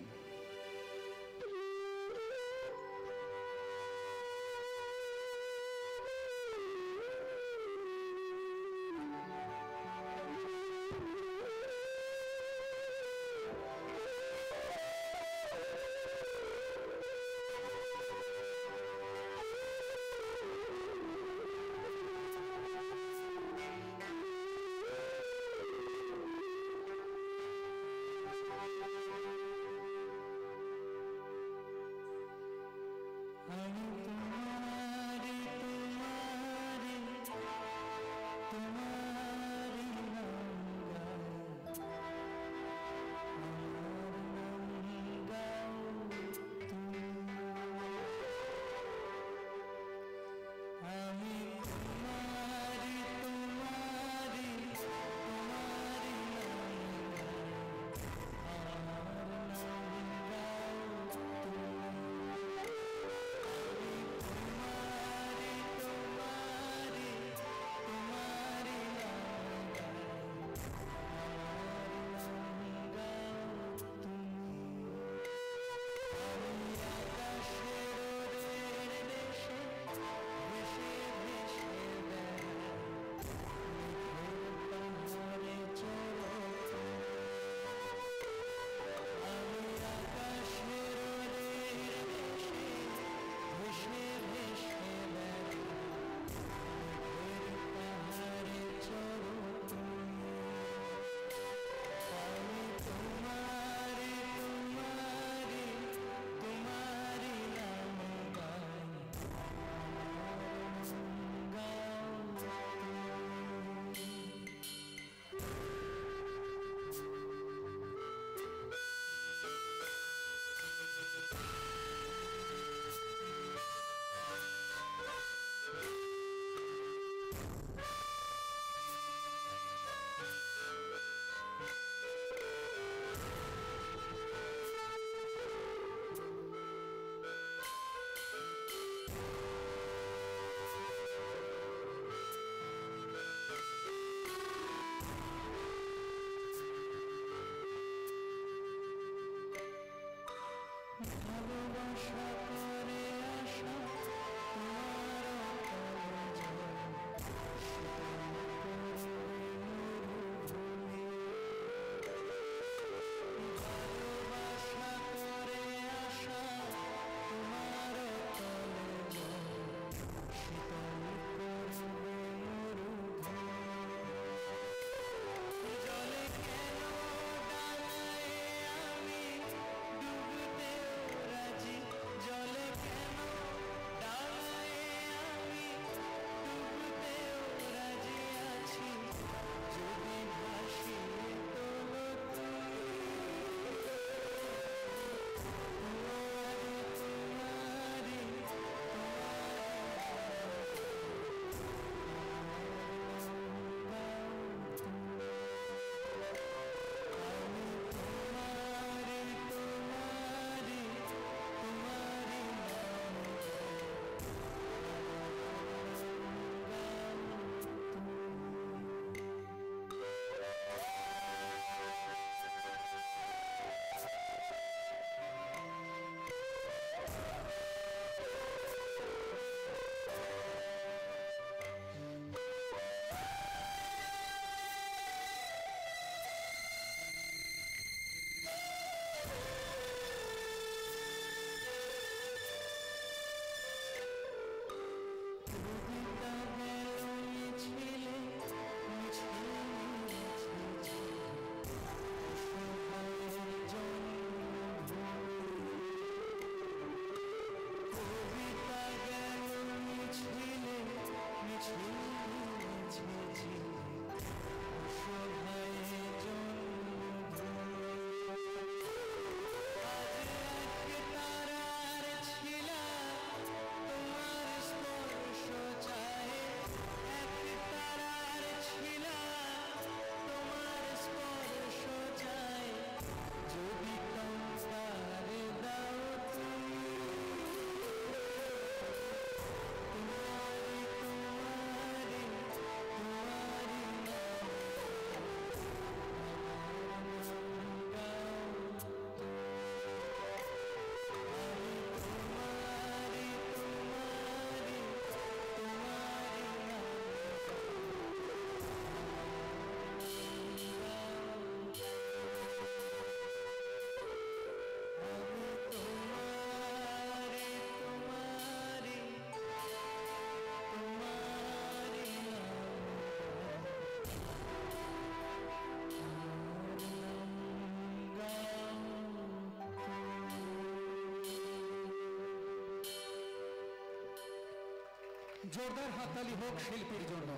জোরদার হাততালি হোক শিল্পীর জন্য।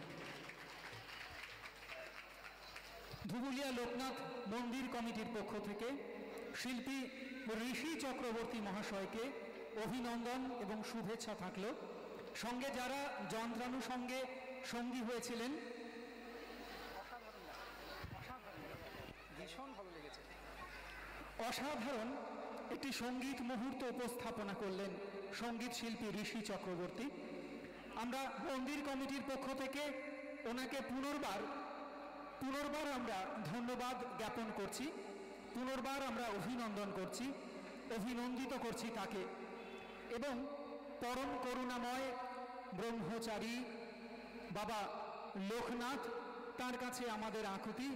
ধুবুলিয়া লোকনাথ মন্দির কমিটির পক্ষ থেকে শিল্পী ঋষি চক্রবর্তী মহাশয়কে অভিনন্দন এবং শুভেচ্ছা থাকল। সঙ্গে যারা যন্ত্রানুষঙ্গে সঙ্গী হয়েছিলেন, ভীষণ ভালো লেগেছে। অসাধারণ একটি সঙ্গীত মুহূর্ত উপস্থাপনা করলেন সঙ্গীত শিল্পী ঋষি চক্রবর্তী। আমরা মন্দির কমিটির পক্ষ থেকে ওনাকে পুনর্বার আমরা ধন্যবাদ জ্ঞাপন করছি, পুনর্বার আমরা অভিনন্দন করছি, অভিনন্দিত করছি তাকে। এবং পরম করুণাময় ব্রহ্মচারী বাবা লোকনাথ, তার কাছে আমাদের আকুতি